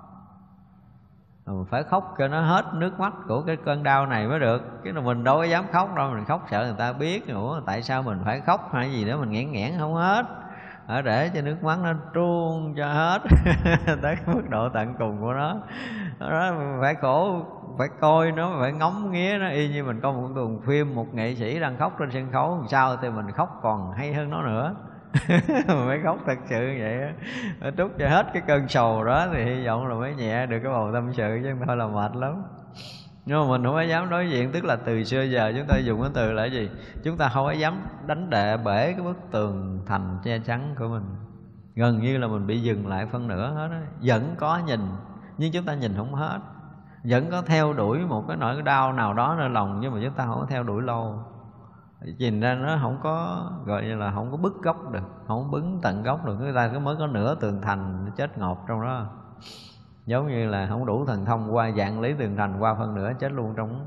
Rồi phải khóc cho nó hết nước mắt của cái cơn đau này mới được. Chứ là mình đâu có dám khóc đâu, mình khóc sợ người ta biết. Ủa tại sao mình phải khóc hay gì đó, mình nghẽn nghẽn không hết. Ở để cho nước mắt nó tuôn cho hết tới cái mức độ tận cùng của nó. Đó, phải khổ, phải coi nó, phải ngóng nghía nó. Y như mình coi một tuần phim, một nghệ sĩ đang khóc trên sân khấu, sao thì mình khóc còn hay hơn nó nữa. Mình phải khóc thật sự như vậy á, phải trút cho hết cái cơn sầu đó thì hy vọng là mới nhẹ được cái bầu tâm sự, chứ không thôi là mệt lắm. Nhưng mà mình không có dám đối diện, tức là từ xưa giờ chúng ta dùng cái từ là cái gì? Chúng ta không có dám đánh đè bể cái bức tường thành che chắn của mình. Gần như là mình bị dừng lại phân nửa hết á. Vẫn có nhìn, nhưng chúng ta nhìn không hết. Vẫn có theo đuổi một cái nỗi đau nào đó nơi lòng, nhưng mà chúng ta không có theo đuổi lâu. Nhìn ra nó không có, gọi như là không có bứt gốc được, không bứng tận gốc được. Người ta cứ mới có nửa tường thành chết ngọt trong đó. Giống như là không đủ thần thông qua dạng lý tường thành, qua phân nửa chết luôn trong đó.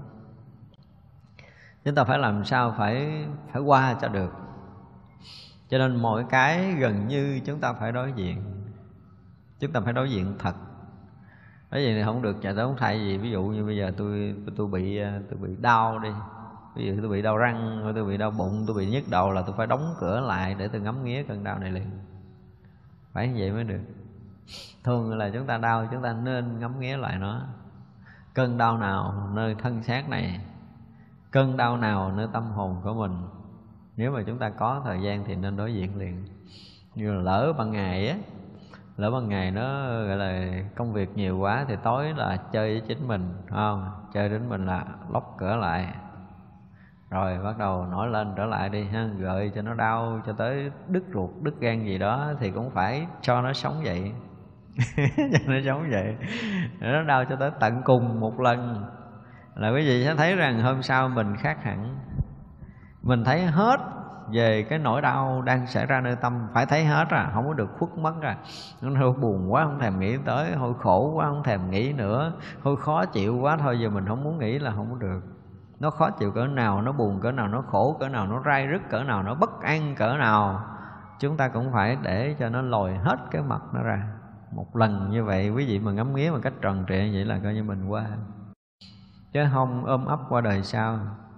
Chúng ta phải làm sao phải phải qua cho được. Cho nên mọi cái gần như chúng ta phải đối diện. Chúng ta phải đối diện thật. Bởi vì không được chạy tới không thay gì. Ví dụ như bây giờ tôi tôi bị tôi bị đau đi, ví dụ tôi bị đau răng, tôi bị đau bụng, tôi bị nhức đầu, là tôi phải đóng cửa lại để tôi ngắm nghía cơn đau này liền. Phải như vậy mới được. Thường là chúng ta đau, chúng ta nên ngắm nghía lại nó. Cơn đau nào nơi thân xác này, cơn đau nào nơi tâm hồn của mình, nếu mà chúng ta có thời gian thì nên đối diện liền. Như là lỡ ban ngày á, lỡ ban ngày nó gọi là công việc nhiều quá thì tối là chơi với chính mình, không? Chơi đến mình là lóc cửa lại, rồi bắt đầu nổi lên trở lại đi ha, gợi cho nó đau cho tới đứt ruột, đứt gan gì đó thì cũng phải cho nó sống vậy. Cho nó sống vậy, nó đau cho tới tận cùng một lần là quý vị sẽ thấy rằng hôm sau mình khác hẳn. Mình thấy hết về cái nỗi đau đang xảy ra nơi tâm, phải thấy hết à, không có được khuất mất à. Nó hơi buồn quá không thèm nghĩ tới, hơi khổ quá không thèm nghĩ nữa, hơi khó chịu quá thôi giờ mình không muốn nghĩ là không có được. Nó khó chịu cỡ nào, nó buồn cỡ nào, nó khổ cỡ nào, nó rai rứt cỡ nào, nó bất an cỡ nào, chúng ta cũng phải để cho nó lòi hết cái mặt nó ra. Một lần như vậy quý vị mà ngắm nghía một cách tròn trịa vậy là coi như mình qua, chứ không ôm ấp qua đời sau.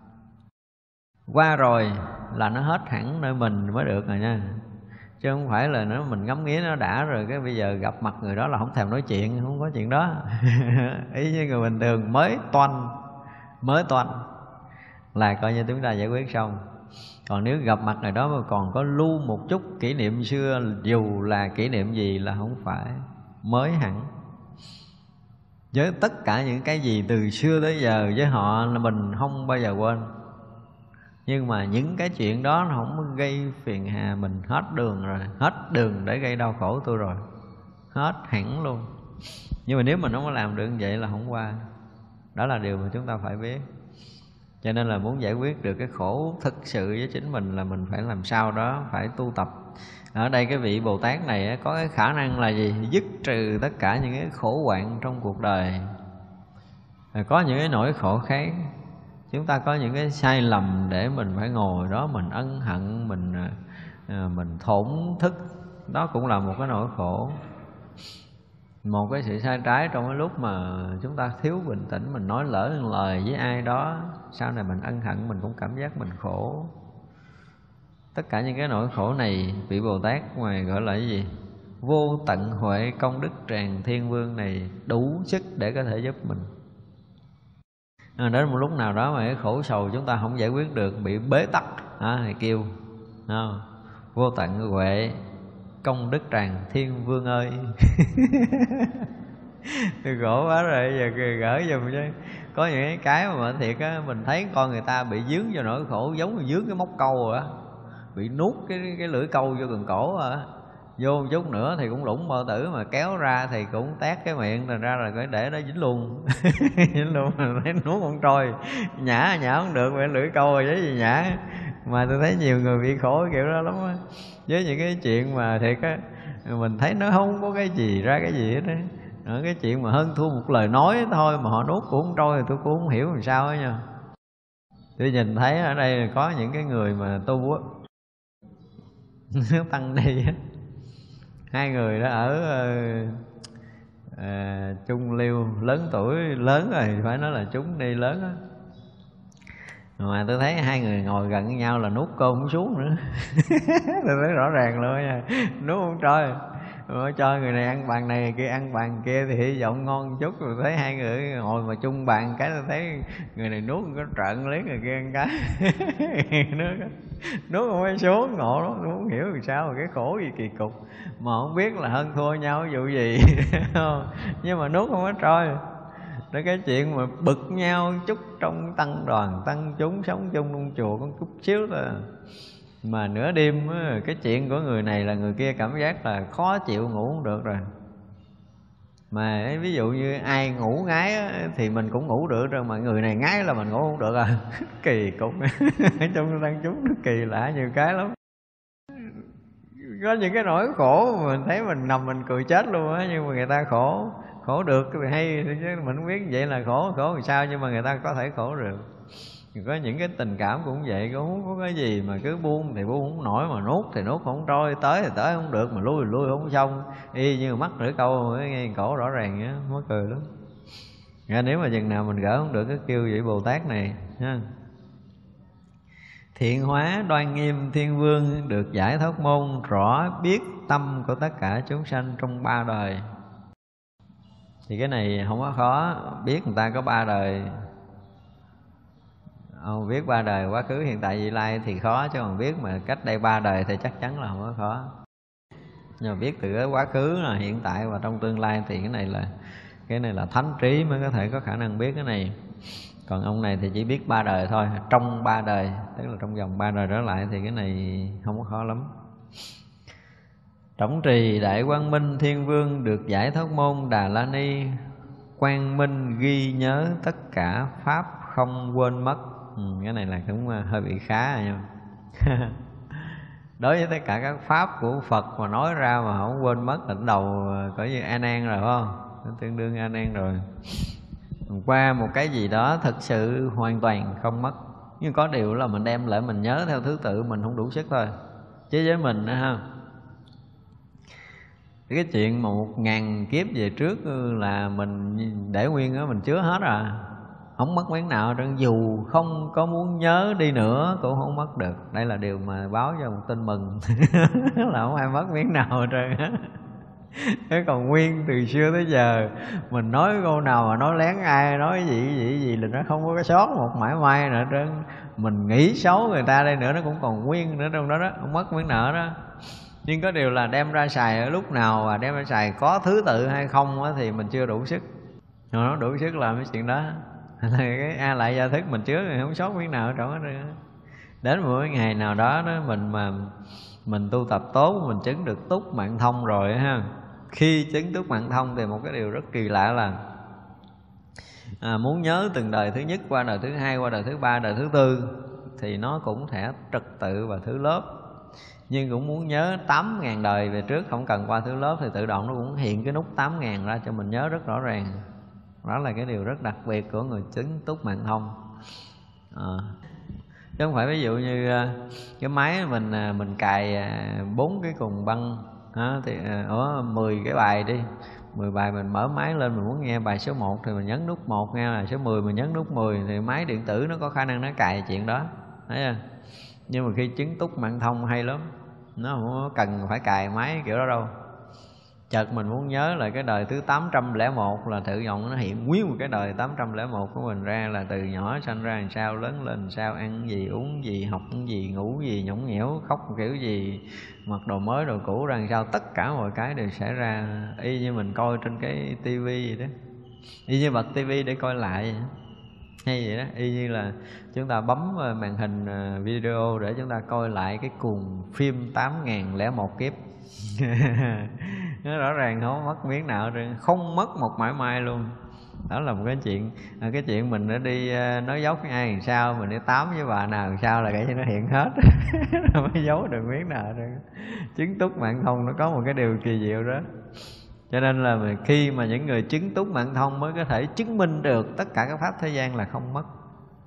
Qua rồi là nó hết hẳn nơi mình mới được rồi nha. Chứ không phải là nó mình ngắm nghía nó đã rồi cái bây giờ gặp mặt người đó là không thèm nói chuyện, không có chuyện đó. Ý như người bình thường mới toanh, mới toanh là coi như chúng ta giải quyết xong. Còn nếu gặp mặt người đó mà còn có lưu một chút kỷ niệm xưa, dù là kỷ niệm gì là không phải, mới hẳn. Với tất cả những cái gì từ xưa tới giờ với họ là mình không bao giờ quên. Nhưng mà những cái chuyện đó nó không gây phiền hà mình, hết đường rồi, hết đường để gây đau khổ tôi rồi, hết hẳn luôn. Nhưng mà nếu mình không có làm được như vậy là không qua. Đó là điều mà chúng ta phải biết. Cho nên là muốn giải quyết được cái khổ thực sự với chính mình là mình phải làm sao đó, phải tu tập. Ở đây cái vị Bồ Tát này có cái khả năng là gì? Dứt trừ tất cả những cái khổ hoạn trong cuộc đời. Có những cái nỗi khổ khác, chúng ta có những cái sai lầm để mình phải ngồi đó mình ân hận, mình mình thổn thức, đó cũng là một cái nỗi khổ. Một cái sự sai trái trong cái lúc mà chúng ta thiếu bình tĩnh, mình nói lỡ một lời với ai đó, sau này mình ân hận, mình cũng cảm giác mình khổ. Tất cả những cái nỗi khổ này vị Bồ Tát ngoài gọi là cái gì? Vô tận huệ công đức tràng thiên vương này đủ sức để có thể giúp mình. À, đến một lúc nào đó mà cái khổ sầu chúng ta không giải quyết được, bị bế tắc à, thì kêu à, vô tận huệ công đức tràng thiên vương ơi. Tôi khổ quá rồi, giờ gỡ giùm chứ. Có những cái mà thiệt á, mình thấy con người ta bị dướng vô nỗi khổ giống như dướng cái móc câu rồi á, bị nuốt cái cái lưỡi câu vô gần cổ rồi á, vô một chút nữa thì cũng lủng bao tử, mà kéo ra thì cũng tét cái miệng, thành ra là phải để đó dính luôn. Dính luôn, thấy nuốt không trôi, nhả nhả không được, phải lưỡi câu rồi giấy gì nhả. Mà tôi thấy nhiều người bị khổ kiểu đó lắm á, với những cái chuyện mà thiệt á, mình thấy nó không có cái gì ra cái gì hết á. Ở cái chuyện mà hơn thua một lời nói thôi mà họ nuốt cũng không trôi thì tôi cũng không hiểu làm sao á nha. Tôi nhìn thấy ở đây là có những cái người mà tu á, tăng ni á, hai người đó ở à, Trung Liêu, lớn tuổi lớn rồi, phải nói là chúng đi lớn á, mà tôi thấy hai người ngồi gần với nhau là nuốt cơm không xuống nữa. Tôi thấy rõ ràng luôn nha, nuốt không trôi. Mà cho người này ăn bàn này, người kia ăn bàn kia thì hy vọng ngon một chút. Rồi thấy hai người ngồi mà chung bàn cái tôi thấy người này nuốt có trợn lấy người kia ăn cái. nuốt, nuốt không phải xuống, ngộ lắm, tôi không hiểu vì sao mà cái khổ gì kỳ cục mà không biết là hơn thua nhau cái vụ gì. Nhưng mà nuốt không có trôi. Đó, cái chuyện mà bực nhau chút trong tăng đoàn tăng chúng sống chung trong chùa con chút xíu thôi, mà nửa đêm á, cái chuyện của người này là người kia cảm giác là khó chịu, ngủ không được rồi. Mà ví dụ như ai ngủ ngái á, thì mình cũng ngủ được rồi, mà người này ngái là mình ngủ không được à. Kỳ cục. Trong tăng chúng nó kỳ lạ nhiều cái lắm. Có những cái nỗi khổ mà mình thấy mình nằm mình cười chết luôn á, nhưng mà người ta khổ. Khổ được thì hay, chứ mình không biết vậy là khổ, khổ làm sao, nhưng mà người ta có thể khổ được. Có những cái tình cảm cũng vậy, cũng không có cái gì mà cứ buông thì buông không nổi, mà nuốt thì nuốt không trôi, tới thì tới không được, mà lui thì lui không xong, y như mắt lưỡi câu nghe cổ rõ ràng á, mắc cười lắm. Nên nếu mà chừng nào mình gỡ không được cái kêu vậy Bồ Tát này ha. Thiện hóa đoan nghiêm thiên vương, được giải thoát môn, rõ biết tâm của tất cả chúng sanh trong ba đời. Thì cái này không có khó, biết người ta có ba đời. Ông biết ba đời quá khứ hiện tại vị lai thì khó, chứ còn biết mà cách đây ba đời thì chắc chắn là không có khó. Nhưng mà biết từ cái quá khứ là hiện tại và trong tương lai thì cái này là cái này là thánh trí mới có thể có khả năng biết cái này. Còn ông này thì chỉ biết ba đời thôi, trong ba đời, tức là trong vòng ba đời trở lại, thì cái này không có khó lắm. Trọng trì đại quang minh thiên vương, được giải thoát môn Đà La Ni, quang minh ghi nhớ tất cả pháp không quên mất. Ừ, cái này là cũng hơi bị khá rồi nha. Đối với tất cả các pháp của Phật mà nói ra mà không quên mất là đầu coi như A Nan rồi, phải không? Tương đương A Nan rồi. Qua một cái gì đó thực sự hoàn toàn không mất. Nhưng có điều là mình đem lại mình nhớ theo thứ tự mình không đủ sức thôi. Chứ với mình nữa ha, cái chuyện mà một ngàn kiếp về trước là mình để nguyên đó, mình chứa hết rồi, không mất miếng nào trơn. Dù không có muốn nhớ đi nữa cũng không mất được. Đây là điều mà báo cho một tin mừng. Là không ai mất miếng nào hết trơn á. Thế còn nguyên từ xưa tới giờ mình nói câu nào mà nói lén ai, nói gì gì gì là nó không có cái sót một mãi may nữa trơn. Mình nghĩ xấu người ta đây nữa nó cũng còn nguyên nữa trong đó đó, không mất miếng nào đó. Nhưng có điều là đem ra xài ở lúc nào và đem ra xài có thứ tự hay không á, thì mình chưa đủ sức. Rồi nó đủ sức làm cái chuyện đó. Là cái A Lại Gia Thức mình chứa thì không sót miếng nào ở trong đó nữa. Đến một cái ngày nào đó, đó mình mà mình tu tập tốt, mình chứng được túc mạng thông rồi ha. Khi chứng túc mạng thông thì một cái điều rất kỳ lạ là à, muốn nhớ từng đời thứ nhất qua đời thứ hai, qua đời thứ ba, đời thứ tư thì nó cũng sẽ trật tự và thứ lớp. Nhưng cũng muốn nhớ tám ngàn đời về trước, không cần qua thứ lớp thì tự động nó cũng hiện cái nút tám ngàn ra cho mình nhớ rất rõ ràng. Đó là cái điều rất đặc biệt của người chứng túc mạng thông. À, chứ không phải ví dụ như cái máy mình mình cài bốn cái cùng băng đó, thì ở mười cái bài đi, mười bài mình mở máy lên, mình muốn nghe bài số một thì mình nhấn nút một, nghe là số mười mình nhấn nút mười, thì máy điện tử nó có khả năng nó cài chuyện đó. Thấy không? Nhưng mà khi chứng túc mạng thông hay lắm, nó không có cần phải cài máy kiểu đó đâu. chợt mình muốn nhớ là cái đời thứ tám trăm lẻ một là tự động nó hiện nguyên một cái đời tám trăm lẻ một của mình ra, là từ nhỏ sanh ra làm sao, lớn lên làm sao, ăn gì, uống gì, học gì, ngủ gì, nhõng nhẽo, khóc kiểu gì, mặc đồ mới, đồ cũ ra làm sao, tất cả mọi cái đều xảy ra y như mình coi trên cái tivi vậy đó, y như bật tivi để coi lại vậy. Hay vậy đó, y như là chúng ta bấm màn hình video để chúng ta coi lại cái cuồng phim tám nghìn lẻ một kiếp. Nó rõ ràng không mất miếng nào rồi, không mất một mãi may luôn. Đó là một cái chuyện à, cái chuyện mình đã đi nói dốc với ai làm sao, mình đi tám với bà nào làm sao là cái gì nó hiện hết. Nó mới giấu được miếng nào rồi. Chứng túc mạng thông nó có một cái điều kỳ diệu đó. Cho nên là khi mà những người chứng túc mạng thông mới có thể chứng minh được tất cả các pháp thế gian là không mất.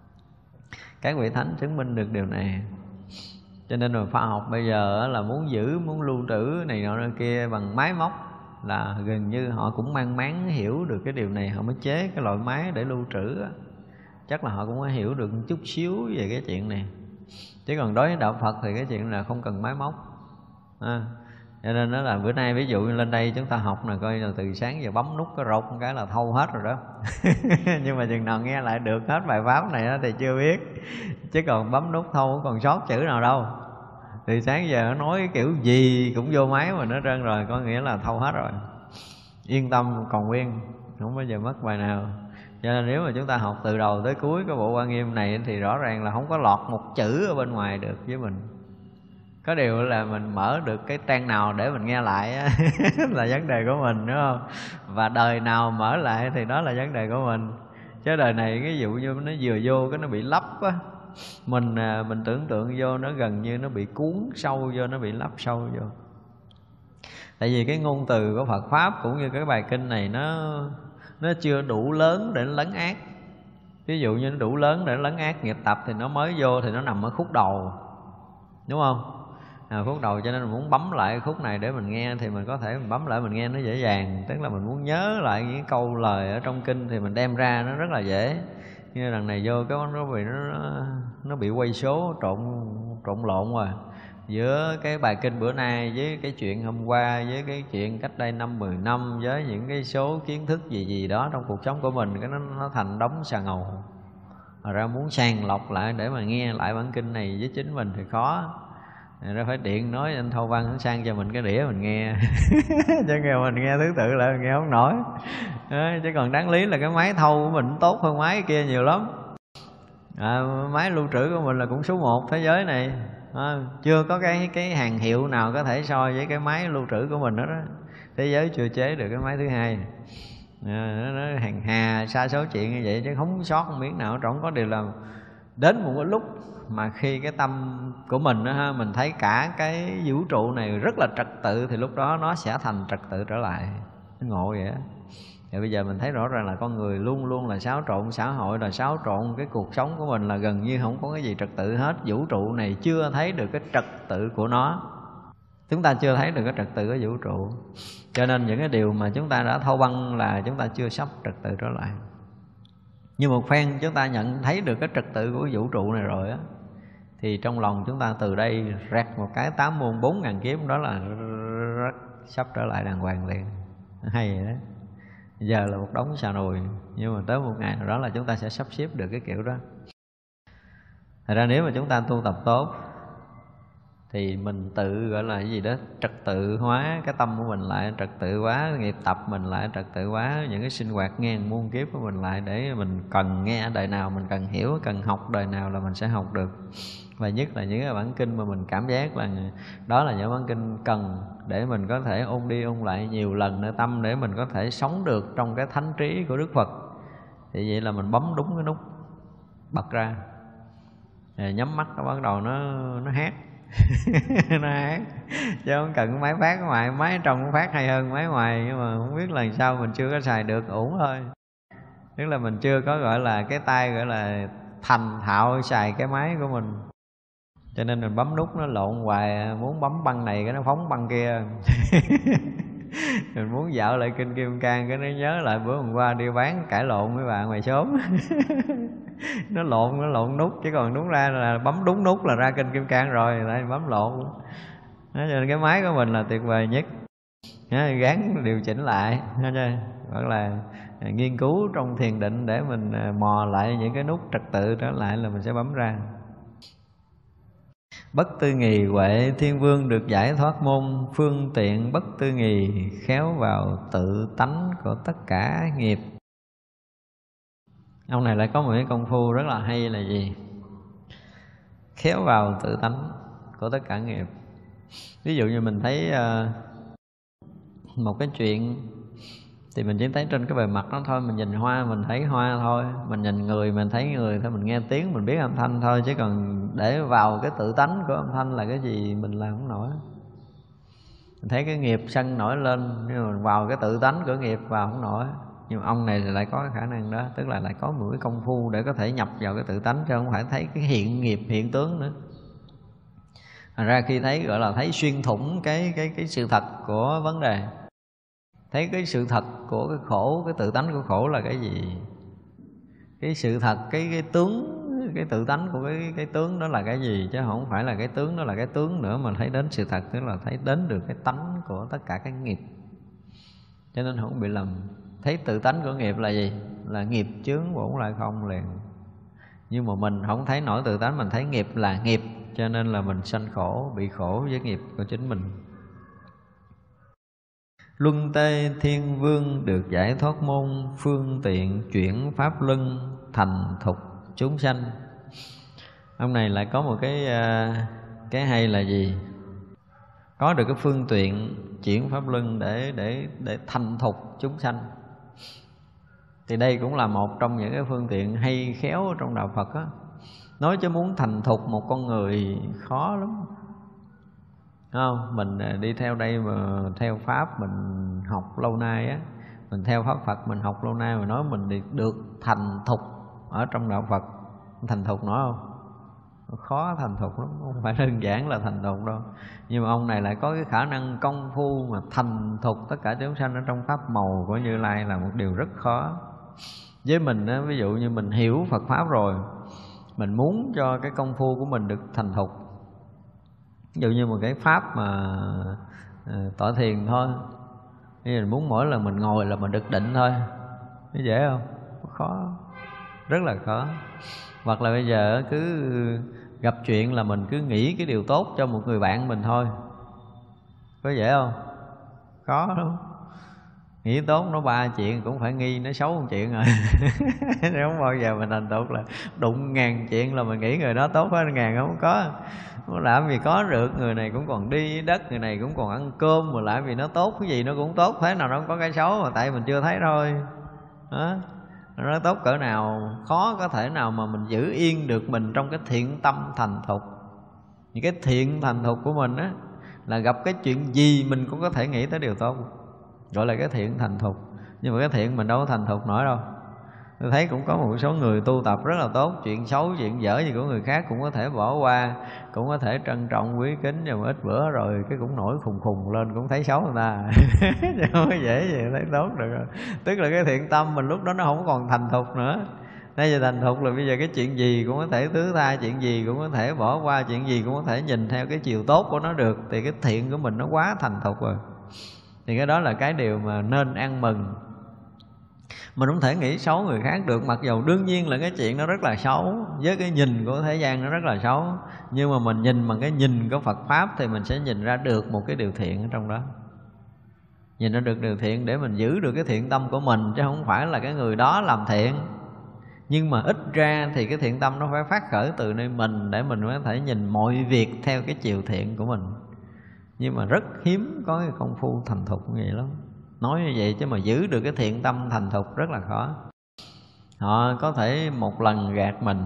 Các vị thánh chứng minh được điều này. Cho nên là khoa học bây giờ là muốn giữ, muốn lưu trữ này nọ kia bằng máy móc là gần như họ cũng mang máng hiểu được cái điều này, họ mới chế cái loại máy để lưu trữ. Chắc là họ cũng có hiểu được một chút xíu về cái chuyện này. Chứ còn đối với đạo Phật thì cái chuyện là không cần máy móc à. Cho nên đó là bữa nay ví dụ như lên đây chúng ta học là coi là từ sáng giờ bấm nút cái rột một cái là thâu hết rồi đó. Nhưng mà chừng nào nghe lại được hết bài pháp này đó thì chưa biết. Chứ còn bấm nút thâu còn sót chữ nào đâu. Từ sáng giờ nó nói kiểu gì cũng vô máy mà nó trơn rồi, có nghĩa là thâu hết rồi. Yên tâm còn nguyên, không bao giờ mất bài nào. Cho nên nếu mà chúng ta học từ đầu tới cuối cái bộ Quan Nghiêm này thì rõ ràng là không có lọt một chữ ở bên ngoài được với mình. Có điều là mình mở được cái trang nào để mình nghe lại là vấn đề của mình, đúng không? Và đời nào mở lại thì đó là vấn đề của mình. Chứ đời này cái dụ như nó vừa vô cái nó bị lấp á, mình mình tưởng tượng vô nó gần như nó bị cuốn sâu vô, nó bị lấp sâu vô. Tại vì cái ngôn từ của Phật Pháp cũng như cái bài kinh này nó nó chưa đủ lớn để nó lấn át. Ví dụ như nó đủ lớn để nó lấn át nghiệp tập thì nó mới vô thì nó nằm ở khúc đầu, đúng không? À, khúc đầu, cho nên mình muốn bấm lại khúc này để mình nghe thì mình có thể mình bấm lại mình nghe nó dễ dàng. Tức là mình muốn nhớ lại những câu lời ở trong kinh thì mình đem ra nó rất là dễ. Như lần này vô cái nó bị nó nó bị quay số trộn trộn lộn rồi. Giữa cái bài kinh bữa nay với cái chuyện hôm qua, với cái chuyện cách đây năm mười năm, với những cái số kiến thức gì gì đó trong cuộc sống của mình, cái nó nó thành đống xà ngầu. Rồi ra muốn sàng lọc lại để mà nghe lại bản kinh này với chính mình thì khó. Rồi phải điện nói anh Thâu Văn hắn sang cho mình cái đĩa mình nghe. Chứ nghe mình nghe thứ tự lại mình nghe không nổi. À, chứ còn đáng lý là cái máy thâu của mình tốt hơn máy kia nhiều lắm. À, máy lưu trữ của mình là cũng số một thế giới này. À, chưa có cái cái hàng hiệu nào có thể so với cái máy lưu trữ của mình đó, đó. Thế giới chưa chế được cái máy thứ hai. À, nó, nó hàng hà xa số chuyện như vậy chứ không sót một miếng nào. Trỏng có điều là đến một cái lúc mà khi cái tâm của mình đó, ha, mình thấy cả cái vũ trụ này rất là trật tự thì lúc đó nó sẽ thành trật tự trở lại. Nó ngộ vậy á. Thì bây giờ mình thấy rõ ràng là con người luôn luôn là xáo trộn, xã hội là xáo trộn, cái cuộc sống của mình là gần như không có cái gì trật tự hết. Vũ trụ này chưa thấy được cái trật tự của nó. Chúng ta chưa thấy được cái trật tự của vũ trụ. Cho nên những cái điều mà chúng ta đã thâu băng là chúng ta chưa sắp trật tự trở lại. Nhưng một phen chúng ta nhận thấy được cái trật tự của cái vũ trụ này rồi á, thì trong lòng chúng ta từ đây rạc một cái tám muôn bốn ngàn kiếp, đó là rất sắp trở lại đàng hoàng liền. Hay vậy đó. Giờ là một đống xà nùi, nhưng mà tới một ngày nào đó là chúng ta sẽ sắp xếp được cái kiểu đó. Thật ra nếu mà chúng ta tu tập tốt thì mình tự gọi là cái gì đó trật tự hóa cái tâm của mình lại, trật tự hóa nghiệp tập mình lại, trật tự hóa những cái sinh hoạt ngàn muôn kiếp của mình lại, để mình cần nghe đời nào mình cần hiểu, cần học đời nào là mình sẽ học được. Và nhất là những cái bản kinh mà mình cảm giác là đó là những bản kinh cần để mình có thể ôn đi ôn lại nhiều lần nơi tâm, để mình có thể sống được trong cái thánh trí của Đức Phật. Thì vậy là mình bấm đúng cái nút bật ra, rồi nhắm mắt nó bắt đầu nó nó hát. Nó hát chứ không cần máy phát ngoài, máy trong nó phát hay hơn máy ngoài, nhưng mà không biết lần sau mình chưa có xài được, ổn thôi. Tức là mình chưa có gọi là cái tay gọi là thành thạo xài cái máy của mình, cho nên mình bấm nút nó lộn hoài. Muốn bấm băng này cái nó phóng băng kia. Mình muốn dạo lại kinh Kim Cang cái nó nhớ lại bữa hôm qua đi bán cãi lộn với bạn ngoài xóm. Nó lộn, nó lộn nút, chứ còn đúng ra là bấm đúng nút là ra kinh Kim Cang rồi, lại bấm lộn. Đó, cho nên cái máy của mình là tuyệt vời nhất. gắng điều chỉnh lại, hoặc là nghiên cứu trong thiền định để mình mò lại những cái nút trật tự trở lại là mình sẽ bấm ra. Bất tư nghì huệ thiên vương được giải thoát môn, phương tiện bất tư nghì khéo vào tự tánh của tất cả nghiệp. Ông này lại có một cái công phu rất là hay là gì? Khéo vào tự tánh của tất cả nghiệp. Ví dụ như mình thấy uh, một cái chuyện thì mình chỉ thấy trên cái bề mặt đó thôi. Mình nhìn hoa mình thấy hoa thôi, mình nhìn người mình thấy người thôi, mình nghe tiếng mình biết âm thanh thôi. Chứ còn để vào cái tự tánh của âm thanh là cái gì mình làm không nổi. Mình thấy cái nghiệp sân nổi lên, nhưng mà mình vào cái tự tánh của nghiệp vào không nổi. Nhưng mà ông này lại có cái khả năng đó, tức là lại có một cái công phu để có thể nhập vào cái tự tánh, chứ không phải thấy cái hiện nghiệp hiện tướng nữa. Thành ra khi thấy gọi là thấy xuyên thủng cái cái cái sự thật của vấn đề, thấy cái sự thật của cái khổ, cái tự tánh của khổ là cái gì, cái sự thật, cái cái tướng, cái tự tánh của cái cái tướng đó là cái gì, chứ không phải là cái tướng đó là cái tướng nữa, mà thấy đến sự thật, tức là thấy đến được cái tánh của tất cả các nghiệp. Cho nên không bị lầm. Thấy tự tánh của nghiệp là gì? Là nghiệp chướng bổn lại không liền. Nhưng mà mình không thấy nổi tự tánh, mình thấy nghiệp là nghiệp, cho nên là mình sanh khổ, bị khổ với nghiệp của chính mình. Luân tê thiên vương được giải thoát môn, phương tiện chuyển pháp luân thành thục chúng sanh. Ông này lại có một cái cái hay là gì? Có được cái phương tiện chuyển pháp luân để để để thành thục chúng sanh. Thì đây cũng là một trong những cái phương tiện hay khéo trong đạo Phật á. Nói chứ muốn thành thục một con người khó lắm, không? Mình đi theo đây mà theo pháp mình học lâu nay á, mình theo pháp Phật mình học lâu nay mà nói mình được thành thục ở trong đạo Phật, thành thục nói không? Khó thành thục lắm, không phải đơn giản là thành thục đâu. Nhưng mà ông này lại có cái khả năng công phu mà thành thục tất cả chúng sanh ở trong pháp màu của Như Lai là một điều rất khó. Với mình á, ví dụ như mình hiểu Phật pháp rồi, mình muốn cho cái công phu của mình được thành thục. Ví dụ như một cái pháp mà uh, tọa thiền thôi, thì mình muốn mỗi lần mình ngồi là mình được định thôi, nó dễ không? Khó, rất là khó. Hoặc là bây giờ cứ gặp chuyện là mình cứ nghĩ cái điều tốt cho một người bạn mình thôi, có dễ không? Khó lắm. Nghĩ tốt nó ba chuyện cũng phải nghi nó xấu một chuyện rồi. Không bao giờ mình thành thục là đụng ngàn chuyện là mình nghĩ người đó tốt hơn ngàn, không có. Làm vì có được, người này cũng còn đi đất, người này cũng còn ăn cơm, mà lại vì nó tốt cái gì nó cũng tốt, thế nào nó không có cái xấu, mà tại mình chưa thấy thôi. Đó. Nó tốt cỡ nào, khó có thể nào mà mình giữ yên được mình trong cái thiện tâm thành thục. Những cái thiện thành thục của mình á, là gặp cái chuyện gì mình cũng có thể nghĩ tới điều tốt, gọi là cái thiện thành thục. Nhưng mà cái thiện mình đâu có thành thục nổi đâu. Tôi thấy cũng có một số người tu tập rất là tốt, chuyện xấu, chuyện dở gì của người khác cũng có thể bỏ qua, cũng có thể trân trọng quý kính, nhưng mà ít bữa rồi cái cũng nổi khùng khùng lên, cũng thấy xấu người ta. Không có dễ gì thấy tốt được rồi. Tức là cái thiện tâm mình lúc đó nó không còn thành thục nữa. Bây giờ thành thục là bây giờ cái chuyện gì cũng có thể thứ tha, chuyện gì cũng có thể bỏ qua, chuyện gì cũng có thể nhìn theo cái chiều tốt của nó được. Thì cái thiện của mình nó quá thành thục rồi. Thì cái đó là cái điều mà nên ăn mừng. Mình không thể nghĩ xấu người khác được, mặc dù đương nhiên là cái chuyện nó rất là xấu, với cái nhìn của thế gian nó rất là xấu. Nhưng mà mình nhìn bằng cái nhìn của Phật Pháp thì mình sẽ nhìn ra được một cái điều thiện ở trong đó. Nhìn ra được điều thiện để mình giữ được cái thiện tâm của mình, chứ không phải là cái người đó làm thiện. Nhưng mà ít ra thì cái thiện tâm nó phải phát khởi từ nơi mình, để mình có thể nhìn mọi việc theo cái chiều thiện của mình. Nhưng mà rất hiếm có cái công phu thành thục như vậy lắm. Nói như vậy chứ mà giữ được cái thiện tâm thành thục rất là khó. Họ có thể một lần gạt mình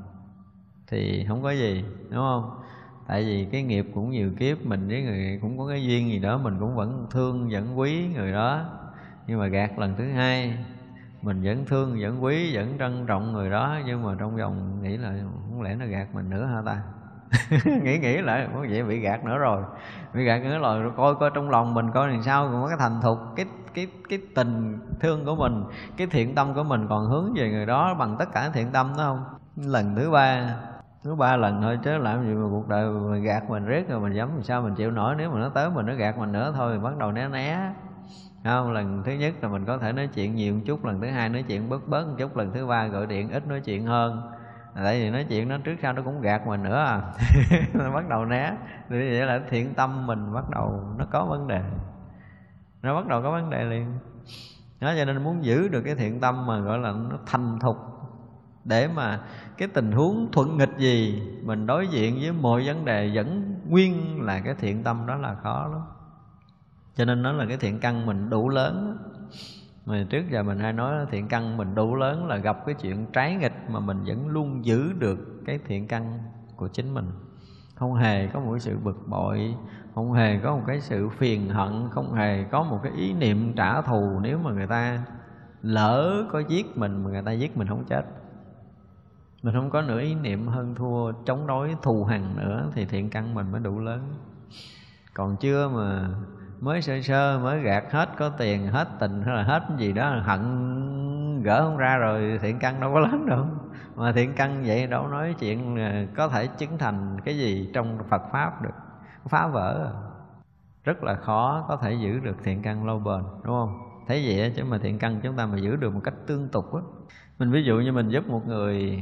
thì không có gì, đúng không? Tại vì cái nghiệp cũng nhiều kiếp, mình với người cũng có cái duyên gì đó, mình cũng vẫn thương, vẫn quý người đó. Nhưng mà gạt lần thứ hai, mình vẫn thương, vẫn quý, vẫn trân trọng người đó. Nhưng mà trong vòng nghĩ là không lẽ nó gạt mình nữa hả ta? nghĩ nghĩ lại có vậy bị gạt nữa rồi, bị gạt nữa rồi, rồi coi coi trong lòng mình coi làm sao còn có cái thành thục, cái cái cái tình thương của mình, cái thiện tâm của mình còn hướng về người đó bằng tất cả thiện tâm đó không? Lần thứ ba Nó ba lần thôi chứ làm gì mà cuộc đời mà gạt mình riết rồi mình dám làm sao mình chịu nổi. Nếu mà nó tới mình nó gạt mình nữa thôi thì bắt đầu né né. Không, lần thứ nhất là mình có thể nói chuyện nhiều một chút, lần thứ hai nói chuyện bớt bớt một chút, lần thứ ba gọi điện ít nói chuyện hơn. Tại vì nói chuyện nó trước sau nó cũng gạt mình nữa à. Nó bắt đầu né. Thì vậy là thiện tâm mình bắt đầu nó có vấn đề. Nó bắt đầu có vấn đề liền. Đó, cho nên muốn giữ được cái thiện tâm mà gọi là nó thành thục, để mà cái tình huống thuận nghịch gì mình đối diện với mọi vấn đề vẫn nguyên là cái thiện tâm, đó là khó lắm. Cho nên nó là cái thiện căn mình đủ lớn. Mà trước giờ mình hay nói thiện căn mình đủ lớn là gặp cái chuyện trái nghịch mà mình vẫn luôn giữ được cái thiện căn của chính mình. Không hề có một cái sự bực bội, không hề có một cái sự phiền hận, không hề có một cái ý niệm trả thù. Nếu mà người ta lỡ có giết mình mà người ta giết mình không chết, mình không có nửa ý niệm hơn thua, chống đối, thù hằn nữa, thì thiện căn mình mới đủ lớn. Còn chưa mà mới sơ sơ, mới gạt hết, có tiền, hết tình hay là hết cái gì đó, hận gỡ không ra rồi, thiện căn đâu có lớn đâu. Mà thiện căn vậy đâu nói chuyện có thể chứng thành cái gì trong Phật Pháp được, phá vỡ. Rất là khó có thể giữ được thiện căn lâu bền, đúng không? Thấy vậy chứ mà thiện căn chúng ta mà giữ được một cách tương tục á. Mình ví dụ như mình giúp một người,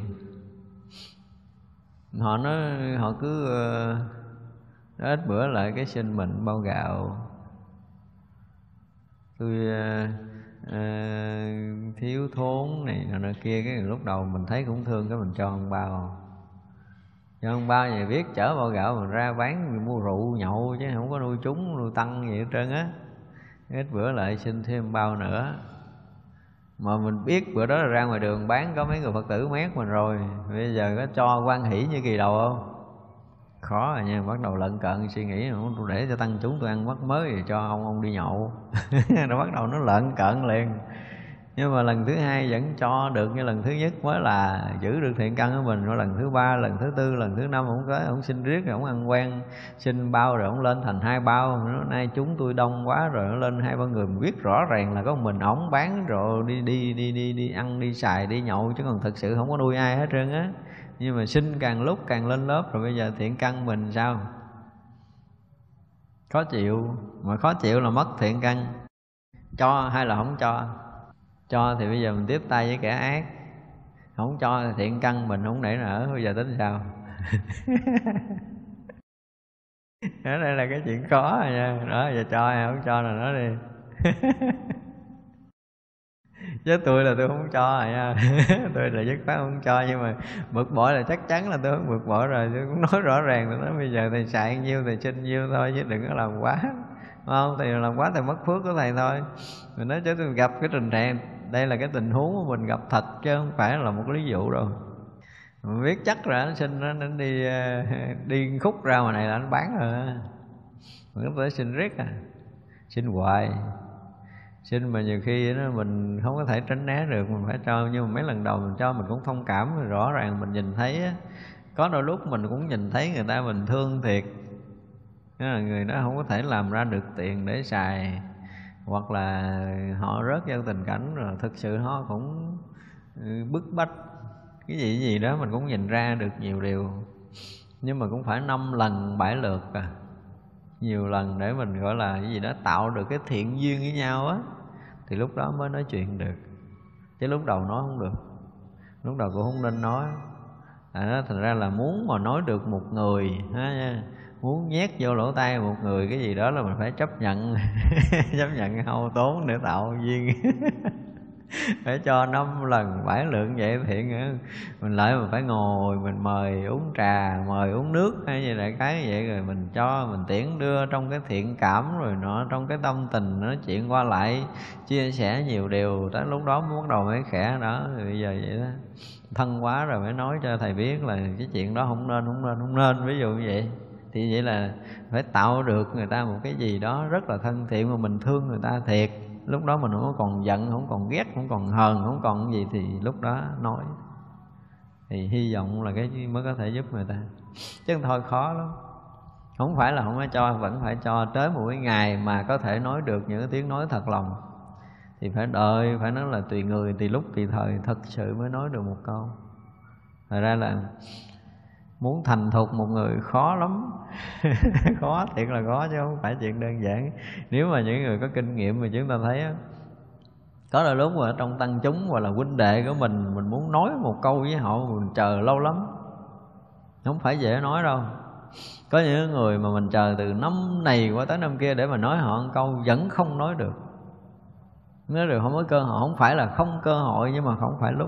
họ nói họ cứ uh, ít bữa lại cái xin mình bao gạo, tôi uh, uh, thiếu thốn này nọ kia. Cái lúc đầu mình thấy cũng thương, cái mình cho ông bao, cho ông bao vậy biết chở bao gạo mình ra bán mua rượu nhậu, chứ không có nuôi chúng nuôi tăng gì hết trơn á. Ít bữa lại xin thêm bao nữa, mà mình biết bữa đó là ra ngoài đường bán có mấy người Phật tử mét mình rồi, bây giờ có cho hoan hỷ như kỳ đầu không? Khó rồi nha. Bắt đầu lận cận suy nghĩ tôi để cho tăng chúng tôi ăn mắc mới thì cho ông ông đi nhậu. Nó bắt đầu nó lận cận liền. Nhưng mà lần thứ hai vẫn cho được như lần thứ nhất, mới là giữ được thiện căn của mình. Rồi lần thứ ba, lần thứ tư, lần thứ năm ông tới, ông xin riết rồi ông ăn quen, xin bao rồi ông lên thành hai bao. Nó nay chúng tôi đông quá rồi nó lên hai ba người, mình biết rõ ràng là có mình ổng bán rồi đi đi đi đi đi ăn đi xài đi nhậu, chứ còn thực sự không có nuôi ai hết trơn á. Nhưng mà xin càng lúc càng lên lớp, rồi bây giờ thiện căn mình sao? Khó chịu. Mà khó chịu là mất thiện căn. Cho hay là không cho? Cho thì bây giờ mình tiếp tay với kẻ ác, không cho thì thiện căn mình không nảy nở, bây giờ tính sao? Đó, đây là cái chuyện khó rồi nha. Đó, giờ cho hay không cho là nó đi. Chứ tôi là tôi không cho rồi nha. Tôi là dứt khoát không cho, nhưng mà bực bội là chắc chắn là tôi không bực bội rồi. Tôi cũng nói rõ ràng, tôi nói bây giờ thầy xài nhiêu thầy xin nhiêu thôi, chứ đừng có làm quá. Không, thầy làm quá thầy mất phước của thầy thôi. Mình nói chứ tôi gặp cái tình trạng, đây là cái tình huống của mình gặp thật, chứ không phải là một lý dụ đâu. Mình biết chắc rồi anh xin nó, nó đi đi khúc ra ngoài này là anh bán rồi. Mình có thể xin riết à, xin hoài. Xin mà nhiều khi nó mình không có thể tránh né được, mình phải cho. Nhưng mà mấy lần đầu mình cho mình cũng thông cảm, rõ ràng mình nhìn thấy á, có đôi lúc mình cũng nhìn thấy người ta mình thương thiệt. Đó là người đó không có thể làm ra được tiền để xài, hoặc là họ rớt vào tình cảnh rồi thực sự họ cũng bức bách cái gì cái gì đó, mình cũng nhìn ra được nhiều điều. Nhưng mà cũng phải năm lần bảy lượt à, nhiều lần để mình gọi là cái gì đó tạo được cái thiện duyên với nhau á, thì lúc đó mới nói chuyện được. Chứ lúc đầu nói không được, lúc đầu cũng không nên nói. À, đó, thành ra là muốn mà nói được một người ha nha, muốn nhét vô lỗ tai một người cái gì đó là mình phải chấp nhận. Chấp nhận hao tốn để tạo duyên. Phải cho năm lần bảy lượng vậy thiện nữa. Mình lại mình phải ngồi mình mời uống trà, mời uống nước hay gì đại cái vậy, rồi mình cho mình tiễn đưa trong cái thiện cảm, rồi nó trong cái tâm tình nói chuyện qua lại, chia sẻ nhiều điều. Tới lúc đó mới bắt đầu mới khẽ đó. Rồi bây giờ vậy đó, thân quá rồi mới nói cho thầy biết là cái chuyện đó không nên, không nên, không nên, ví dụ như vậy. Thì vậy là phải tạo được người ta một cái gì đó rất là thân thiện, mà mình thương người ta thiệt. Lúc đó mình không còn giận, không còn ghét, không còn hờn, không còn gì, thì lúc đó nói. Thì hy vọng là cái mới có thể giúp người ta. Chứ thôi khó lắm. Không phải là không có cho, vẫn phải cho. Tới một cái ngày mà có thể nói được những tiếng nói thật lòng thì phải đợi, phải nói là tùy người, tùy lúc, tùy thời, thật sự mới nói được một câu. Thật ra là Muốn thành thục một người khó lắm. Khó, thiệt là khó chứ không phải chuyện đơn giản. Nếu mà những người có kinh nghiệm mà chúng ta thấy á, có đôi lúc mà trong tăng chúng hoặc là huynh đệ của mình, mình muốn nói một câu với họ, mình chờ lâu lắm, không phải dễ nói đâu. Có những người mà mình chờ từ năm này qua tới năm kia để mà nói họ một câu vẫn không nói được. Nói được không có cơ hội, không phải là không cơ hội, nhưng mà không phải lúc.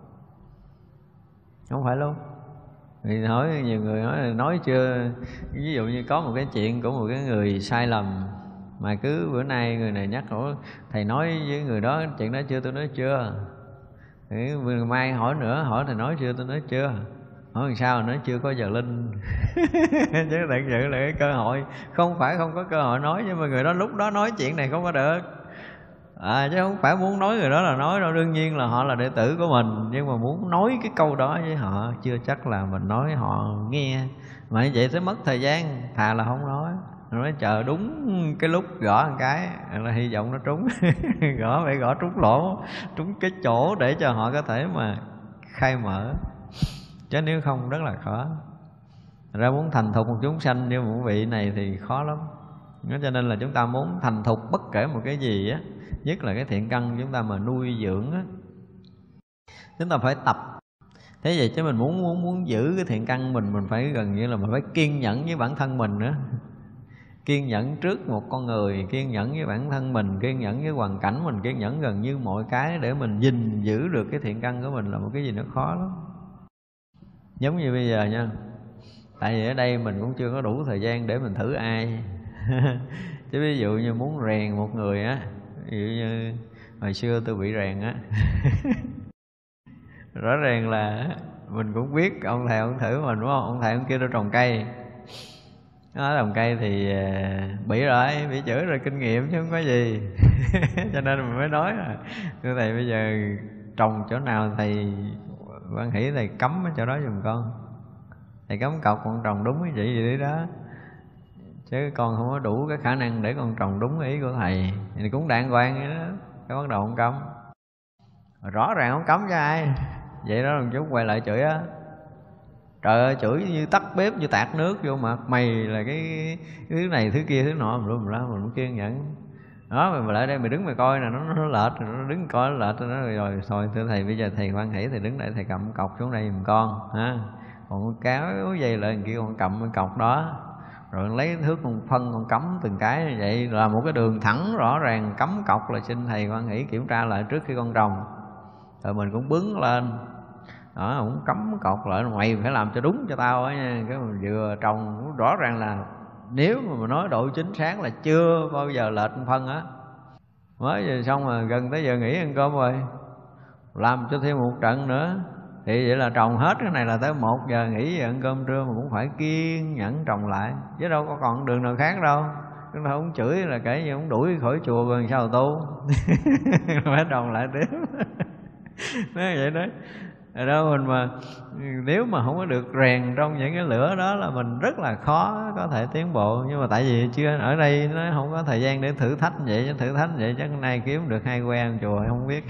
Không phải lúc. Thì hỏi nhiều người nói là nói chưa. Ví dụ như có một cái chuyện của một cái người sai lầm, mà cứ bữa nay người này nhắc hỏi thầy nói với người đó chuyện đó chưa, tôi nói chưa. Thì người mai hỏi nữa, hỏi thầy nói chưa, tôi nói chưa. Hỏi làm sao nói chưa có giờ linh. Chứ thật sự là cái cơ hội, không phải không có cơ hội nói, nhưng mà người đó lúc đó nói chuyện này không có được. À, chứ không phải muốn nói người đó là nói đâu. Đương nhiên là họ là đệ tử của mình, nhưng mà muốn nói cái câu đó với họ chưa chắc là mình nói họ nghe. Mà như vậy sẽ mất thời gian, thà là không nói. Nói chờ đúng cái lúc gõ một cái là hy vọng nó trúng. Gõ phải gõ trúng lỗ, trúng cái chỗ để cho họ có thể mà khai mở. Chứ nếu không rất là khó. Ra muốn thành thục một chúng sanh như một vị này thì khó lắm. Cho nên là chúng ta muốn thành thục bất kể một cái gì á, nhất là cái thiện căn chúng ta mà nuôi dưỡng á, chúng ta phải tập. Thế vậy chứ mình muốn muốn muốn giữ cái thiện căn mình, mình phải gần như là mình phải kiên nhẫn với bản thân mình nữa. Kiên nhẫn trước một con người, kiên nhẫn với bản thân mình, kiên nhẫn với hoàn cảnh mình, kiên nhẫn gần như mọi cái để mình gìn giữ được cái thiện căn của mình là một cái gì nó khó lắm. Giống như bây giờ nha, tại vì ở đây mình cũng chưa có đủ thời gian để mình thử ai. Chứ ví dụ như muốn rèn một người á, ví dụ như hồi xưa tôi bị rèn á. Rõ ràng là mình cũng biết ông thầy ông thử mình, đúng không? Ông thầy ông kêu tôi trồng cây. Nó trồng cây thì bị rồi, bị chửi rồi, kinh nghiệm chứ không có gì. Cho nên mình mới nói là thưa thầy bây giờ trồng chỗ nào thầy Quan Hỷ thầy cấm ở chỗ đó giùm con. Thầy cấm cọc con trồng đúng cái gì vậy đó, chứ con không có đủ cái khả năng để con trồng đúng ý của thầy. Thì cũng đàng hoàng vậy đó. Cái bắt đầu ông cấm. Rõ ràng không cấm cho ai. Vậy đó đồng chút quay lại chửi á. Trời ơi, chửi như tắt bếp, như tạt nước vô mặt mày, là cái, cái thứ này thứ kia thứ nọ, mình luôn mình cũng kiên nhẫn. Đó, mày lại đây mày đứng mày coi nè, nó nó lệch, nó đứng coi nó lệch, nó nói rồi thôi thưa thầy bây giờ thầy Quan Hỷ thầy đứng đây thầy cầm cọc xuống đây giùm con ha. Còn con cáo dây lại kia con cầm cái cọc đó, rồi lấy thước con phân con cắm từng cái như vậy, là một cái đường thẳng rõ ràng cắm cọc là xin thầy Quan Hỷ kiểm tra lại trước khi con trồng. Rồi mình cũng bứng lên đó, cũng cắm cọc lại, mày phải làm cho đúng cho tao á nha. Cái mình vừa trồng rõ ràng là nếu mà mình nói độ chính xác là chưa bao giờ lệch phân á. Mới giờ xong mà gần tới giờ nghỉ ăn cơm rồi, làm cho thêm một trận nữa. Thì vậy là trồng hết cái này là tới một giờ nghỉ giờ ăn cơm trưa, mà cũng phải kiên nhẫn trồng lại, chứ đâu có còn đường nào khác đâu. Chúng ta không chửi là kể như không đuổi khỏi chùa rồi sao tu. Phải trồng lại tiếp. Nói vậy đó. Rồi đó mình mà nếu mà không có được rèn trong những cái lửa đó là mình rất là khó có thể tiến bộ. Nhưng mà tại vì chưa ở đây nó không có thời gian để thử thách vậy, chứ thử thách vậy chắc hôm nay kiếm được hai que ăn chùa không biết.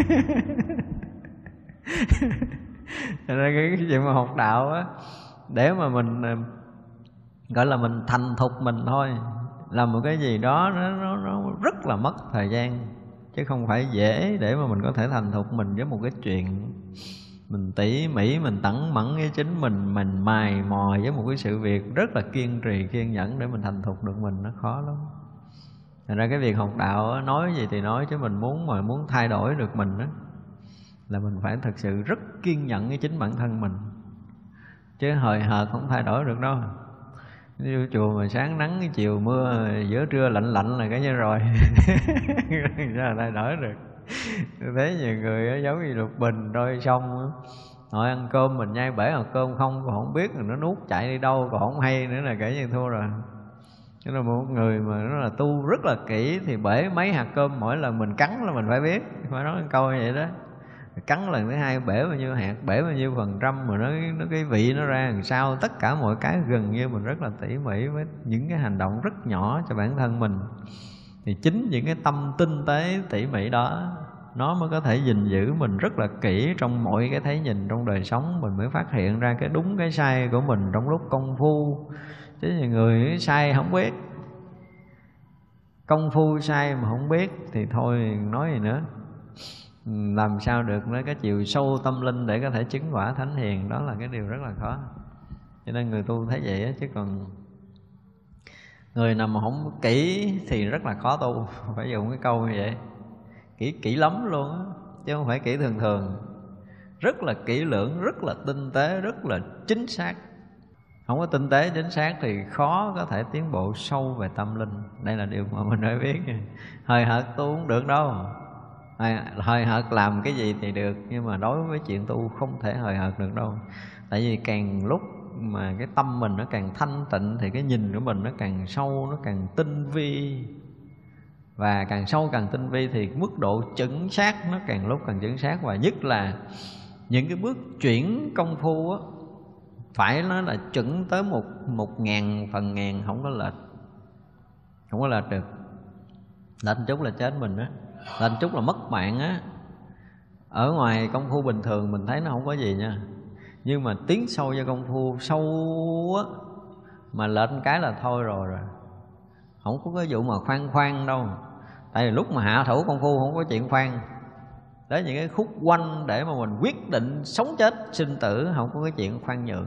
Cho nên cái, cái chuyện mà học đạo á, để mà mình gọi là mình thành thục mình thôi, là một cái gì đó nó, nó, nó rất là mất thời gian, chứ không phải dễ để mà mình có thể thành thục mình với một cái chuyện. Mình tỉ mỉ, mình tẩn mẫn với chính mình, mình mài mò với một cái sự việc rất là kiên trì, kiên nhẫn để mình thành thục được mình, nó khó lắm. Thành ra cái việc học đạo á, nói gì thì nói, chứ mình muốn mà muốn thay đổi được mình á, là mình phải thực sự rất kiên nhẫn với chính bản thân mình. Chứ hời hợt không thay đổi được đâu. Vô chùa mà sáng nắng, chiều mưa, giữa trưa lạnh lạnh là cái như rồi. Sao thay đổi được. Tôi thấy nhiều người giống như lục bình đôi sông, họ ăn cơm mình nhai bể hộp cơm không, còn không biết rồi nó nuốt chạy đi đâu, còn không hay nữa là kể như thua rồi. Cho nên một người mà nó là tu rất là kỹ thì bể mấy hạt cơm mỗi lần mình cắn là mình phải biết, phải nói câu như vậy đó. Cắn lần thứ hai bể bao nhiêu hạt, bể bao nhiêu phần trăm, mà nó, nó cái vị nó ra làm sao, tất cả mọi cái gần như mình rất là tỉ mỉ với những cái hành động rất nhỏ cho bản thân mình. Thì chính những cái tâm tinh tế tỉ mỉ đó nó mới có thể gìn giữ mình rất là kỹ trong mọi cái thấy nhìn trong đời sống. Mình mới phát hiện ra cái đúng cái sai của mình trong lúc công phu. Chứ người sai không biết, công phu sai mà không biết thì thôi nói gì nữa. Làm sao được với cái chiều sâu tâm linh để có thể chứng quả thánh hiền, đó là cái điều rất là khó. Cho nên người tu thấy vậy á, chứ còn người nào mà không kỹ thì rất là khó tu. Phải dùng cái câu như vậy, kỹ kỹ lắm luôn á, chứ không phải kỹ thường thường. Rất là kỹ lưỡng, rất là tinh tế, rất là chính xác. Không có tinh tế chính xác thì khó có thể tiến bộ sâu về tâm linh. Đây là điều mà mình phải biết. Hời hợt tu không được đâu. Hời hợt làm cái gì thì được, nhưng mà đối với chuyện tu không thể hời hợt được đâu. Tại vì càng lúc mà cái tâm mình nó càng thanh tịnh thì cái nhìn của mình nó càng sâu, nó càng tinh vi. Và càng sâu càng tinh vi thì mức độ chuẩn xác nó càng lúc càng chuẩn xác. Và nhất là những cái bước chuyển công phu á, phải nói là chuẩn tới một, một ngàn phần ngàn, không có lệch. Không có lệch được. Lệch chút là chết mình á, lệch chút là mất mạng á. Ở ngoài công phu bình thường mình thấy nó không có gì nha, nhưng mà tiến sâu vô công phu sâu á, mà lệch cái là thôi rồi rồi. Không có cái vụ mà khoan khoan đâu. Tại vì lúc mà hạ thủ công phu không có chuyện khoan. Đấy, những cái khúc quanh để mà mình quyết định sống chết sinh tử, không có cái chuyện khoan nhượng.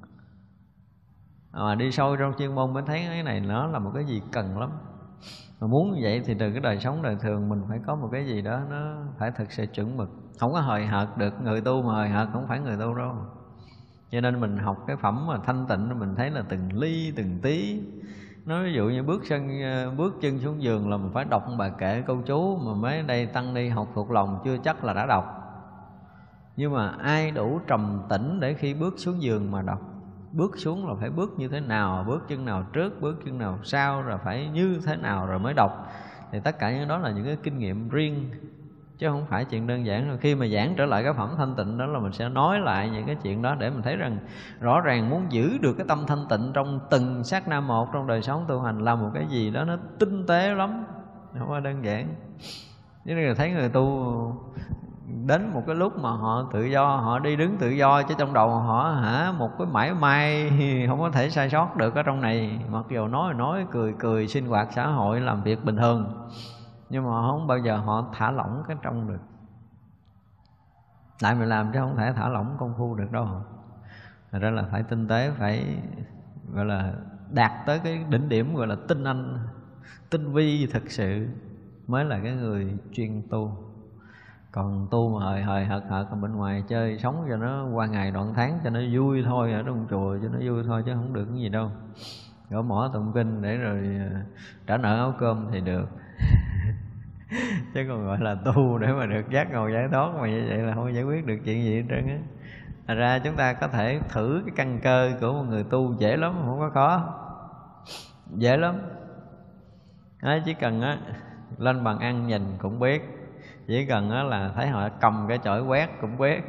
Mà đi sâu trong chuyên môn mới thấy cái này nó là một cái gì cần lắm. Mà muốn như vậy thì từ cái đời sống đời thường mình phải có một cái gì đó nó phải thực sự chuẩn mực. Không có hời hợt được. Người tu mà hời hợt không phải người tu đâu. Cho nên mình học cái phẩm mà thanh tịnh, mình thấy là từng ly từng tí. Nói ví dụ như bước chân bước chân xuống giường là mình phải đọc bài kệ câu chú mà mấy đây tăng ni học thuộc lòng chưa chắc là đã đọc. Nhưng mà ai đủ trầm tĩnh để khi bước xuống giường mà đọc. Bước xuống là phải bước như thế nào, bước chân nào trước, bước chân nào sau, rồi phải như thế nào rồi mới đọc. Thì tất cả những đó là những cái kinh nghiệm riêng, chứ không phải chuyện đơn giản. Rồi khi mà giảng trở lại cái phẩm thanh tịnh đó là mình sẽ nói lại những cái chuyện đó để mình thấy rằng rõ ràng muốn giữ được cái tâm thanh tịnh trong từng sát na một trong đời sống tu hành là một cái gì đó nó tinh tế lắm, không phải đơn giản. Chứ người thấy người tu đến một cái lúc mà họ tự do, họ đi đứng tự do, chứ trong đầu họ hả một cái mãi may không có thể sai sót được ở trong này. Mặc dù nói nói cười cười sinh hoạt xã hội làm việc bình thường, nhưng mà không bao giờ họ thả lỏng cái trong được. Lại mình làm chứ không thể thả lỏng công phu được đâu. Thật ra là phải tinh tế, phải gọi là đạt tới cái đỉnh điểm gọi là tinh anh, tinh vi thực sự mới là cái người chuyên tu. Còn tu mà hời hời hợt hợt ở bên ngoài chơi sống cho nó qua ngày đoạn tháng cho nó vui thôi, ở trong chùa cho nó vui thôi, chứ không được cái gì đâu. Gõ mỏ tụng kinh để rồi trả nợ áo cơm thì được. Chứ còn gọi là tu để mà được giác ngộ giải thoát mà như vậy là không giải quyết được chuyện gì hết trơn á. Thật ra chúng ta có thể thử cái căn cơ của một người tu dễ lắm, không có khó. Dễ lắm. Đấy, chỉ cần á lên bàn ăn nhìn cũng biết. Chỉ cần á là thấy họ cầm cái chổi quét cũng biết.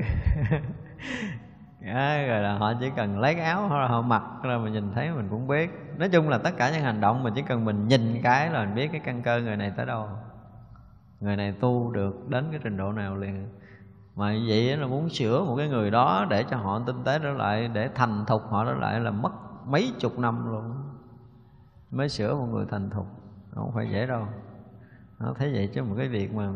Đó, rồi là họ chỉ cần lấy cái áo hoặc là họ mặc là mình nhìn thấy mình cũng biết. Nói chung là tất cả những hành động mà chỉ cần mình nhìn cái là mình biết cái căn cơ người này tới đâu, người này tu được đến cái trình độ nào liền. Mà như vậy là muốn sửa một cái người đó để cho họ tinh tế trở lại, để thành thục họ trở lại là mất mấy chục năm luôn mới sửa một người thành thục. Không phải dễ đâu. Nó thấy vậy chứ một cái việc mà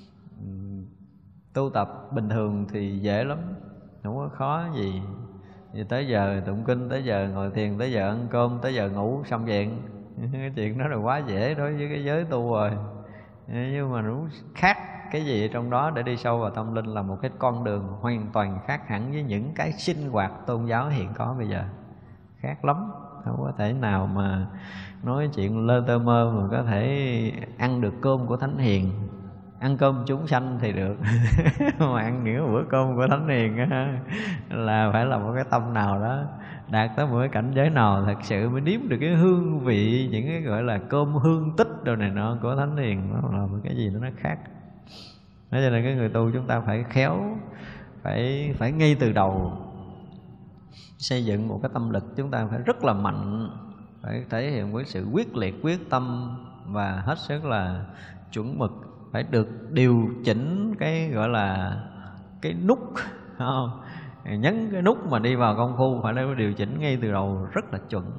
tu tập bình thường thì dễ lắm, không có khó gì. Thì tới giờ tụng kinh, tới giờ ngồi thiền, tới giờ ăn cơm, tới giờ ngủ xong chuyện. Cái chuyện đó là quá dễ đối với cái giới tu rồi. Nhưng mà nó khác cái gì trong đó để đi sâu vào tâm linh là một cái con đường hoàn toàn khác hẳn với những cái sinh hoạt tôn giáo hiện có bây giờ. Khác lắm. Không có thể nào mà nói chuyện lơ tơ mơ mà có thể ăn được cơm của Thánh Hiền. Ăn cơm chúng sanh thì được. Mà ăn những bữa cơm của Thánh Hiền á, là phải là một cái tâm nào đó đạt tới một cái cảnh giới nào thật sự mới nếm được cái hương vị, những cái gọi là cơm hương tích đồ này nọ của Thánh Hiền. Nó là một cái gì đó nó khác. Thế cho nên cái người tu chúng ta phải khéo, phải phải ngay từ đầu xây dựng một cái tâm lực chúng ta phải rất là mạnh, phải thể hiện với sự quyết liệt, quyết tâm và hết sức là chuẩn mực phải được điều chỉnh cái gọi là cái nút, không? Nhấn cái nút mà đi vào công phu phải điều chỉnh ngay từ đầu rất là chuẩn.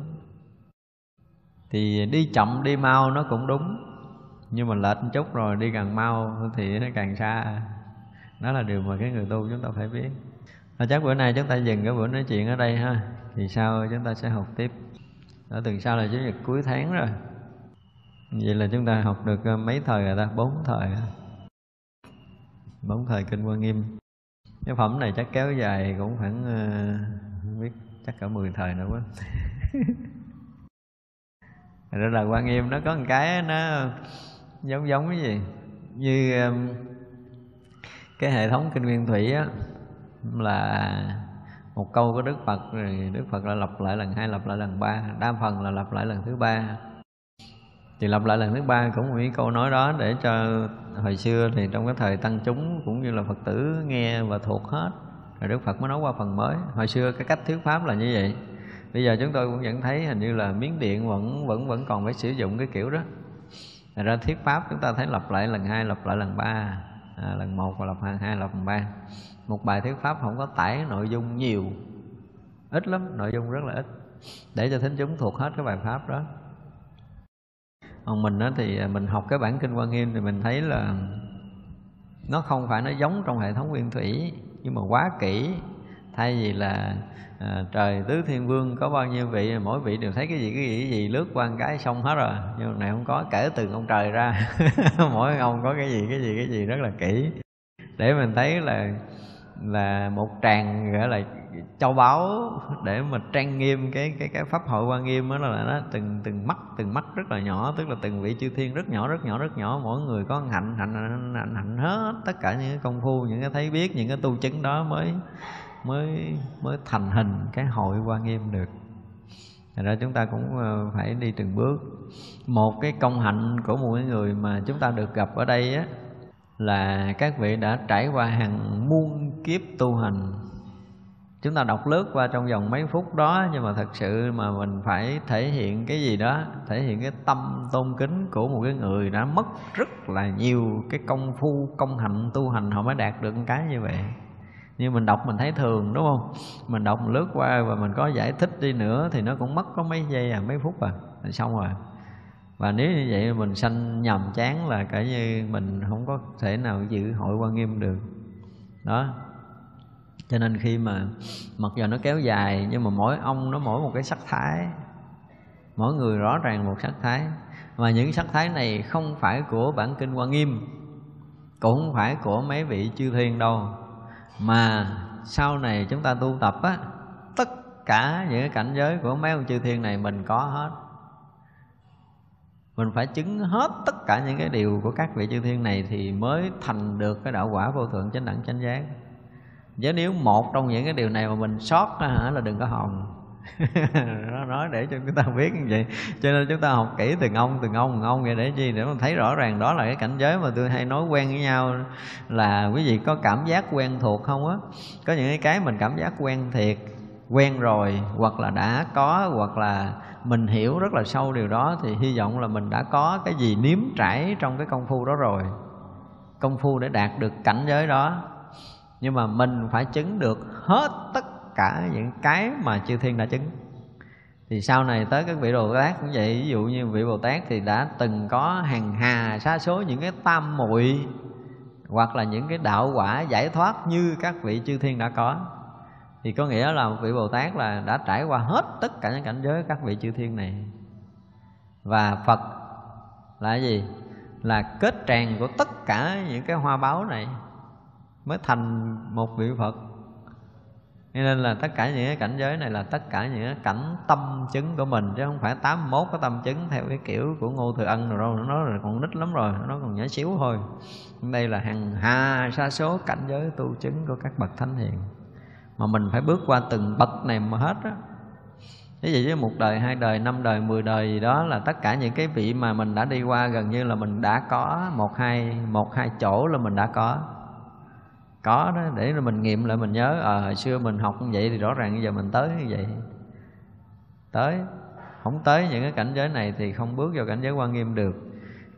Thì đi chậm đi mau nó cũng đúng, nhưng mà lệch một chút rồi đi càng mau thì nó càng xa. Đó là điều mà cái người tu chúng ta phải biết. Và chắc bữa nay chúng ta dừng cái buổi nói chuyện ở đây ha. Thì sau chúng ta sẽ học tiếp. Ở tuần sau là Chủ nhật cuối tháng rồi. Vậy là chúng ta học được mấy thời rồi ta? Bốn thời. Bốn thời Kinh Hoa Nghiêm. Cái phẩm này chắc kéo dài cũng khoảng không biết, chắc cả mười thời nữa quá. Rồi là Hoa Nghiêm nó có một cái nó giống giống cái gì? Như cái hệ thống Kinh Nguyên Thủy á, là một câu của Đức Phật, rồi Đức Phật lại lặp lại lần hai, lặp lại lần ba, đa phần là lặp lại lần thứ ba. Thì lặp lại lần thứ ba cũng một cái câu nói đó để cho hồi xưa thì trong cái thời tăng chúng cũng như là Phật tử nghe và thuộc hết, rồi Đức Phật mới nói qua phần mới. Hồi xưa cái cách thuyết pháp là như vậy. Bây giờ chúng tôi cũng vẫn thấy hình như là Miến Điện vẫn vẫn vẫn còn phải sử dụng cái kiểu đó. Thật ra thuyết pháp chúng ta thấy lặp lại lần hai, lặp lại lần ba, à, lần một và lặp hai, hai lặp lần ba. Một bài thuyết pháp không có tải nội dung nhiều, ít lắm, nội dung rất là ít, để cho thính chúng thuộc hết cái bài pháp đó. Còn mình đó thì mình học cái bản Kinh Hoa Nghiêm thì mình thấy là nó không phải nó giống trong hệ thống Nguyên Thủy, nhưng mà quá kỹ. Thay vì là à, trời tứ thiên vương có bao nhiêu vị, mỗi vị đều thấy cái gì cái gì cái gì lướt qua một cái xong hết rồi, nhưng mà này không có, kể từ ông trời ra mỗi ông có cái gì cái gì cái gì rất là kỹ, để mình thấy là là một tràng gọi là châu báu để mà trang nghiêm cái cái cái pháp hội Hoa Nghiêm đó, là nó từng từng mắt từng mắt rất là nhỏ, tức là từng vị chư thiên rất nhỏ rất nhỏ rất nhỏ, mỗi người có hạnh hạnh hạnh hạnh, hạnh hết tất cả những cái công phu, những cái thấy biết, những cái tu chứng đó mới mới mới thành hình cái hội Hoa Nghiêm được. Thật ra chúng ta cũng phải đi từng bước. Một cái công hạnh của một cái người mà chúng ta được gặp ở đây á, là các vị đã trải qua hàng muôn kiếp tu hành. Chúng ta đọc lướt qua trong vòng mấy phút đó, nhưng mà thật sự mà mình phải thể hiện cái gì đó, thể hiện cái tâm tôn kính của một cái người đã mất rất là nhiều cái công phu, công hạnh tu hành họ mới đạt được cái như vậy. Nhưng mình đọc mình thấy thường, đúng không? Mình đọc mình lướt qua và mình có giải thích đi nữa thì nó cũng mất có mấy giây à, mấy phút à, là xong rồi. Và nếu như vậy mình sanh nhàm chán là cả như mình không có thể nào dự hội Hoa Nghiêm được. Đó. Cho nên khi mà mặc dù nó kéo dài, nhưng mà mỗi ông nó mỗi một cái sắc thái, mỗi người rõ ràng một sắc thái. Mà những sắc thái này không phải của bản Kinh Hoa Nghiêm, cũng không phải của mấy vị chư thiên đâu, mà sau này chúng ta tu tập á, tất cả những cái cảnh giới của mấy ông chư thiên này mình có hết. Mình phải chứng hết tất cả những cái điều của các vị chư thiên này thì mới thành được cái đạo quả vô thượng chánh đẳng chánh giác. Chứ nếu một trong những cái điều này mà mình sót ra hả là đừng có hòng. Nó nói để cho chúng ta biết như vậy. Cho nên chúng ta học kỹ từng ông từng ông từng ông vậy để chi? Để mình thấy rõ ràng đó là cái cảnh giới mà tôi hay nói quen với nhau. Là quý vị có cảm giác quen thuộc không á? Có những cái mình cảm giác quen thiệt, quen rồi, hoặc là đã có, hoặc là mình hiểu rất là sâu điều đó, thì hy vọng là mình đã có cái gì nếm trải trong cái công phu đó rồi, công phu để đạt được cảnh giới đó. Nhưng mà mình phải chứng được hết tất cả những cái mà chư thiên đã chứng. Thì sau này tới các vị Bồ Tát cũng vậy. Ví dụ như vị Bồ Tát thì đã từng có hàng hà sa số những cái tam muội, hoặc là những cái đạo quả giải thoát như các vị chư thiên đã có. Thì có nghĩa là vị Bồ Tát là đã trải qua hết tất cả những cảnh giới các vị chư thiên này. Và Phật là cái gì? Là kết tràng của tất cả những cái hoa báu này mới thành một vị Phật. Cho nên là tất cả những cái cảnh giới này là tất cả những cái cảnh tâm chứng của mình, chứ không phải tám mươi mốt cái tâm chứng theo cái kiểu của Ngô Thừa Ân rồi đâu. Nó còn nít lắm rồi, nó còn nhỏ xíu thôi. Đây là hàng hà sa số cảnh giới tu chứng của các bậc thánh hiền, mà mình phải bước qua từng bậc này mà hết á. Thế vậy chứ một đời, hai đời, năm đời, mười đời gì đó là tất cả những cái vị mà mình đã đi qua gần như là mình đã có một hai một hai chỗ là mình đã có. Có đó, để mình nghiệm lại mình nhớ à, hồi xưa mình học như vậy thì rõ ràng bây giờ mình tới như vậy. Tới, không tới những cái cảnh giới này thì không bước vào cảnh giới Hoa Nghiêm được.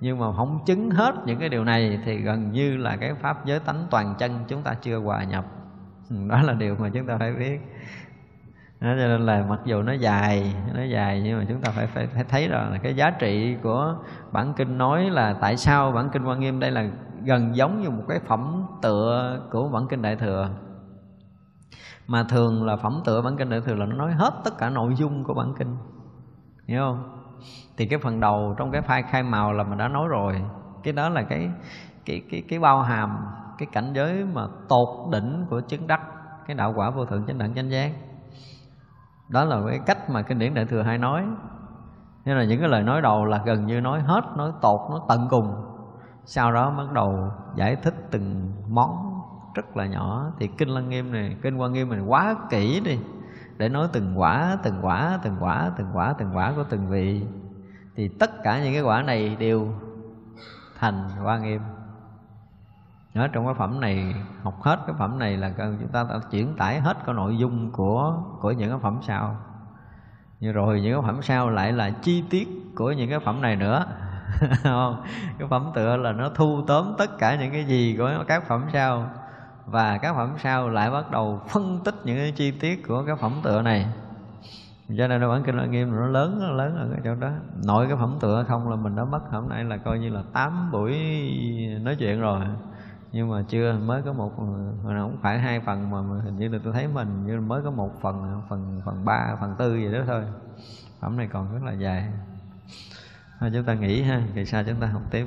Nhưng mà không chứng hết những cái điều này thì gần như là cái pháp giới tánh toàn chân chúng ta chưa hòa nhập. Đó là điều mà chúng ta phải biết. Đó, cho nên là mặc dù nó dài, nó dài nhưng mà chúng ta phải phải, phải thấy rằng là cái giá trị của bản kinh nói là tại sao bản kinh Hoa Nghiêm đây là gần giống như một cái phẩm tựa của bản kinh Đại Thừa. Mà thường là phẩm tựa bản kinh Đại Thừa là nó nói hết tất cả nội dung của bản kinh, hiểu không? Thì cái phần đầu trong cái phai khai màu là mình đã nói rồi. Cái đó là cái cái cái cái bao hàm cái cảnh giới mà tột đỉnh của chứng đắc cái đạo quả vô thượng chánh đẳng chánh giác. Đó là cái cách mà kinh điển Đại Thừa hay nói. Nên là những cái lời nói đầu là gần như nói hết, nói tột, nói tận cùng. Sau đó bắt đầu giải thích từng món rất là nhỏ. Thì kinh Lăng Nghiêm này, kinh Hoa Nghiêm này quá kỹ đi, để nói từng quả, từng quả, từng quả, từng quả, từng quả của từng vị. Thì tất cả những cái quả này đều thành Hoa Nghiêm. Ở trong cái phẩm này, học hết cái phẩm này là chúng ta đã chuyển tải hết cái nội dung của của những cái phẩm sau. Như rồi những cái phẩm sau lại là chi tiết của những cái phẩm này nữa. Không? Cái phẩm tựa là nó thu tóm tất cả những cái gì của các phẩm sau, và các phẩm sau lại bắt đầu phân tích những cái chi tiết của cái phẩm tựa này. Cho nên bản kinh Hoa Nghiêm nó lớn, nó lớn ở cái chỗ đó. Nội cái phẩm tựa không là mình đã mất hôm nay là coi như là tám buổi nói chuyện rồi. Nhưng mà chưa, mới có một, mà không phải hai phần mà, mà hình như là tôi thấy mình như mới có một phần, phần phần ba, phần tư gì đó thôi. Phẩm này còn rất là dài. Thôi chúng ta nghỉ ha, kỳ sau chúng ta học tiếp.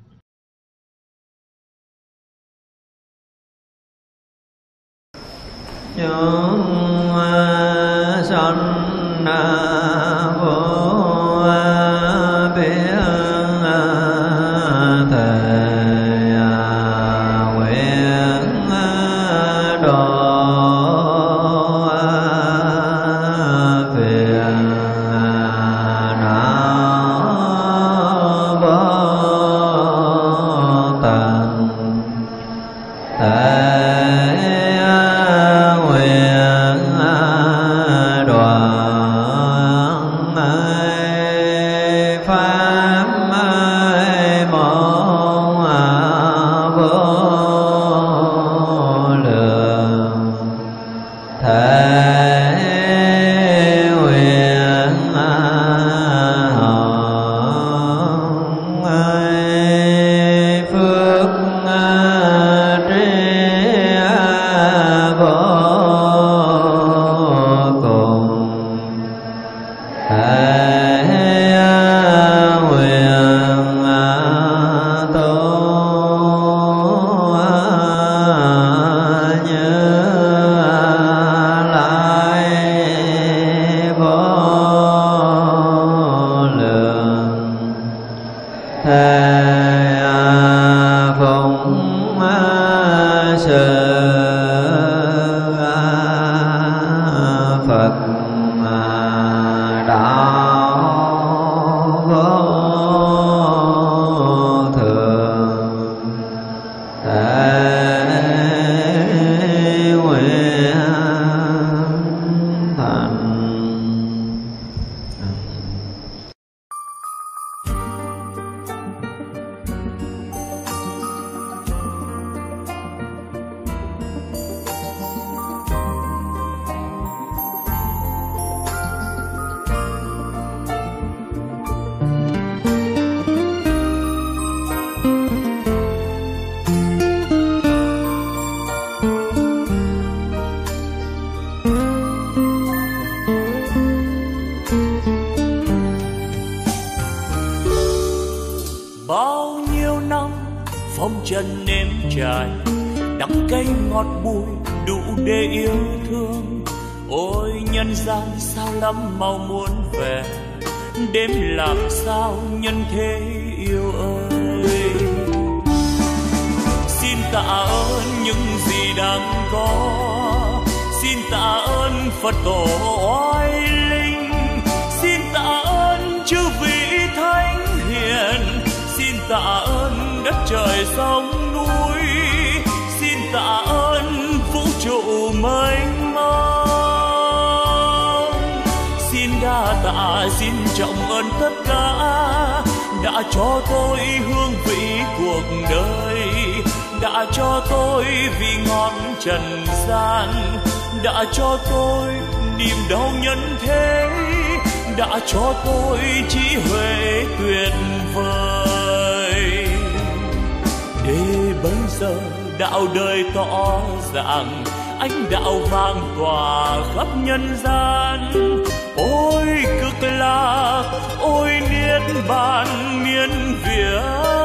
Chúng sanh vô biết mau muốn về đêm làm sao nhân thế yêu ơi. Xin tạ ơn những gì đang có, xin tạ ơn Phật tổ oai linh, xin tạ ơn chư vị thánh hiền, xin tạ ơn đất trời sông núi, xin tạ ơn vũ trụ mênh mông. Đa tạ xin trọng ơn tất cả đã cho tôi hương vị cuộc đời, đã cho tôi vị ngọt trần gian, đã cho tôi niềm đau nhân thế, đã cho tôi trí huệ tuyệt vời. Để bây giờ đạo đời tỏ ràng, ánh đạo vang tỏa khắp nhân gian. Ôi cực lạc, ôi niết bàn miên việt,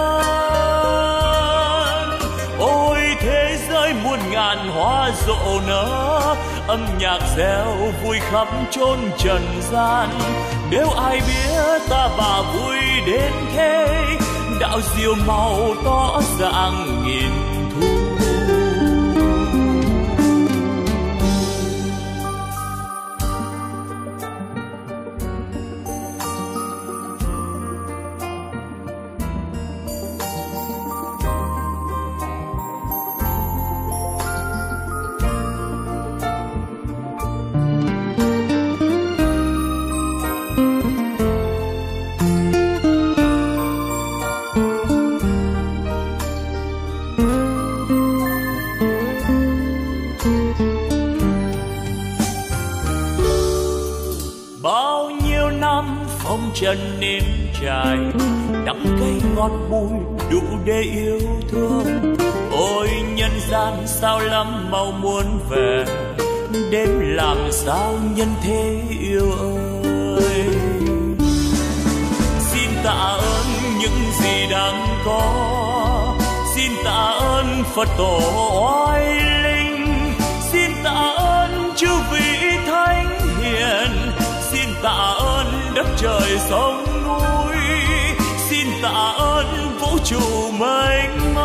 ôi thế giới muôn ngàn hoa rộ nở, âm nhạc reo vui khắp chốn trần gian. Nếu ai biết ta bà vui đến thế, đạo diệu màu tỏ ràng nghìn thu. Chân nếm trải đắng cay ngọt bùi đủ để yêu thương. Ôi nhân gian sao lắm mau muốn về, đêm làm sao nhân thế yêu ơi. Xin tạ ơn những gì đang có, xin tạ ơn Phật tổ oai linh, xin tạ ơn chư vị thánh hiền, xin tạ ơn đất trời sông núi, xin tạ ơn vũ trụ mênh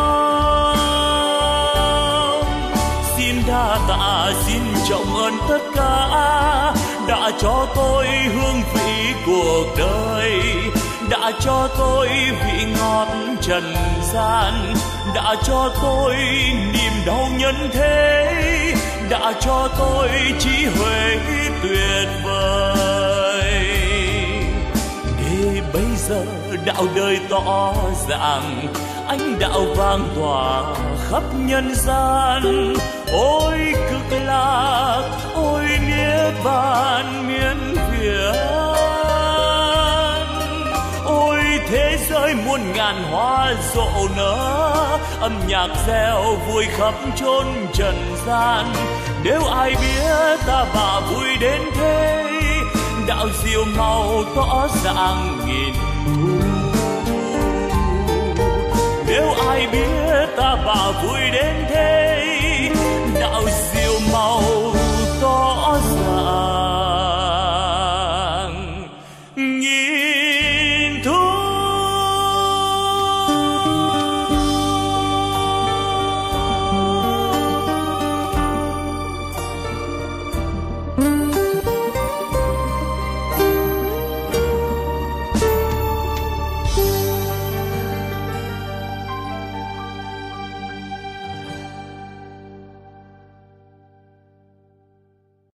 mông. Xin đa tạ, xin trọng ơn tất cả đã cho tôi hương vị cuộc đời, đã cho tôi vị ngọt trần gian, đã cho tôi niềm đau nhân thế, đã cho tôi trí huệ tuyệt vời. Để bây giờ đạo đời tỏ ràng, ánh đạo vang tỏa khắp nhân gian. Ôi cực lạc, ôi niết bàn miên việt, ôi thế giới muôn ngàn hoa rộ nở, âm nhạc reo vui khắp chốn trần gian. Nếu ai biết ta bà vui đến thế, đạo diệu màu tỏ ràng nghìn thu. Nếu ai biết ta bà vui đến thế, đạo diệu màu tỏ ràng nghìn